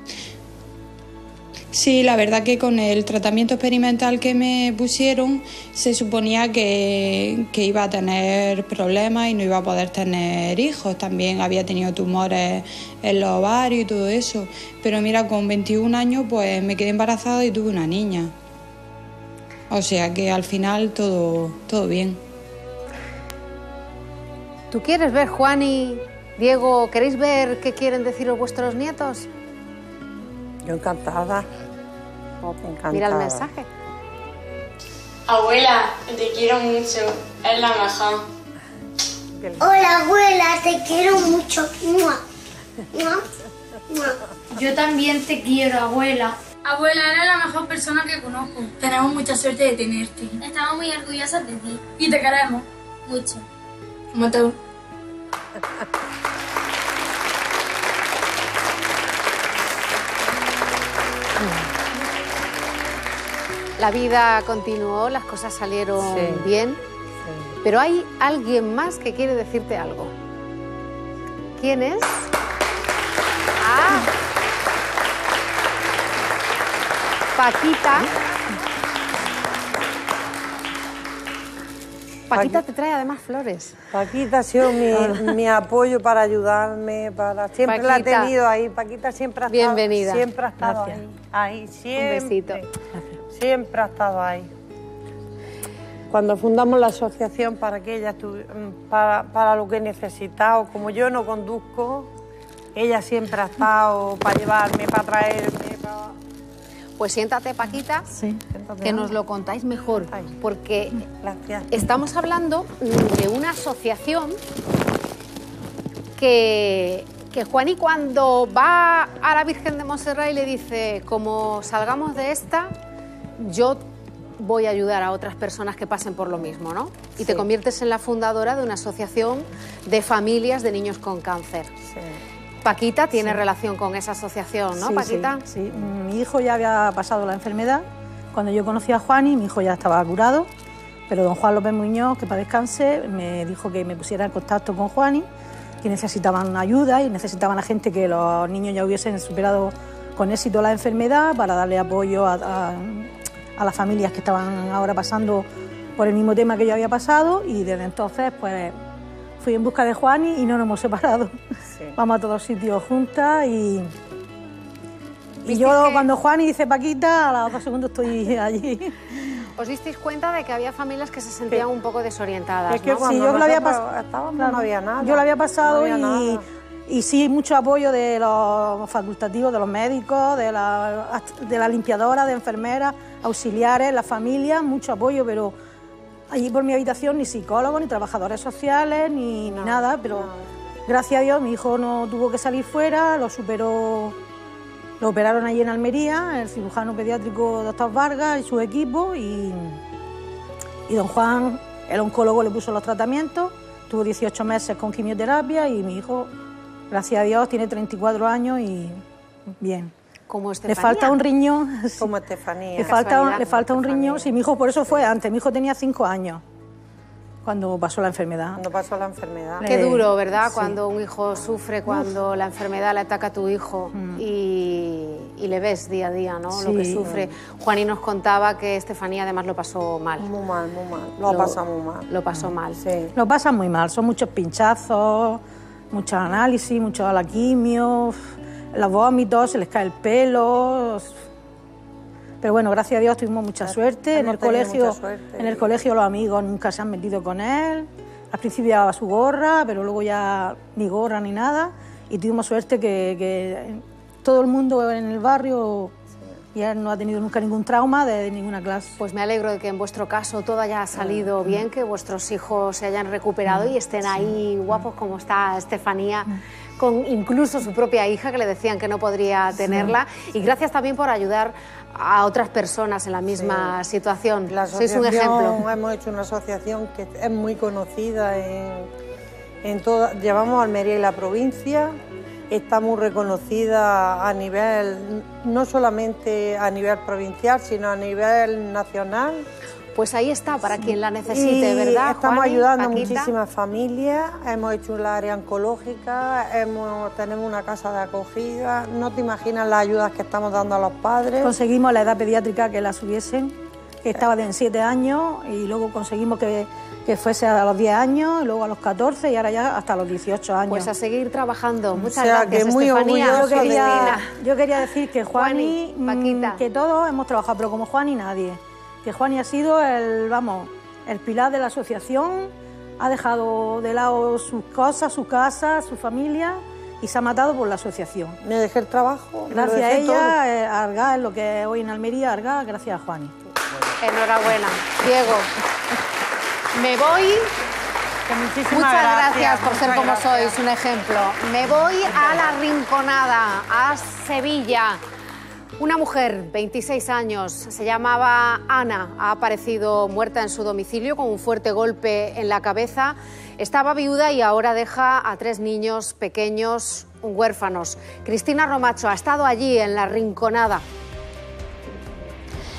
Sí, la verdad que con el tratamiento experimental que me pusieron se suponía que, que iba a tener problemas y no iba a poder tener hijos. También había tenido tumores en los ovarios y todo eso. Pero mira, con veintiún años pues me quedé embarazada y tuve una niña. O sea que al final todo, todo bien. ¿Tú quieres ver, Juan y Diego, queréis ver qué quieren deciros vuestros nietos? Yo encantada. encantada. Mira el mensaje. Abuela, te quiero mucho, es la mejor. Hola abuela, te quiero mucho. Mua. Mua. Mua. Yo también te quiero, abuela. Abuela, eres la mejor persona que conozco. Tenemos mucha suerte de tenerte. Estamos muy orgullosas de ti. Y te queremos. Mucho. Como tú. La vida continuó, las cosas salieron Sí. bien. Pero hay alguien más que quiere decirte algo. ¿Quién es? Ah. Paquita. Paquita te trae además flores. Paquita ha sido mi, mi apoyo para ayudarme, para siempre Paquita. la he tenido ahí. Paquita siempre ha estado, Bienvenida. siempre ha estado Gracias. ahí, ahí siempre. Un besito. Siempre ha estado ahí. Cuando fundamos la asociación para que ella estuvi- para, para lo que he necesitado, como yo no conduzco, ella siempre ha estado para llevarme, para traerme, para... Pues siéntate, Paquita, que nos lo contáis mejor, porque estamos hablando de una asociación que, que Juani cuando va a la Virgen de Montserrat y le dice, como salgamos de esta, yo voy a ayudar a otras personas que pasen por lo mismo, ¿no? Y te Sí. conviertes en la fundadora de una asociación de familias de niños con cáncer. Sí. Paquita tiene Sí. relación con esa asociación, ¿no, Sí, Paquita? Sí, sí. Mi hijo ya había pasado la enfermedad. Cuando yo conocí a Juani, mi hijo ya estaba curado, pero don Juan López Muñoz, que para descanse, me dijo que me pusiera en contacto con Juani, que necesitaban ayuda y necesitaban a gente que los niños ya hubiesen superado con éxito la enfermedad para darle apoyo a, a, a las familias que estaban ahora pasando por el mismo tema que yo había pasado, y desde entonces pues fui en busca de Juani y no nos hemos separado. Sí. Vamos a todos sitios juntas y, y yo cuando Juani dice Paquita, a los dos segundos estoy allí. ¿Os disteis cuenta de que había familias que se sentían un poco desorientadas? Es que ¿no? cuando Sí, yo lo había nosotros pas- estábamos claro, no había nada. Yo lo había pasado No había y, nada. y sí, mucho apoyo de los facultativos, de los médicos, de la, de la limpiadora, de enfermeras, auxiliares, la familia, mucho apoyo, pero allí por mi habitación ni psicólogos, ni trabajadores sociales, ni, ni nada, pero gracias a Dios mi hijo no tuvo que salir fuera, lo superó, lo operaron allí en Almería, el cirujano pediátrico doctor Vargas y su equipo, y, y don Juan, el oncólogo, le puso los tratamientos, tuvo dieciocho meses con quimioterapia y mi hijo, gracias a Dios, tiene treinta y cuatro años y bien. Como Le Estefanía. falta un riñón. Como Estefanía. Le falta, le falta un riñón. Sí, mi hijo por eso fue antes. Mi hijo tenía cinco años cuando pasó la enfermedad. Cuando pasó la enfermedad. Qué duro, ¿verdad? Sí. Cuando un hijo sufre, cuando la enfermedad le ataca a tu hijo y, y le ves día a día, ¿no? Lo que Sí. sufre. Juaní nos contaba que Estefanía además lo pasó mal. Muy mal, muy mal. Lo ha pasado muy mal. Lo pasó mal. Sí. Lo pasan muy mal. Son muchos pinchazos, muchos análisis, mucho a la quimio, los vómitos, se les cae el pelo. Pero bueno, gracias a Dios tuvimos mucha suerte. En hemos el tenido colegio, mucha suerte. en el colegio los amigos nunca se han metido con él. Al principio llevaba su gorra, pero luego ya ni gorra ni nada. Y tuvimos suerte que, que todo el mundo en el barrio ya no ha tenido nunca ningún trauma de, de ninguna clase. Pues me alegro de que en vuestro caso todo haya salido bien, que vuestros hijos se hayan recuperado y estén ahí guapos como está Estefanía, con incluso su propia hija que le decían que no podría tenerla. Y gracias también por ayudar a otras personas en la misma Sí. situación. La Sois un asociación, ejemplo. hemos hecho una asociación que es muy conocida en, en toda, llevamos Almería y la provincia, está muy reconocida a nivel, no solamente a nivel provincial, sino a nivel nacional. Pues ahí está, para quien la necesite, Y ¿verdad, estamos Juani, ayudando a Paquita? muchísimas familias, hemos hecho un área oncológica, hemos, tenemos una casa de acogida, no te imaginas las ayudas que estamos dando a los padres. Conseguimos la edad pediátrica que la subiesen, que estaba de siete años, y luego conseguimos que, que fuese a los diez años, y luego a los catorce y ahora ya hasta los dieciocho años. Pues a seguir trabajando. Muchas O sea, gracias, que muy Estefanía. orgulloso yo, quería, Cristina. yo quería decir que Juani, Juani, Paquita. mm, que todos hemos trabajado, pero como Juani nadie. Que Juani ha sido el, vamos, el pilar de la asociación, ha dejado de lado sus cosas, su casa, su familia, y se ha matado por la asociación. Me dejé el trabajo. me lo Gracias a dejé ella, todo. eh, a Argá, lo que es hoy en Almería, Argá, gracias a Juani. Enhorabuena. Diego, me voy. Muchísimas Muchas gracias, gracias, por ser muchas como gracias. sois, un ejemplo. Me voy a La Rinconada, a Sevilla. Una mujer, veintiséis años, se llamaba Ana, ha aparecido muerta en su domicilio con un fuerte golpe en la cabeza. Estaba viuda y ahora deja a tres niños pequeños huérfanos. Cristina Romacho ha estado allí en La Rinconada.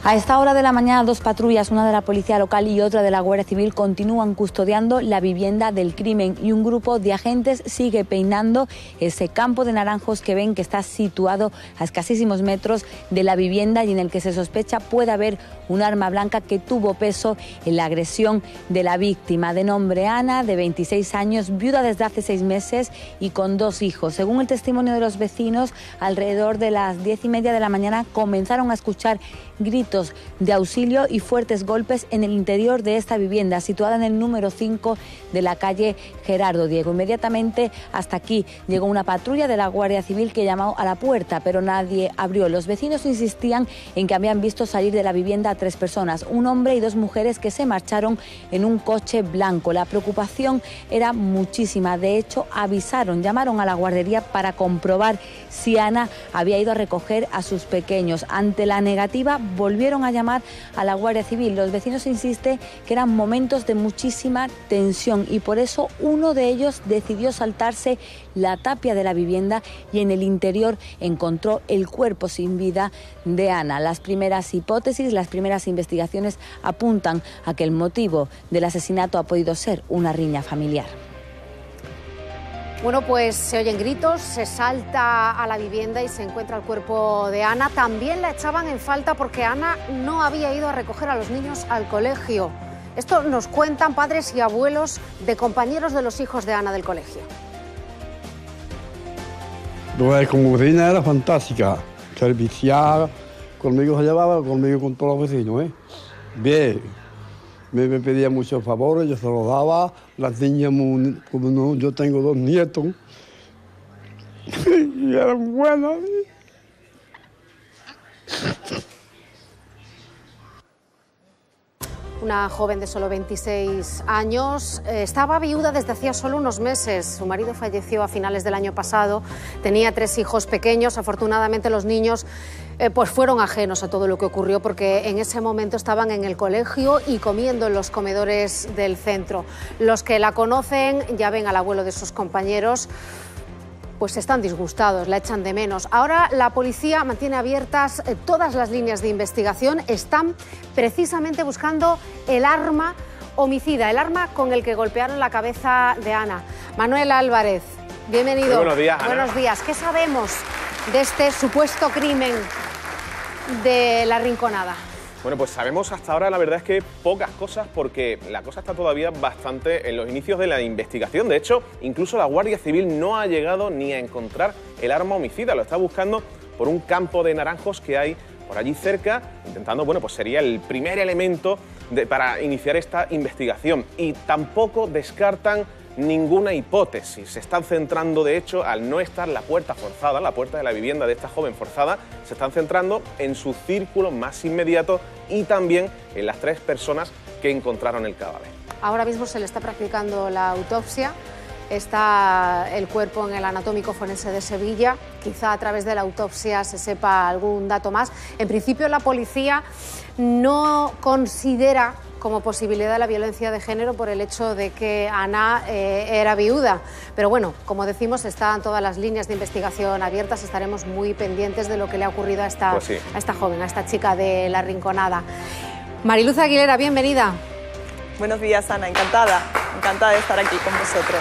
A esta hora de la mañana, dos patrullas, una de la policía local y otra de la Guardia Civil, continúan custodiando la vivienda del crimen y un grupo de agentes sigue peinando ese campo de naranjos que ven que está situado a escasísimos metros de la vivienda y en el que se sospecha puede haber un arma blanca que tuvo peso en la agresión de la víctima, de nombre Ana, de veintiséis años, viuda desde hace seis meses y con dos hijos. Según el testimonio de los vecinos, alrededor de las diez y media de la mañana comenzaron a escuchar gritos de auxilio y fuertes golpes en el interior de esta vivienda, situada en el número cinco de la calle Gerardo Diego. Inmediatamente hasta aquí llegó una patrulla de la Guardia Civil que llamó a la puerta, pero nadie abrió. Los vecinos insistían en que habían visto salir de la vivienda a tres personas, un hombre y dos mujeres que se marcharon en un coche blanco. La preocupación era muchísima. De hecho, avisaron, llamaron a la guardería para comprobar si Ana había ido a recoger a sus pequeños. Ante la negativa, volvieron a llamar a la Guardia Civil. Los vecinos insisten que eran momentos de muchísima tensión y por eso uno de ellos decidió saltarse la tapia de la vivienda y en el interior encontró el cuerpo sin vida de Ana. Las primeras hipótesis, las primeras investigaciones apuntan a que el motivo del asesinato ha podido ser una riña familiar. Bueno, pues se oyen gritos, se salta a la vivienda y se encuentra el cuerpo de Ana. También la echaban en falta porque Ana no había ido a recoger a los niños al colegio. Esto nos cuentan padres y abuelos de compañeros de los hijos de Ana del colegio. Pues como vecina era fantástica, servicial, conmigo se llevaba, conmigo con todos los vecinos, ¿eh? Bien. Me, me pedía muchos favores, yo se los daba. Las niñas, como no, yo tengo dos nietos, y eran buenas. Una joven de solo veintiséis años eh, estaba viuda desde hacía solo unos meses. Su marido falleció a finales del año pasado. Tenía tres hijos pequeños. Afortunadamente los niños eh, pues fueron ajenos a todo lo que ocurrió porque en ese momento estaban en el colegio y comiendo en los comedores del centro. Los que la conocen ya ven al abuelo de sus compañeros, pues están disgustados, la echan de menos. Ahora la policía mantiene abiertas eh, todas las líneas de investigación. Están precisamente buscando el arma homicida, el arma con el que golpearon la cabeza de Ana. Manuel Álvarez, bienvenido. Muy buenos días, Ana. Buenos días. ¿Qué sabemos de este supuesto crimen de La Rinconada? Bueno, pues sabemos hasta ahora, la verdad es que pocas cosas, porque la cosa está todavía bastante en los inicios de la investigación. De hecho, incluso la Guardia Civil no ha llegado ni a encontrar el arma homicida. Lo está buscando por un campo de naranjos que hay por allí cerca, intentando, bueno, pues sería el primer elemento de, para iniciar esta investigación. Y tampoco descartan ninguna hipótesis. Se están centrando, de hecho, al no estar la puerta forzada, la puerta de la vivienda de esta joven forzada, se están centrando en su círculo más inmediato y también en las tres personas que encontraron el cadáver. Ahora mismo se le está practicando la autopsia. Está el cuerpo en el Anatómico Forense de Sevilla. Quizá a través de la autopsia se sepa algún dato más. En principio, la policía no considera como posibilidad la violencia de género por el hecho de que Ana eh, era viuda. Pero bueno, como decimos, están todas las líneas de investigación abiertas. Estaremos muy pendientes de lo que le ha ocurrido a esta, pues sí. a esta joven, a esta chica de La Rinconada. Mariluz Aguilera, bienvenida. Buenos días, Ana. Encantada, encantada de estar aquí con vosotros.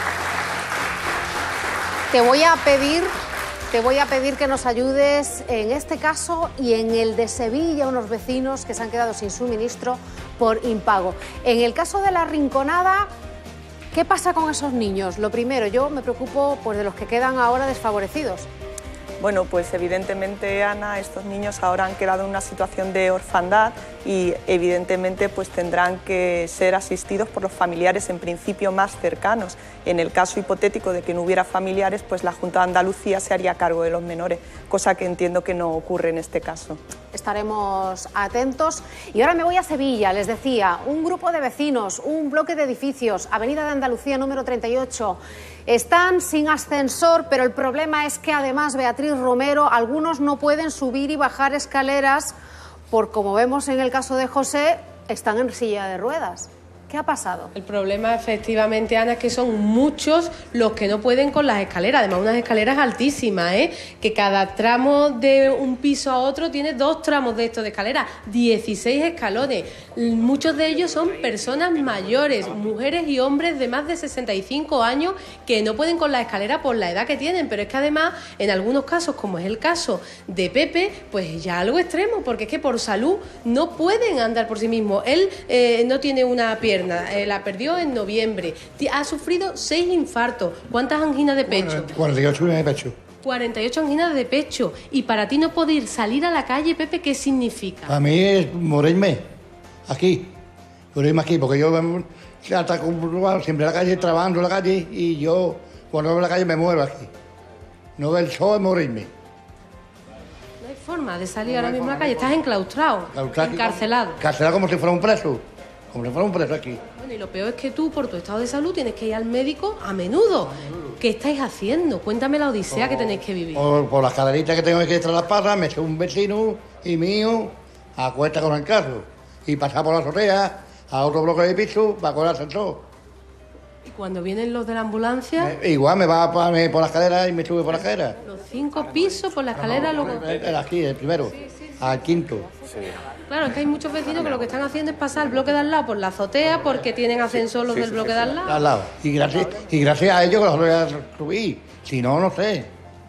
Te voy a pedir... Te voy a pedir que nos ayudes en este caso y en el de Sevilla, unos vecinos que se han quedado sin suministro por impago. En el caso de La Rinconada, ¿qué pasa con esos niños? Lo primero, yo me preocupo pues, de los que quedan ahora desfavorecidos. Bueno, pues evidentemente, Ana, estos niños ahora han quedado en una situación de orfandad y evidentemente pues tendrán que ser asistidos por los familiares en principio más cercanos. En el caso hipotético de que no hubiera familiares, pues la Junta de Andalucía se haría cargo de los menores, cosa que entiendo que no ocurre en este caso. Estaremos atentos. Y ahora me voy a Sevilla, les decía, un grupo de vecinos, un bloque de edificios, Avenida de Andalucía número treinta y ocho, están sin ascensor, pero el problema es que además, Beatriz Romero, algunos no pueden subir y bajar escaleras por, como vemos en el caso de José, están en silla de ruedas. ¿Qué ha pasado? El problema, efectivamente, Ana, es que son muchos los que no pueden con las escaleras. Además, unas escaleras altísimas, ¿eh? Que cada tramo de un piso a otro tiene dos tramos de estos de escalera, dieciséis escalones. Muchos de ellos son personas mayores, mujeres y hombres de más de sesenta y cinco años que no pueden con la escalera por la edad que tienen. Pero es que además, en algunos casos, como es el caso de Pepe, pues ya algo extremo, porque es que por salud no pueden andar por sí mismos. Él eh, no tiene una pierna, eh, la perdió en noviembre, ha sufrido seis infartos. ¿Cuántas anginas de pecho? cuarenta y ocho de pecho. cuarenta y ocho anginas de pecho. Y para ti no poder salir a la calle, Pepe, ¿qué significa? A mí es morirme aquí, morirme aquí, porque yo hasta siempre en la calle, trabajando en la calle, y yo cuando veo la calle me muero aquí. No veo el sol, es morirme. No hay forma de salir ahora mismo a la calle, estás enclaustrado, encarcelado. Encarcelado como si fuera un preso, como si fuera un preso aquí. Bueno, y lo peor es que tú, por tu estado de salud, tienes que ir al médico a menudo. ¿Qué estáis haciendo? Cuéntame la odisea que tenéis que vivir. Por, por las caderitas que tengo que traer las patas, me eché un vecino y mío a cuesta con el carro y pasar por la azotea a otro bloque de piso para coger el ascensor. Y cuando vienen los de la ambulancia... Me, igual me va por, me, por la escalera y me sube por la escalera. Los cinco pisos por la escalera... No, no, luego... el, el aquí, el primero, sí, sí, sí. Al quinto. Sí. Claro, es que hay muchos vecinos que lo que están haciendo es pasar el bloque de al lado por la azotea porque tienen ascensor los sí, sí, del bloque sí, sí. de al lado. Al lado. Y gracias, y gracias a ellos que los voy a subir. Si no, no sé.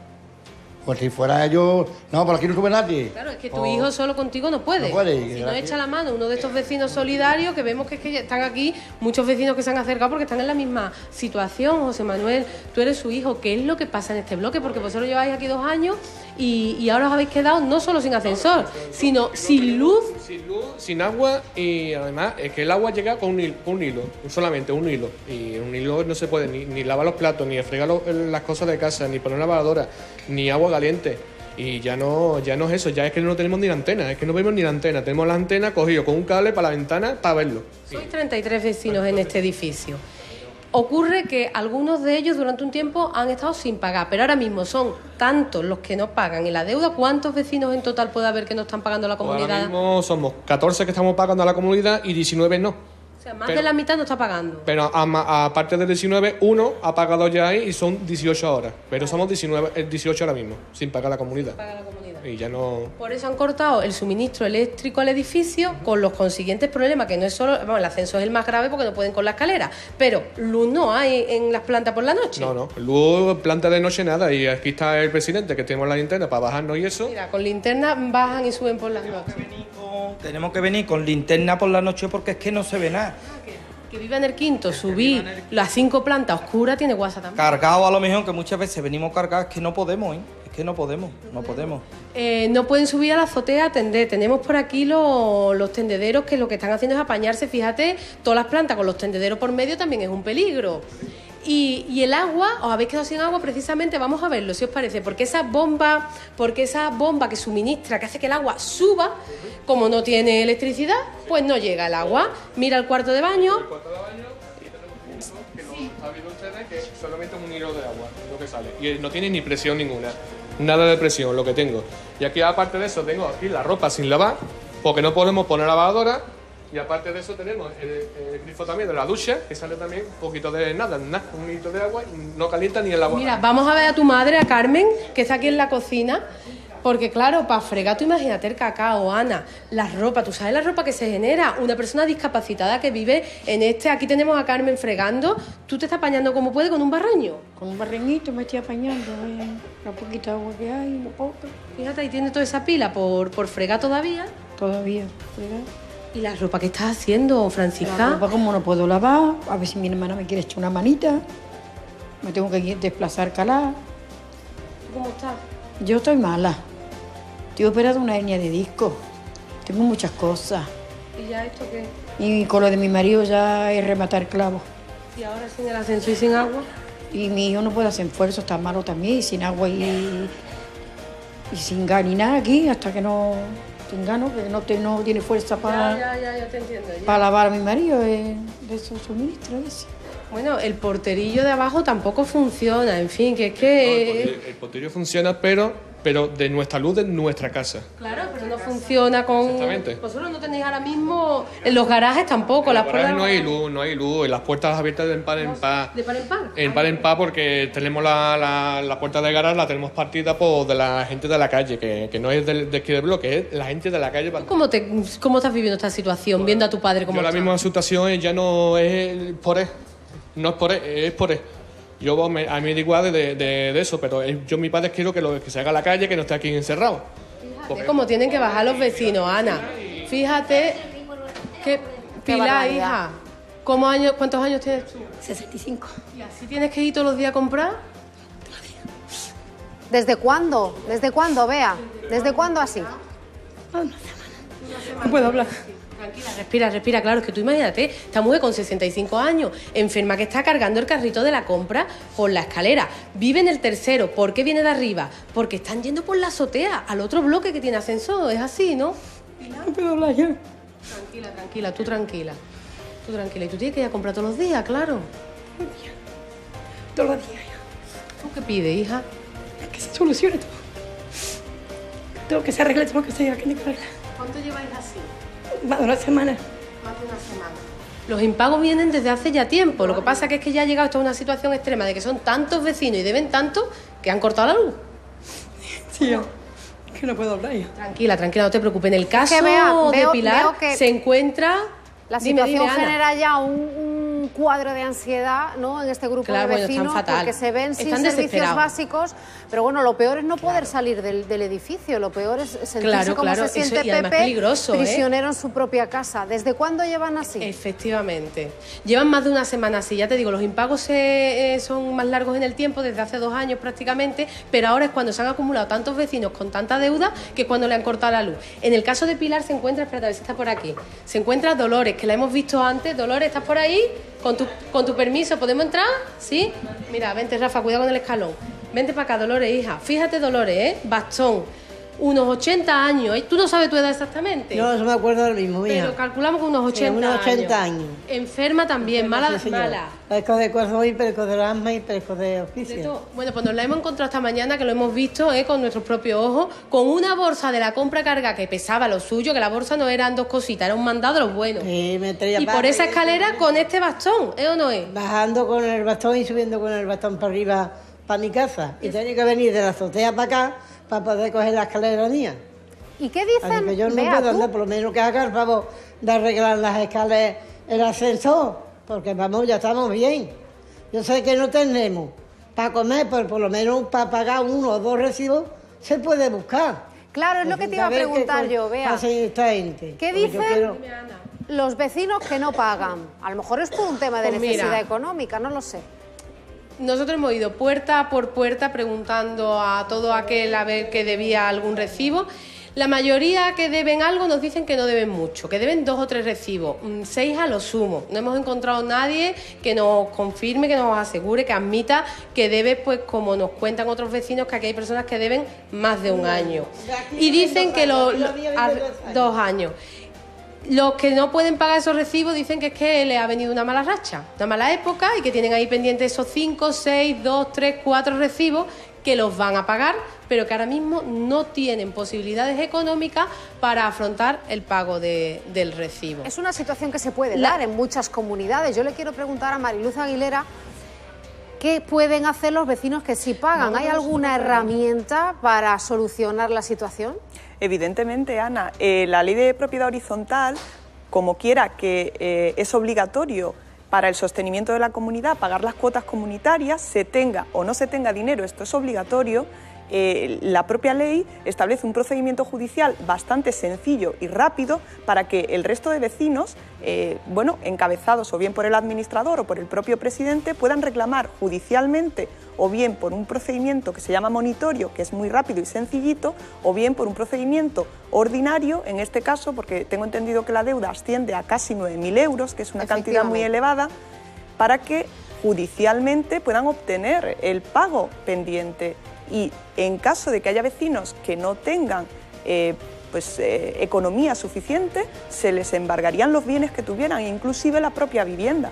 Pues si fuera ellos... No, por aquí no sube nadie. Claro, es que tu o... hijo solo contigo no puede. No puede. Si no echa la mano uno de estos vecinos solidarios, que vemos que, es que están aquí muchos vecinos que se han acercado porque están en la misma situación. José Manuel, tú eres su hijo. ¿Qué es lo que pasa en este bloque? Porque vosotros lleváis aquí dos años y, y ahora os habéis quedado no solo sin ascensor, sino sin luz. Sin luz, sin agua y además es que el agua llega con un hilo, un hilo solamente un hilo. Y un hilo no se puede ni, ni lavar los platos, ni fregar los, las cosas de casa, ni poner una lavadora, ni agua caliente. Y ya no, ya no es eso, ya es que no tenemos ni la antena, es que no vemos ni la antena. Tenemos la antena cogido con un cable para la ventana para verlo. Sois treinta y tres vecinos en este edificio. Ocurre que algunos de ellos durante un tiempo han estado sin pagar, pero ahora mismo son tantos los que no pagan en la deuda. ¿Cuántos vecinos en total puede haber que no están pagando la comunidad? Ahora mismo somos catorce que estamos pagando a la comunidad y diecinueve no. O sea, más pero, de la mitad no está pagando. Pero aparte de diecinueve, uno ha pagado ya ahí y son dieciocho ahora. Pero vale. Somos diecinueve, dieciocho ahora mismo, sin pagar la comunidad. Sin pagar la comunidad. Y ya no... Por eso han cortado el suministro eléctrico al edificio con los consiguientes problemas, que no es solo... Bueno, el ascenso es el más grave porque no pueden con la escalera, pero luz no hay en las plantas por la noche. No, no, luz, planta de noche nada. Y aquí está el presidente, que tenemos la linterna para bajarnos y eso. Mira, con linterna bajan y suben por las noches. Tenemos que venir con linterna por la noche porque es que no se ve nada. Que vive en el quinto, subir las cinco plantas oscuras, tiene guasa también. Cargado a lo mejor, que muchas veces venimos cargados, es que no podemos, ¿eh? Es que no podemos, no podemos. Eh, no pueden subir a la azotea a tender. Tenemos por aquí los, los tendederos que lo que están haciendo es apañarse. Fíjate, todas las plantas con los tendederos por medio también es un peligro. Y, y el agua, os habéis quedado sin agua precisamente, vamos a verlo, si os parece, porque esa bomba, porque esa bomba que suministra, que hace que el agua suba, como no tiene electricidad, pues no llega el agua. Mira el cuarto de baño. El cuarto de baño y tenemos un que no ha habido ustedes que solamente un hilo de agua lo que sale y no tiene ni presión ninguna, nada de presión lo que tengo. Y aquí aparte de eso tengo aquí la ropa sin lavar porque no podemos poner lavadora. Y aparte de eso tenemos el, el grifo también de la ducha, que sale también un poquito de nada, nada, un litro de agua, y no calienta ni el agua. Mira, vamos a ver a tu madre, a Carmen, que está aquí en la cocina, porque claro, para fregar, tú imagínate el cacao, Ana, la ropa, tú sabes la ropa que se genera, una persona discapacitada que vive en este, aquí tenemos a Carmen fregando, tú te estás apañando como puedes con un barreño. Con un barreñito me estoy apañando, eh, la poquita agua que hay, una poca. Fíjate, ahí tiene toda esa pila por, por fregar todavía. Todavía, fregar. ¿Y la ropa que estás haciendo, Francisca? La ropa como no puedo lavar, a ver si mi hermana me quiere echar una manita, me tengo que desplazar, calar. ¿Cómo estás? Yo estoy mala, estoy operada una hernia de disco, tengo muchas cosas. ¿Y ya esto qué? Y con lo de mi marido ya es rematar clavos. ¿Y ahora sin el ascenso y sin agua? Y mi hijo no puede hacer esfuerzo, está malo también, y sin agua y, y sin gas ni nada aquí, hasta que no... Gano, que no, te, no tiene fuerza para, ya, ya, ya te entiendo, ya. para lavar a mi marido eh, de esos suministros. Bueno, el porterillo de abajo tampoco funciona, en fin, que es que... No, el, porterillo, el porterillo funciona, pero, pero de nuestra luz, de nuestra casa. Claro, pero no funciona con... Exactamente. Vosotros no tenéis ahora mismo... En los garajes tampoco, En las los garajes puertas... no hay luz, no hay luz. En las puertas abiertas de par en par. ¿De par en par? En par en par porque tenemos la, la, la puerta de garaje, la tenemos partida por de la gente de la calle, que, que no es del, de aquí del bloque, es la gente de la calle. ¿Cómo, te, ¿Cómo estás viviendo esta situación, viendo a tu padre como Yo la está? misma situación ya no es por él, no es por él, es por él. Yo me, a mí me da igual de, de, de eso, pero yo mi padre quiero que, lo, que se haga a la calle, que no esté aquí encerrado. Fíjate cómo tienen que bajar los vecinos, Ana. Fíjate que Pilar, hija, ¿cómo años, ¿cuántos años tienes tú? sesenta y cinco. ¿Y así tienes que ir todos los días a comprar? ¿Desde cuándo? ¿Desde cuándo, Bea? ¿Desde cuándo así? No puedo hablar. Tranquila, respira, respira. Claro, es que tú imagínate, esta mujer con sesenta y cinco años, enferma, que está cargando el carrito de la compra por la escalera. Vive en el tercero. ¿Por qué viene de arriba? Porque están yendo por la azotea, al otro bloque que tiene ascensor. Es así, ¿no? No puedo hablar yo. Tranquila, tranquila, tú tranquila. Tú tranquila. Y tú tienes que ir a comprar todos los días, claro. Todos los días. ¿Tú qué pides, hija? Que se solucione todo. Tengo que se arregle, tengo que se arregle. ¿Cuánto lleváis así? Más de una semana. Más de una semana. Los impagos vienen desde hace ya tiempo. Lo que pasa que es que ya ha llegado esto a una situación extrema de que son tantos vecinos y deben tanto que han cortado la luz. Sí, yo. Que no puedo hablar yo. Tranquila, tranquila, no te preocupes. En el caso que vea, de veo, Pilar veo que se encuentra... La Dime, situación dime, Ana. genera ya un, un cuadro de ansiedad, ¿no?, en este grupo Claro, de bueno, vecinos, están fatal. porque se ven sin Están servicios desesperados. básicos. Pero bueno, lo peor es no poder salir del, del edificio, lo peor es sentirse Claro, como claro, se eso- siente y además Pepe, peligroso, ¿eh? prisionero en su propia casa. ¿Desde cuándo llevan así? Efectivamente. Llevan más de una semana así. Ya te digo, los impagos se- eh, son más largos en el tiempo, desde hace dos años prácticamente, pero ahora es cuando se han acumulado tantos vecinos con tanta deuda que es cuando le han cortado la luz. En el caso de Pilar se encuentra, espérate a ver si está por aquí, se encuentra Dolores, que la hemos visto antes. Dolores, ¿estás por ahí? Con tu, con tu permiso, ¿podemos entrar? ¿Sí? Mira, vente, Rafa, cuidado con el escalón. Vente para acá, Dolores, hija. Fíjate, Dolores, ¿eh? Bastón. Unos ochenta años. ¿eh? ¿Tú no sabes tu edad exactamente? No, eso me acuerdo ahora mismo, mía. Pero calculamos que unos Sí, ochenta unos ochenta años. años. Enferma también, mala, Sí, señora. mala. Padezco de corazón y padezco de asma y padezco de De oficio. todo. Bueno, pues nos la hemos encontrado esta mañana, que lo hemos visto ¿eh? con nuestros propios ojos, con una bolsa de la compra carga que pesaba lo suyo, que la bolsa no eran dos cositas, era un mandado de los buenos. Sí, me traía Y para por esa arriba, escalera con este bastón, ¿eh o no es? bajando con el bastón y subiendo con el bastón para arriba, para mi casa. Y tenía que venir de la azotea para acá para poder coger la escalera mía. ¿Y qué Así dicen? que yo no Bea, puedo tú. andar, por lo menos que haga el favor de arreglar las escaleras, el ascensor, porque vamos, ya estamos bien. Yo sé que no tenemos para comer, pero por lo menos para pagar uno o dos recibos se puede buscar. Claro, es lo que te iba a preguntar yo, Bea. Hacen esta gente. ¿Qué Porque yo dicen quiero- los vecinos que no pagan? A lo mejor es por un tema de Pues necesidad mira. económica, no lo sé. Nosotros hemos ido puerta por puerta preguntando a todo aquel a ver que debía algún recibo. La mayoría que deben algo nos dicen que no deben mucho, que deben dos o tres recibos, mm, seis a lo sumo. No hemos encontrado nadie que nos confirme, que nos asegure, que admita que debe, pues como nos cuentan otros vecinos, que aquí hay personas que deben más de un año. Y dicen que los dos años. Los que no pueden pagar esos recibos dicen que es que les ha venido una mala racha, una mala época, y que tienen ahí pendientes esos cinco, seis, dos, tres, cuatro recibos que los van a pagar, pero que ahora mismo no tienen posibilidades económicas para afrontar el pago de- del recibo. Es una situación que se puede La- dar en muchas comunidades. Yo le quiero preguntar a Mariluz Aguilera, ¿qué pueden hacer los vecinos que sí pagan? No, ¿Hay no, alguna no, no. herramienta para solucionar la situación? Evidentemente, Ana, eh, la ley de propiedad horizontal, como quiera que eh, es obligatorio para el sostenimiento de la comunidad pagar las cuotas comunitarias, se tenga o no se tenga dinero, esto es obligatorio. Eh, la propia ley establece un procedimiento judicial bastante sencillo y rápido para que el resto de vecinos, eh, bueno, encabezados o bien por el administrador o por el propio presidente, puedan reclamar judicialmente o bien por un procedimiento que se llama monitorio, que es muy rápido y sencillito, o bien por un procedimiento ordinario, en este caso, porque tengo entendido que la deuda asciende a casi nueve mil euros, que es una cantidad muy elevada, para que judicialmente puedan obtener el pago pendiente. Y en caso de que haya vecinos que no tengan eh, pues, eh, economía suficiente, se les embargarían los bienes que tuvieran, inclusive la propia vivienda.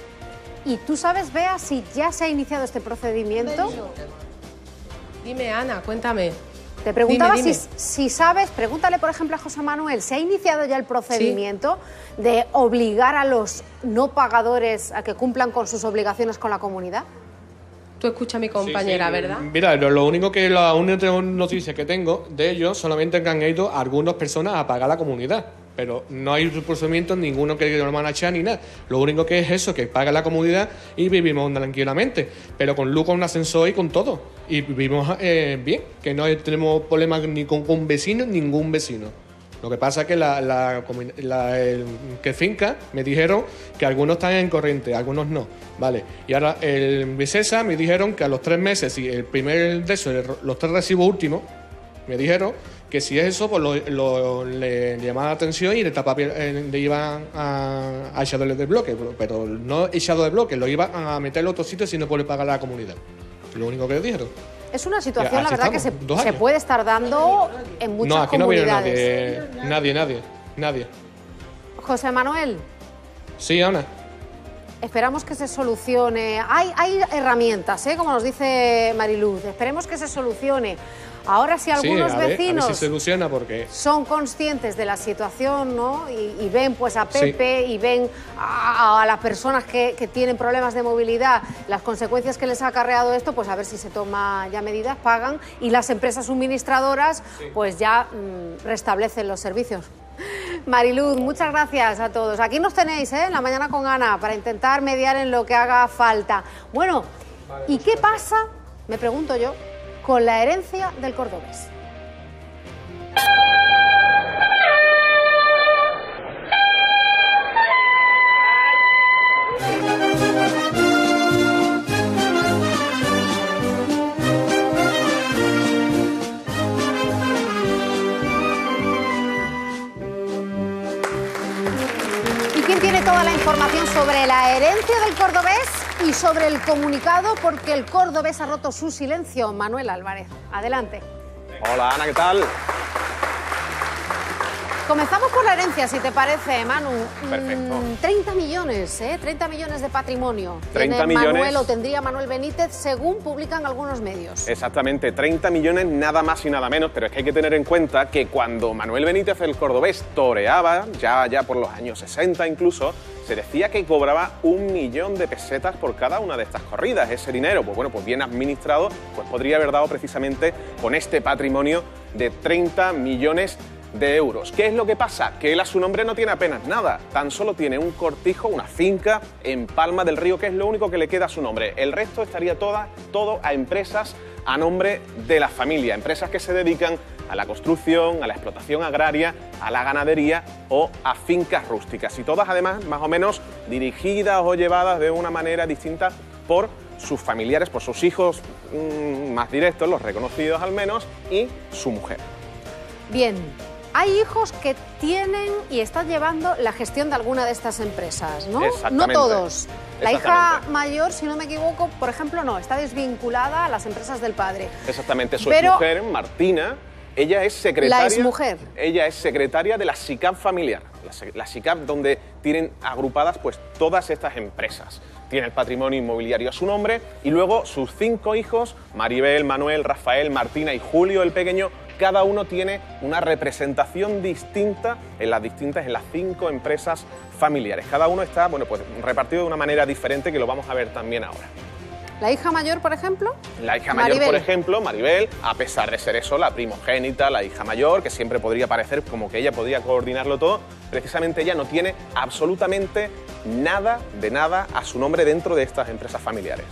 ¿Y tú sabes, Bea, si ya se ha iniciado este procedimiento? Dime, Ana, cuéntame. Te preguntaba Dime, dime. Si, si sabes, pregúntale por ejemplo a José Manuel, ¿se ha iniciado ya el procedimiento sí. de obligar a los no pagadores a que cumplan con sus obligaciones con la comunidad? Tú escuchas a mi compañera, sí, sí. ¿verdad? Mira, lo, lo único que la única noticia que tengo de ellos solamente que han ido algunas personas a pagar la comunidad. Pero no hay procedimientos ninguno que lo van a echar ni nada. Lo único que es eso, que paga la comunidad y vivimos tranquilamente. Pero con luz, con un ascensor y con todo. Y vivimos eh, bien, que no tenemos problemas ni con un vecino, ningún vecino. Lo que pasa es que la, la, la el, que finca me dijeron que algunos están en corriente, algunos no. Vale. Y ahora el Vicesa me dijeron que a los tres meses, y el primer de eso, los tres recibos últimos, me dijeron que si es eso, pues lo, lo, le llamaban la atención y le, tapaba, le iban a, a echarle de bloque, pero no echado de bloque, lo iban a meter en otro sitio si no puede pagar la comunidad. Lo único que le dijeron. Es una situación, ya, la verdad, estamos, que se, se puede estar dando en muchas no, aquí comunidades. No, viene nadie, nadie, nadie, nadie. José Manuel. Sí, Ana. Esperamos que se solucione. Hay, hay herramientas, ¿eh? Como nos dice Mariluz. Esperemos que se solucione. Ahora, si algunos sí, a ver, vecinos a ver si se soluciona porque son conscientes de la situación, ¿no? Y, y ven pues a Pepe sí. y ven a, a las personas que, que tienen problemas de movilidad, las consecuencias que les ha acarreado esto, pues a ver si se toma ya medidas, pagan y las empresas suministradoras sí. pues ya mmm, restablecen los servicios. Mariluz, muchas gracias a todos. Aquí nos tenéis, ¿eh? En la mañana con Ana para intentar mediar en lo que haga falta. Bueno, ¿y qué pasa? Me pregunto yo. Con la herencia del cordobés. ¿Y quién tiene toda la información sobre la herencia del cordobés? Y sobre el comunicado, porque el cordobés ha roto su silencio. Manuel Álvarez, adelante. Hola, Ana, ¿qué tal? Comenzamos por la herencia, si te parece, Manu. Perfecto. Mm, treinta millones, ¿eh? treinta millones de patrimonio. treinta Tiene millones. Manuel o tendría Manuel Benítez, según publican algunos medios. Exactamente, treinta millones, nada más y nada menos, pero es que hay que tener en cuenta que cuando Manuel Benítez, el cordobés, toreaba, ya, ya por los años sesenta incluso, se decía que cobraba un millón de pesetas por cada una de estas corridas. Ese dinero, pues bueno, pues bien administrado, pues podría haber dado precisamente con este patrimonio de treinta millones de euros. ¿Qué es lo que pasa? Que él a su nombre no tiene apenas nada, tan solo tiene un cortijo, una finca en Palma del Río, que es lo único que le queda a su nombre. El resto estaría toda, todo a empresas a nombre de la familia, empresas que se dedican a la construcción, a la explotación agraria, a la ganadería o a fincas rústicas. Y todas además más o menos dirigidas o llevadas de una manera distinta por sus familiares, por sus hijos mmm, más directos, los reconocidos al menos, y su mujer. Bien, hay hijos que tienen y están llevando la gestión de alguna de estas empresas, ¿no? No todos. La hija mayor, si no me equivoco, por ejemplo, no, está desvinculada a las empresas del padre. Exactamente, su Pero mujer, Martina, ella es secretaria. La exmujer. Ella es secretaria de la SICAP familiar, la, la SICAP donde tienen agrupadas pues todas estas empresas. Tiene el patrimonio inmobiliario a su nombre y luego sus cinco hijos, Maribel, Manuel, Rafael, Martina y Julio el pequeño, cada uno tiene una representación distinta en las distintas, en las cinco empresas familiares. Cada uno está, bueno, pues repartido de una manera diferente que lo vamos a ver también ahora. ¿La hija mayor, por ejemplo? La hija mayor, Maribel. por ejemplo, Maribel, a pesar de ser eso, la primogénita, la hija mayor, que siempre podría parecer como que ella podría coordinarlo todo, precisamente ella no tiene absolutamente nada de nada a su nombre dentro de estas empresas familiares.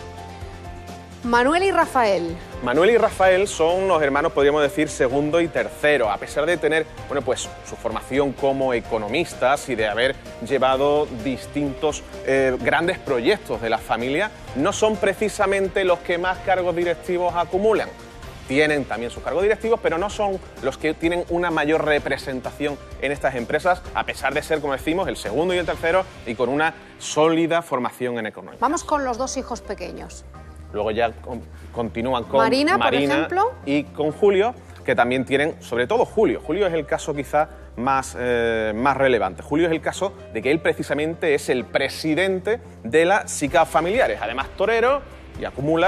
Manuel y Rafael. Manuel y Rafael son los hermanos, podríamos decir, segundo y tercero, a pesar de tener, bueno, pues su formación como economistas y de haber llevado distintos eh, grandes proyectos de la familia, no son precisamente los que más cargos directivos acumulan. Tienen también sus cargos directivos, pero no son los que tienen una mayor representación en estas empresas, a pesar de ser, como decimos, el segundo y el tercero y con una sólida formación en economía. Vamos con los dos hijos pequeños. Luego ya con, continúan con Marina, Marina por ejemplo, y con Julio, que también tienen, sobre todo Julio. Julio es el caso quizá más, eh, más relevante. Julio es el caso de que él precisamente es el presidente de la SICAP familiares, además torero, y acumula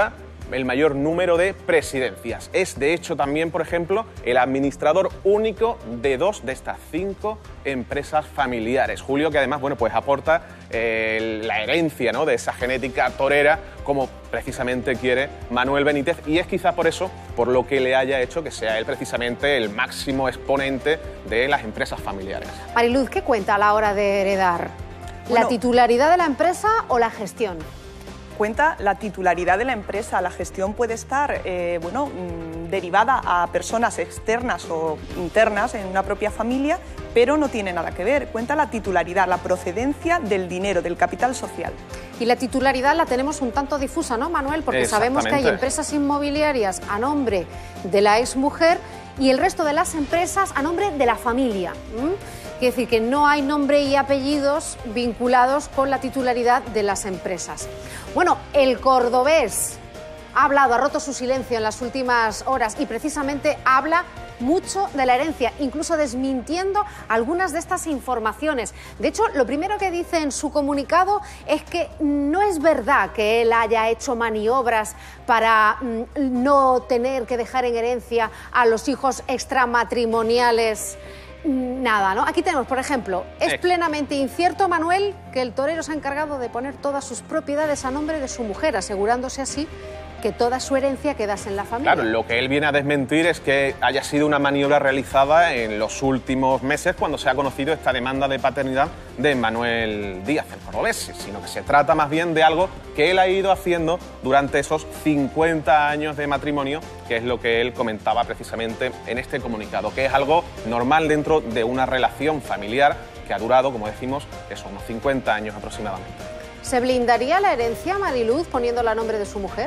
el mayor número de presidencias. Es, de hecho, también, por ejemplo, el administrador único de dos de estas cinco empresas familiares. Julio, que además, bueno, pues aporta eh, la herencia, ¿no?, de esa genética torera, como precisamente quiere Manuel Benítez, y es quizá por eso, por lo que le haya hecho que sea él precisamente el máximo exponente de las empresas familiares. Mariluz, ¿qué cuenta a la hora de heredar? Bueno, ¿La titularidad de la empresa o la gestión? Cuenta la titularidad de la empresa. La gestión puede estar eh, bueno, mmm, derivada a personas externas o internas en una propia familia, pero no tiene nada que ver. Cuenta la titularidad, la procedencia del dinero, del capital social. Y la titularidad la tenemos un tanto difusa, ¿no, Manuel? Porque sabemos que hay empresas inmobiliarias a nombre de la exmujer y el resto de las empresas a nombre de la familia. ¿Mm? Quiere decir que no hay nombre y apellidos vinculados con la titularidad de las empresas. Bueno, el cordobés ha hablado, ha roto su silencio en las últimas horas y precisamente habla mucho de la herencia, incluso desmintiendo algunas de estas informaciones. De hecho, lo primero que dice en su comunicado es que no es verdad que él haya hecho maniobras para mm, no tener que dejar en herencia a los hijos extramatrimoniales. Nada, ¿no? Aquí tenemos, por ejemplo, es plenamente incierto, Manuel, que el torero se ha encargado de poner todas sus propiedades a nombre de su mujer, asegurándose así que toda su herencia quedase en la familia. Claro, lo que él viene a desmentir es que haya sido una maniobra realizada en los últimos meses cuando se ha conocido esta demanda de paternidad de Manuel Díaz, el cordobés, sino que se trata más bien de algo que él ha ido haciendo durante esos cincuenta años de matrimonio, que es lo que él comentaba precisamente en este comunicado, que es algo normal dentro de una relación familiar que ha durado, como decimos, esos unos cincuenta años aproximadamente. ¿Se blindaría la herencia, Mariluz, poniéndola a nombre de su mujer?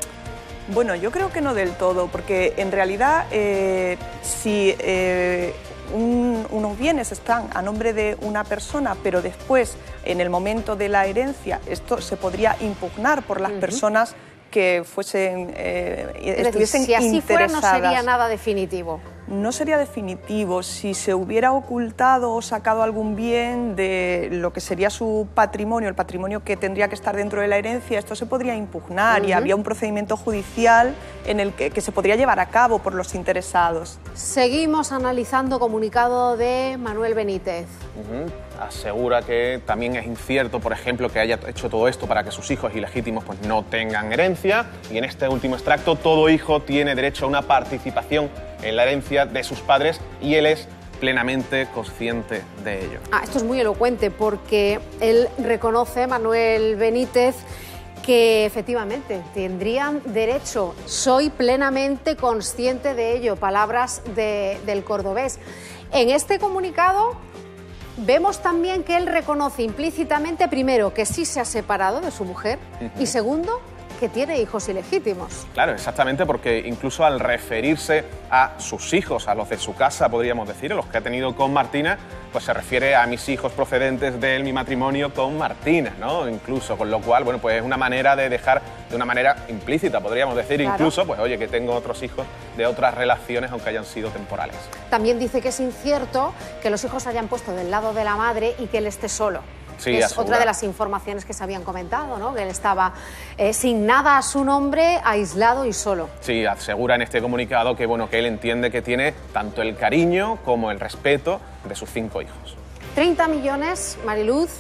Bueno, yo creo que no del todo, porque en realidad eh, si eh, un, unos bienes están a nombre de una persona, pero después, en el momento de la herencia, esto se podría impugnar por las uh-huh. personas que fuesen, eh, estuviesen si así interesadas. Fuera, no sería nada definitivo. No sería definitivo. Si se hubiera ocultado o sacado algún bien de lo que sería su patrimonio, el patrimonio que tendría que estar dentro de la herencia, esto se podría impugnar uh-huh. y había un procedimiento judicial en el que, que se podría llevar a cabo por los interesados. Seguimos analizando comunicado de Manuel Benítez. Uh-huh. Asegura que también es incierto, por ejemplo, que haya hecho todo esto para que sus hijos ilegítimos pues, no tengan herencia. Y en este último extracto, todo hijo tiene derecho a una participación en la herencia de sus padres y él es plenamente consciente de ello. Ah, esto es muy elocuente porque él reconoce, Manuel Benítez, que efectivamente tendrían derecho. Soy plenamente consciente de ello. Palabras de, del cordobés. En este comunicado vemos también que él reconoce implícitamente, primero, que sí se ha separado de su mujer uh-huh. y segundo, que tiene hijos ilegítimos. Claro, exactamente, porque incluso al referirse a sus hijos, a los de su casa, podríamos decir, a los que ha tenido con Martina, pues se refiere a mis hijos procedentes de mi matrimonio con Martina, ¿no? Incluso, con lo cual, bueno, pues es una manera de dejar, de una manera implícita, podríamos decir, claro. incluso, pues oye, que tengo otros hijos de otras relaciones, aunque hayan sido temporales. También dice que es incierto que los hijos se hayan puesto del lado de la madre y que él esté solo. Sí, es asegura. Otra de las informaciones que se habían comentado, ¿no? Que él estaba eh, sin nada a su nombre, aislado y solo. Sí, asegura en este comunicado que, bueno, que él entiende que tiene tanto el cariño como el respeto de sus cinco hijos. treinta millones, Mariluz.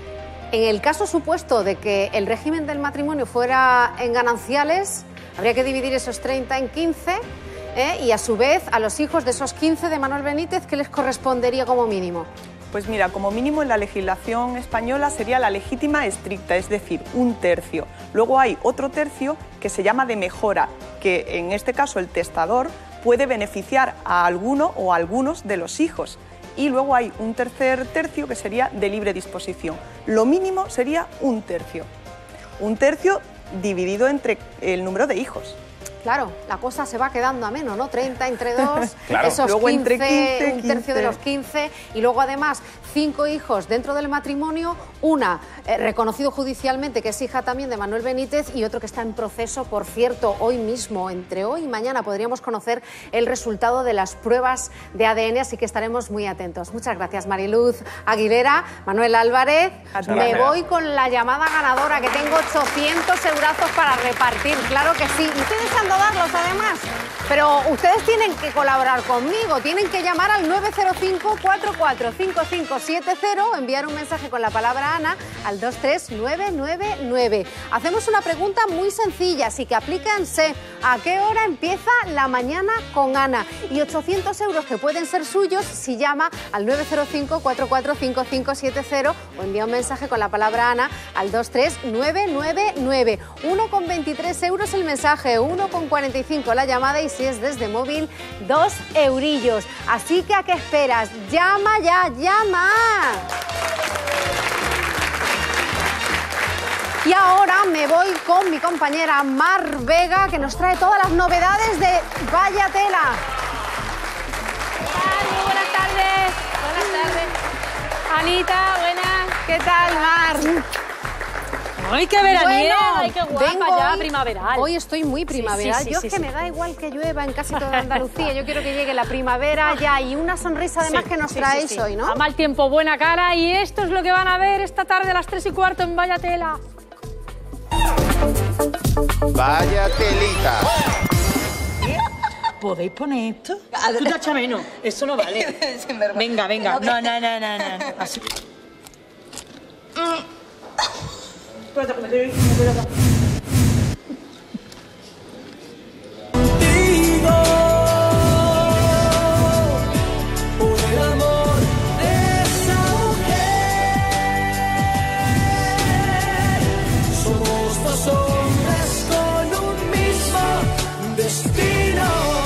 En el caso supuesto de que el régimen del matrimonio fuera en gananciales, habría que dividir esos treinta en quince ¿eh? y a su vez a los hijos de esos quince de Manuel Benítez, ¿qué les correspondería como mínimo? Pues mira, como mínimo en la legislación española sería la legítima estricta, es decir, un tercio. Luego hay otro tercio que se llama de mejora, que en este caso el testador puede beneficiar a alguno o a algunos de los hijos. Y luego hay un tercer tercio que sería de libre disposición. Lo mínimo sería un tercio. Un tercio dividido entre el número de hijos. Claro, la cosa se va quedando a menos, ¿no? treinta entre dos, claro. esos Luego quince, entre quince, un tercio de los quince, y luego además cinco hijos dentro del matrimonio, una eh, reconocido judicialmente que es hija también de Manuel Benítez y otro que está en proceso, por cierto, hoy mismo, entre hoy y mañana podríamos conocer el resultado de las pruebas de A D N, así que estaremos muy atentos. Muchas gracias, Mariluz Aguilera, Manuel Álvarez. Me gracias. voy con la llamada ganadora, que tengo ochocientos eurazos para repartir, claro que sí. Ustedes han de darlos además, pero ustedes tienen que colaborar conmigo, tienen que llamar al nueve cero cinco, cuatro cuatro cinco cinco siete cero o enviar un mensaje con la palabra Ana al dos tres nueve nueve nueve. Hacemos una pregunta muy sencilla, así que aplíquense. ¿A qué hora empieza la mañana con Ana? Y ochocientos euros que pueden ser suyos si llama al nueve cero cinco, cuatro cuatro cinco cinco siete cero o envía un mensaje con la palabra Ana al dos tres nueve nueve nueve. uno con veintitrés euros el mensaje, uno con cuarenta y cinco la llamada y si es desde móvil, dos eurillos. Así que ¿a qué esperas? ¡Llama ya, llama! Y ahora me voy con mi compañera Mar Vega, que nos trae todas las novedades de Vaya Tela. Muy buenas tardes. Buenas tardes. Anita, buenas. ¿Qué tal, Mar? ¡Ay, qué veraniega! Bueno, ¡Ay, qué guapa! vengo Ya hoy- primaveral. Hoy estoy muy primaveral. Sí, sí, sí, Yo sí, es que sí. me da igual que llueva en casi toda Andalucía. Yo quiero que llegue la primavera ya y una sonrisa además Sí, que nos sí, traéis sí, sí. hoy, ¿no? A mal tiempo, buena cara. Y esto es lo que van a ver esta tarde a las tres y cuarto en Vaya Tela. Vaya telita. ¿Podéis poner esto? Tú te echas menos. Eso no vale. Venga, venga. No, no, no, no, no. Así. Espérate, que me estoy- me estoy acá. Por el amor de esa mujer, somos dos hombres con un mismo destino.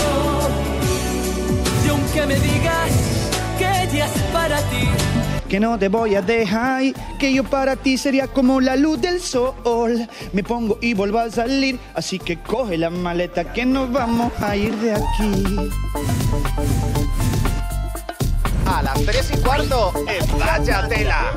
Y aunque me digas que ella es para ti, Que no te voy a dejar, que yo para ti sería como la luz del sol. Me pongo y vuelvo a salir, así que coge la maleta que nos vamos a ir de aquí. A las tres y cuarto en Vaya Tela.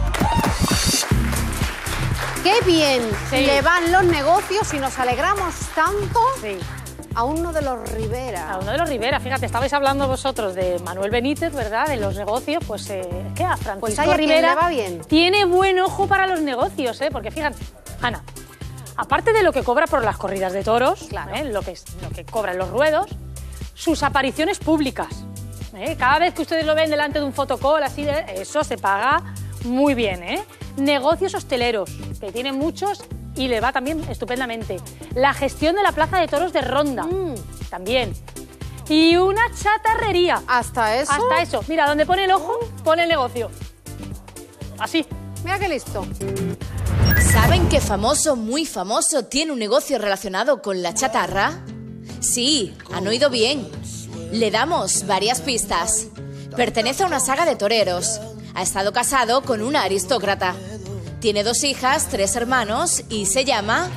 ¡Qué bien! Sí. Le van los negocios y nos alegramos tanto a uno de los Rivera. A uno de los Rivera, fíjate, estabais hablando vosotros de Manuel Benítez, ¿verdad? De los negocios, pues eh, es que a Francisco Pues hay a quien Rivera le va bien. tiene buen ojo para los negocios, ¿eh? Porque fíjate, Ana, aparte de lo que cobra por las corridas de toros, ¿eh? lo, que es, lo que cobra en los ruedos, sus apariciones públicas. ¿eh? Cada vez que ustedes lo ven delante de un fotocall, así, de, eso se paga muy bien, ¿eh? Negocios hosteleros, que tiene muchos y le va también estupendamente. La gestión de la Plaza de Toros de Ronda, también. Y una chatarrería. ¿Hasta eso? Hasta eso. Mira, donde pone el ojo, pone el negocio. Así. Mira qué listo. ¿Saben qué famoso, muy famoso, tiene un negocio relacionado con la chatarra? Sí, han oído bien. Le damos varias pistas. Pertenece a una saga de toreros. Ha estado casado con una aristócrata. Tiene dos hijas, tres hermanos y se llama...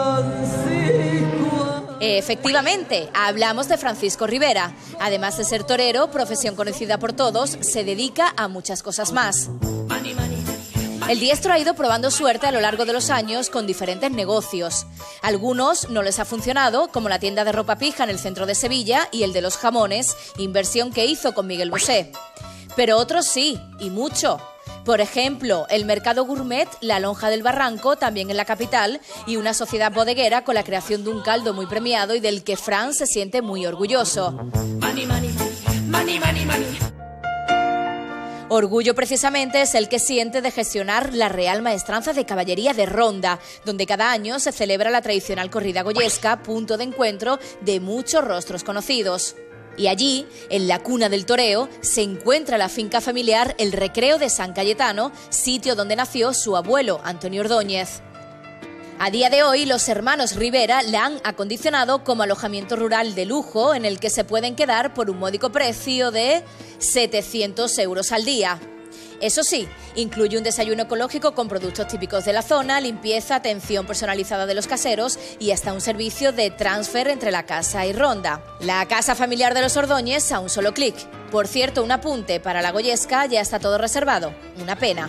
Efectivamente, hablamos de Francisco Rivera. Además de ser torero, profesión conocida por todos, se dedica a muchas cosas más. El diestro ha ido probando suerte a lo largo de los años con diferentes negocios. Algunos no les ha funcionado, como la tienda de ropa pija en el centro de Sevilla y el de los jamones, inversión que hizo con Miguel Bosé. Pero otros sí, y mucho. Por ejemplo, el mercado gourmet La Lonja del Barranco, también en la capital, y una sociedad bodeguera con la creación de un caldo muy premiado y del que Fran se siente muy orgulloso. Orgullo precisamente es el que siente de gestionar la Real Maestranza de Caballería de Ronda, donde cada año se celebra la tradicional corrida goyesca, punto de encuentro de muchos rostros conocidos. Y allí, en la cuna del toreo, se encuentra la finca familiar El Recreo de San Cayetano, sitio donde nació su abuelo, Antonio Ordóñez. A día de hoy, los hermanos Rivera la han acondicionado como alojamiento rural de lujo en el que se pueden quedar por un módico precio de setecientos euros al día. Eso sí, incluye un desayuno ecológico con productos típicos de la zona, limpieza, atención personalizada de los caseros y hasta un servicio de transfer entre la casa y Ronda. La casa familiar de los Ordóñez a un solo clic. Por cierto, un apunte, para la Goyesca ya está todo reservado. Una pena.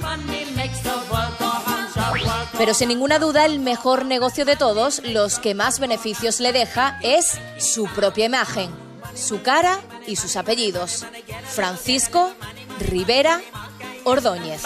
Pero sin ninguna duda, el mejor negocio de todos, los que más beneficios le deja, es su propia imagen, su cara y sus apellidos. Francisco Rivera Ordóñez.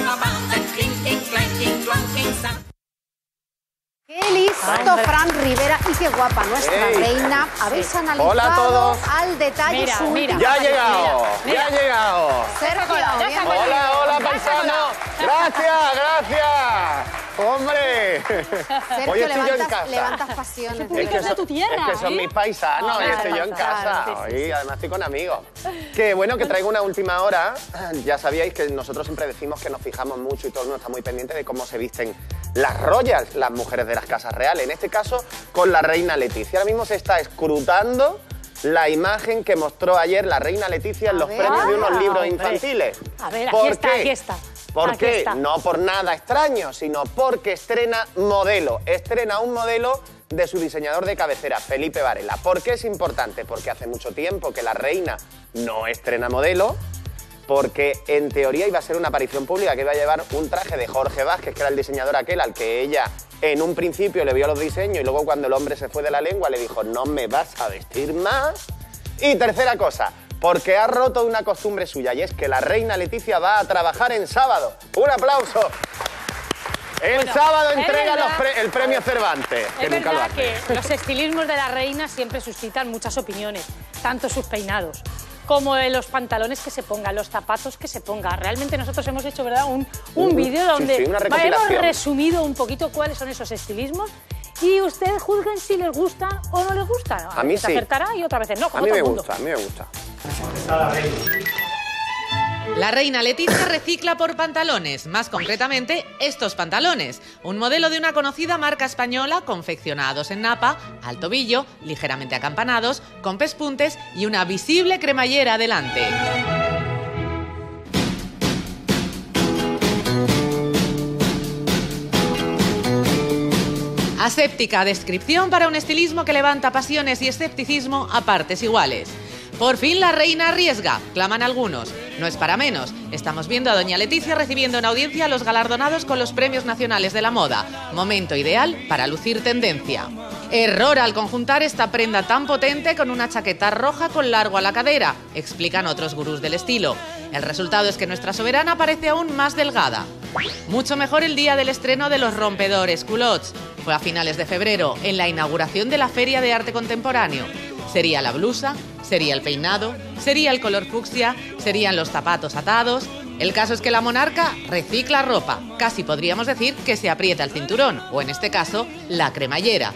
Qué listo, Fran Rivera, y qué guapa nuestra Hey. reina. Habéis Sí. analizado Hola a todos. al detalle Mira, su mira. última Ya ha aparición. llegado, Mira, ya ha llegado. Sergio, Ya se ha bienvenido. Hola, hola, Ya se paisano. Gracias, gracias. Hombre. Sergio, Hoy estoy yo en levantas, casa. levantas pasiones. Es de que, verdad. son, tu tierra, es que son ¿eh? mis paisanos Ah, y estoy yo en claro, casa. claro, Hoy además estoy con amigos. Que bueno, que traigo una última hora. Ya sabíais que nosotros siempre decimos que nos fijamos mucho y todo el mundo está muy pendiente de cómo se visten las royals, las mujeres de las casas reales. En este caso, con la reina Leticia. Ahora mismo se está escrutando la imagen que mostró ayer la reina Leticia en A los ver. premios de unos Ah, libros hombre. infantiles. A ver, aquí ¿Por está, qué? aquí está. ¿Por Aquí qué? está. No por nada extraño, sino porque estrena modelo. Estrena un modelo de su diseñador de cabecera, Felipe Varela. ¿Por qué es importante? Porque hace mucho tiempo que la reina no estrena modelo, porque en teoría iba a ser una aparición pública que iba a llevar un traje de Jorge Vázquez, que era el diseñador aquel al que ella en un principio le vio los diseños y luego cuando el hombre se fue de la lengua le dijo no me vas a vestir más. Y tercera cosa, porque ha roto una costumbre suya y es que la reina Leticia va a trabajar en sábado. ¡Un aplauso! El Bueno, sábado es entrega verdad- los pre- el premio Cervantes, que Es nunca lo verdad hace. que los estilismos de la reina siempre suscitan muchas opiniones, tanto sus peinados como de los pantalones que se pongan, los zapatos que se ponga. Realmente nosotros hemos hecho, ¿verdad?, un, un Un- vídeo sí, donde sí, una hemos recopilación. resumido un poquito cuáles son esos estilismos y ustedes juzguen si les gusta o no les gusta. A mí veces sí. acertará y otras veces no, A como mí todo me el mundo. gusta, a mí me gusta. La reina Leticia recicla por pantalones, más concretamente estos pantalones, un modelo de una conocida marca española, confeccionados en napa, al tobillo, ligeramente acampanados, con pespuntes y una visible cremallera delante. Aséptica descripción para un estilismo que levanta pasiones y escepticismo a partes iguales. Por fin la reina arriesga, claman algunos. No es para menos. Estamos viendo a doña Leticia recibiendo en audiencia a los galardonados con los premios nacionales de la moda. Momento ideal para lucir tendencia. Error al conjuntar esta prenda tan potente con una chaqueta roja con largo a la cadera, explican otros gurús del estilo. El resultado es que nuestra soberana parece aún más delgada. Mucho mejor el día del estreno de los rompedores culottes. Fue a finales de febrero, en la inauguración de la Feria de Arte Contemporáneo. ¿Sería la blusa? ¿Sería el peinado? ¿Sería el color fucsia? ¿Serían los zapatos atados? El caso es que la monarca recicla ropa. Casi podríamos decir que se aprieta el cinturón, o en este caso, la cremallera.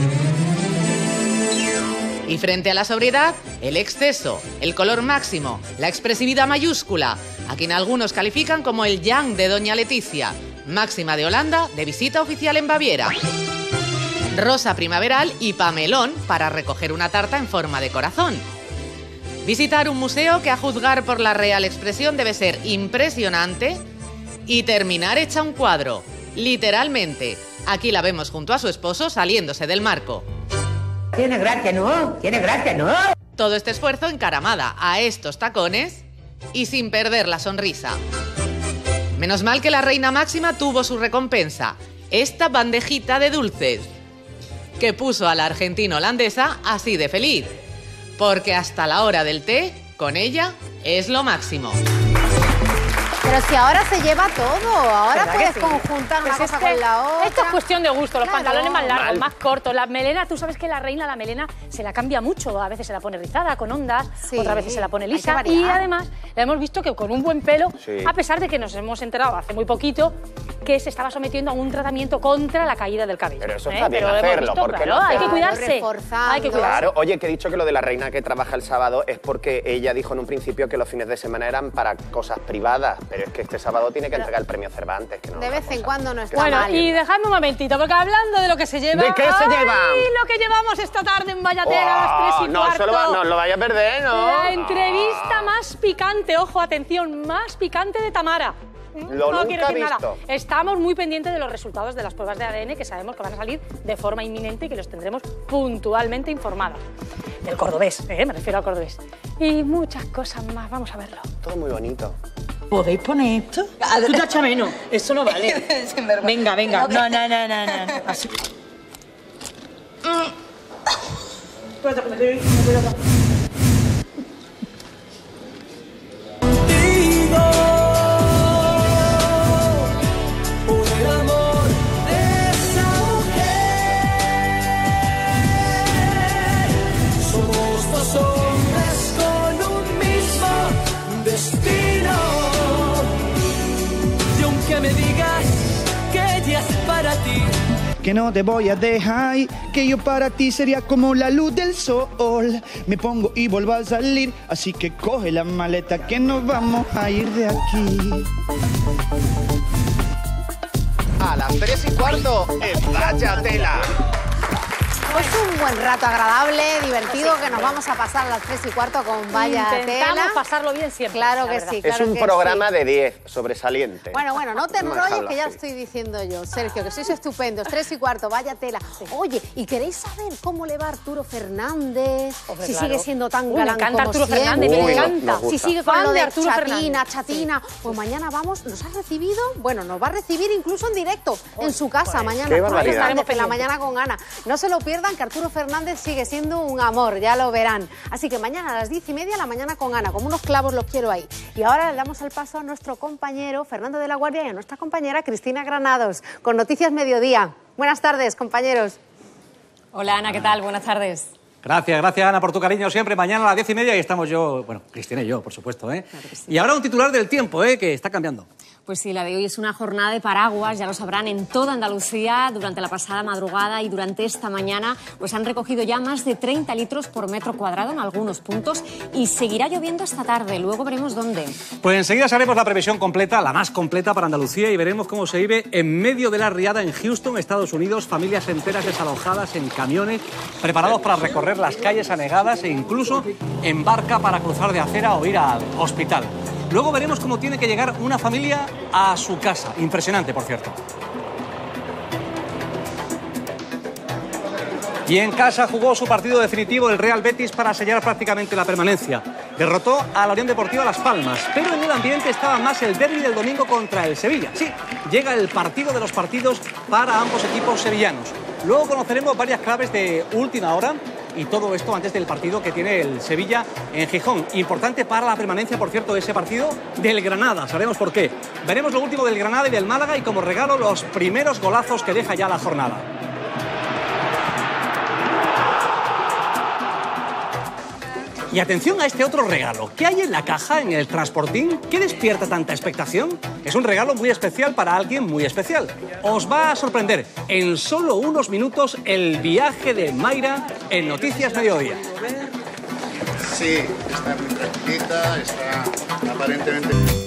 Y frente a la sobriedad, el exceso, el color máximo, la expresividad mayúscula, a quien algunos califican como el yang de doña Leticia, máxima de Holanda de visita oficial en Baviera. Rosa primaveral y pamelón para recoger una tarta en forma de corazón. Visitar un museo que a juzgar por la real expresión debe ser impresionante y terminar hecha un cuadro, literalmente. Aquí la vemos junto a su esposo saliéndose del marco. Tiene gracia, ¿no? Tiene gracia, ¿no? Todo este esfuerzo encaramada a estos tacones y sin perder la sonrisa. Menos mal que la reina máxima tuvo su recompensa, esta bandejita de dulces, que puso a la argentina holandesa así de feliz, porque hasta la hora del té, con ella, es lo máximo. Pero si ahora se lleva todo, ahora ¿Verdad puedes que sí? conjuntar una Pues cosa es que con la otra. Esto es cuestión de gusto, los Claro. pantalones más largos, Mal. más cortos, las melenas, tú sabes que la reina la melena se la cambia mucho, a veces se la pone rizada, con ondas, Sí, otras veces se la pone hay que lisa variar. y además la hemos visto que con un buen pelo, Sí. a pesar de que nos hemos enterado hace muy poquito que se estaba sometiendo a un tratamiento contra la caída del cabello. Pero eso ¿eh? está bien Pero hemos hacerlo, visto, ¿por qué claro, no hay que hacerlo? cuidarse, Reforzando. hay que cuidarse. Claro, oye, que he dicho que lo de la reina que trabaja el sábado es porque ella dijo en un principio que los fines de semana eran para cosas privadas, pero es que este sábado tiene que entregar el premio Cervantes. Que no De es vez otra en cosa. cuando no está Bueno, mal. y dejadme un momentito, porque hablando de lo que se lleva... ¿De qué se ¡ay, lleva? lo que llevamos esta tarde en Vallatera a las tres y no, cuarto! eso lo va- no lo vaya a perder, ¿no? La entrevista receta más picante, ojo, atención, más picante de Tamara. Lo no nunca quiero decir visto. nada. Estamos muy pendientes de los resultados de las pruebas de A D N que sabemos que van a salir de forma inminente y que los tendremos puntualmente informados. Del cordobés, ¿eh? Me refiero al cordobés. Y muchas cosas más, vamos a verlo. Todo muy bonito. ¿Podéis poner esto? Tú te echas menos. Eso no vale. Venga, venga. No, no, no, no, no. Así. Espérate, que me estoy... me estoy acá. Que no te voy a dejar, que yo para ti sería como la luz del sol. Me pongo y vuelvo a salir, así que coge la maleta que nos vamos a ir de aquí. A las tres y cuarto, en Vaya Tela. Pues un buen rato agradable, divertido, que nos vamos a pasar a las tres y cuarto con Vaya Intentamos Tela. pasarlo bien siempre. Claro que sí, claro Es un que programa sí. de diez, sobresaliente. Bueno, bueno, no te No me enrolles, dejas que ya lo hablar, estoy diciendo yo, Sergio, que sois estupendos. Tres y cuarto, Vaya Tela. Oye, ¿y queréis saber cómo le va a Arturo Fernández? Hombre, si claro. sigue siendo tan Uy, me galán encanta como Arturo siempre. Fernández, me Uy, encanta. nos gusta. Si sigue con Fan lo de de Arturo chatina, Fernández. chatina. Pues mañana vamos, nos ha recibido, bueno, nos va a recibir incluso en directo, en su casa, mañana. Qué barbaridad. Estaremos en la mañana con Ana. No se lo pierdan, que Arturo Fernández sigue siendo un amor, ya lo verán. Así que mañana a las diez y media, la mañana con Ana, como unos clavos los quiero ahí. Y ahora le damos el paso a nuestro compañero Fernando de la Guardia y a nuestra compañera Cristina Granados, con Noticias Mediodía. Buenas tardes, compañeros. Hola Ana, ¿qué tal? Buenas tardes. Gracias, gracias Ana por tu cariño siempre. Mañana a las diez y media y estamos yo, bueno, Cristina y yo, por supuesto, ¿eh? Claro que sí. Y ahora un titular del tiempo, ¿eh? Que está cambiando. Pues sí, la de hoy es una jornada de paraguas, ya lo sabrán, en toda Andalucía. Durante la pasada madrugada y durante esta mañana pues han recogido ya más de treinta litros por metro cuadrado en algunos puntos y seguirá lloviendo esta tarde. Luego veremos dónde. Pues enseguida haremos la previsión completa, la más completa para Andalucía, y veremos cómo se vive en medio de la riada en Houston, Estados Unidos, familias enteras desalojadas en camiones, preparados para recorrer las calles anegadas e incluso en barca para cruzar de acera o ir al hospital. Luego veremos cómo tiene que llegar una familia a su casa. Impresionante, por cierto. Y en casa jugó su partido definitivo el Real Betis para sellar prácticamente la permanencia. Derrotó a la Unión Deportiva Las Palmas, pero en el ambiente estaba más el derbi del domingo contra el Sevilla. Sí, llega el partido de los partidos para ambos equipos sevillanos. Luego conoceremos varias claves de última hora. Y todo esto antes del partido que tiene el Sevilla en Gijón. Importante para la permanencia, por cierto, ese partido del Granada. Sabremos por qué. Veremos lo último del Granada y del Málaga y como regalo los primeros golazos que deja ya la jornada. Y atención a este otro regalo. ¿Qué hay en la caja, en el transportín? ¿Qué despierta tanta expectación? Es un regalo muy especial para alguien muy especial. Os va a sorprender en solo unos minutos el viaje de Mayra en Noticias Mediodía. Sí, está muy tranquilita, está aparentemente...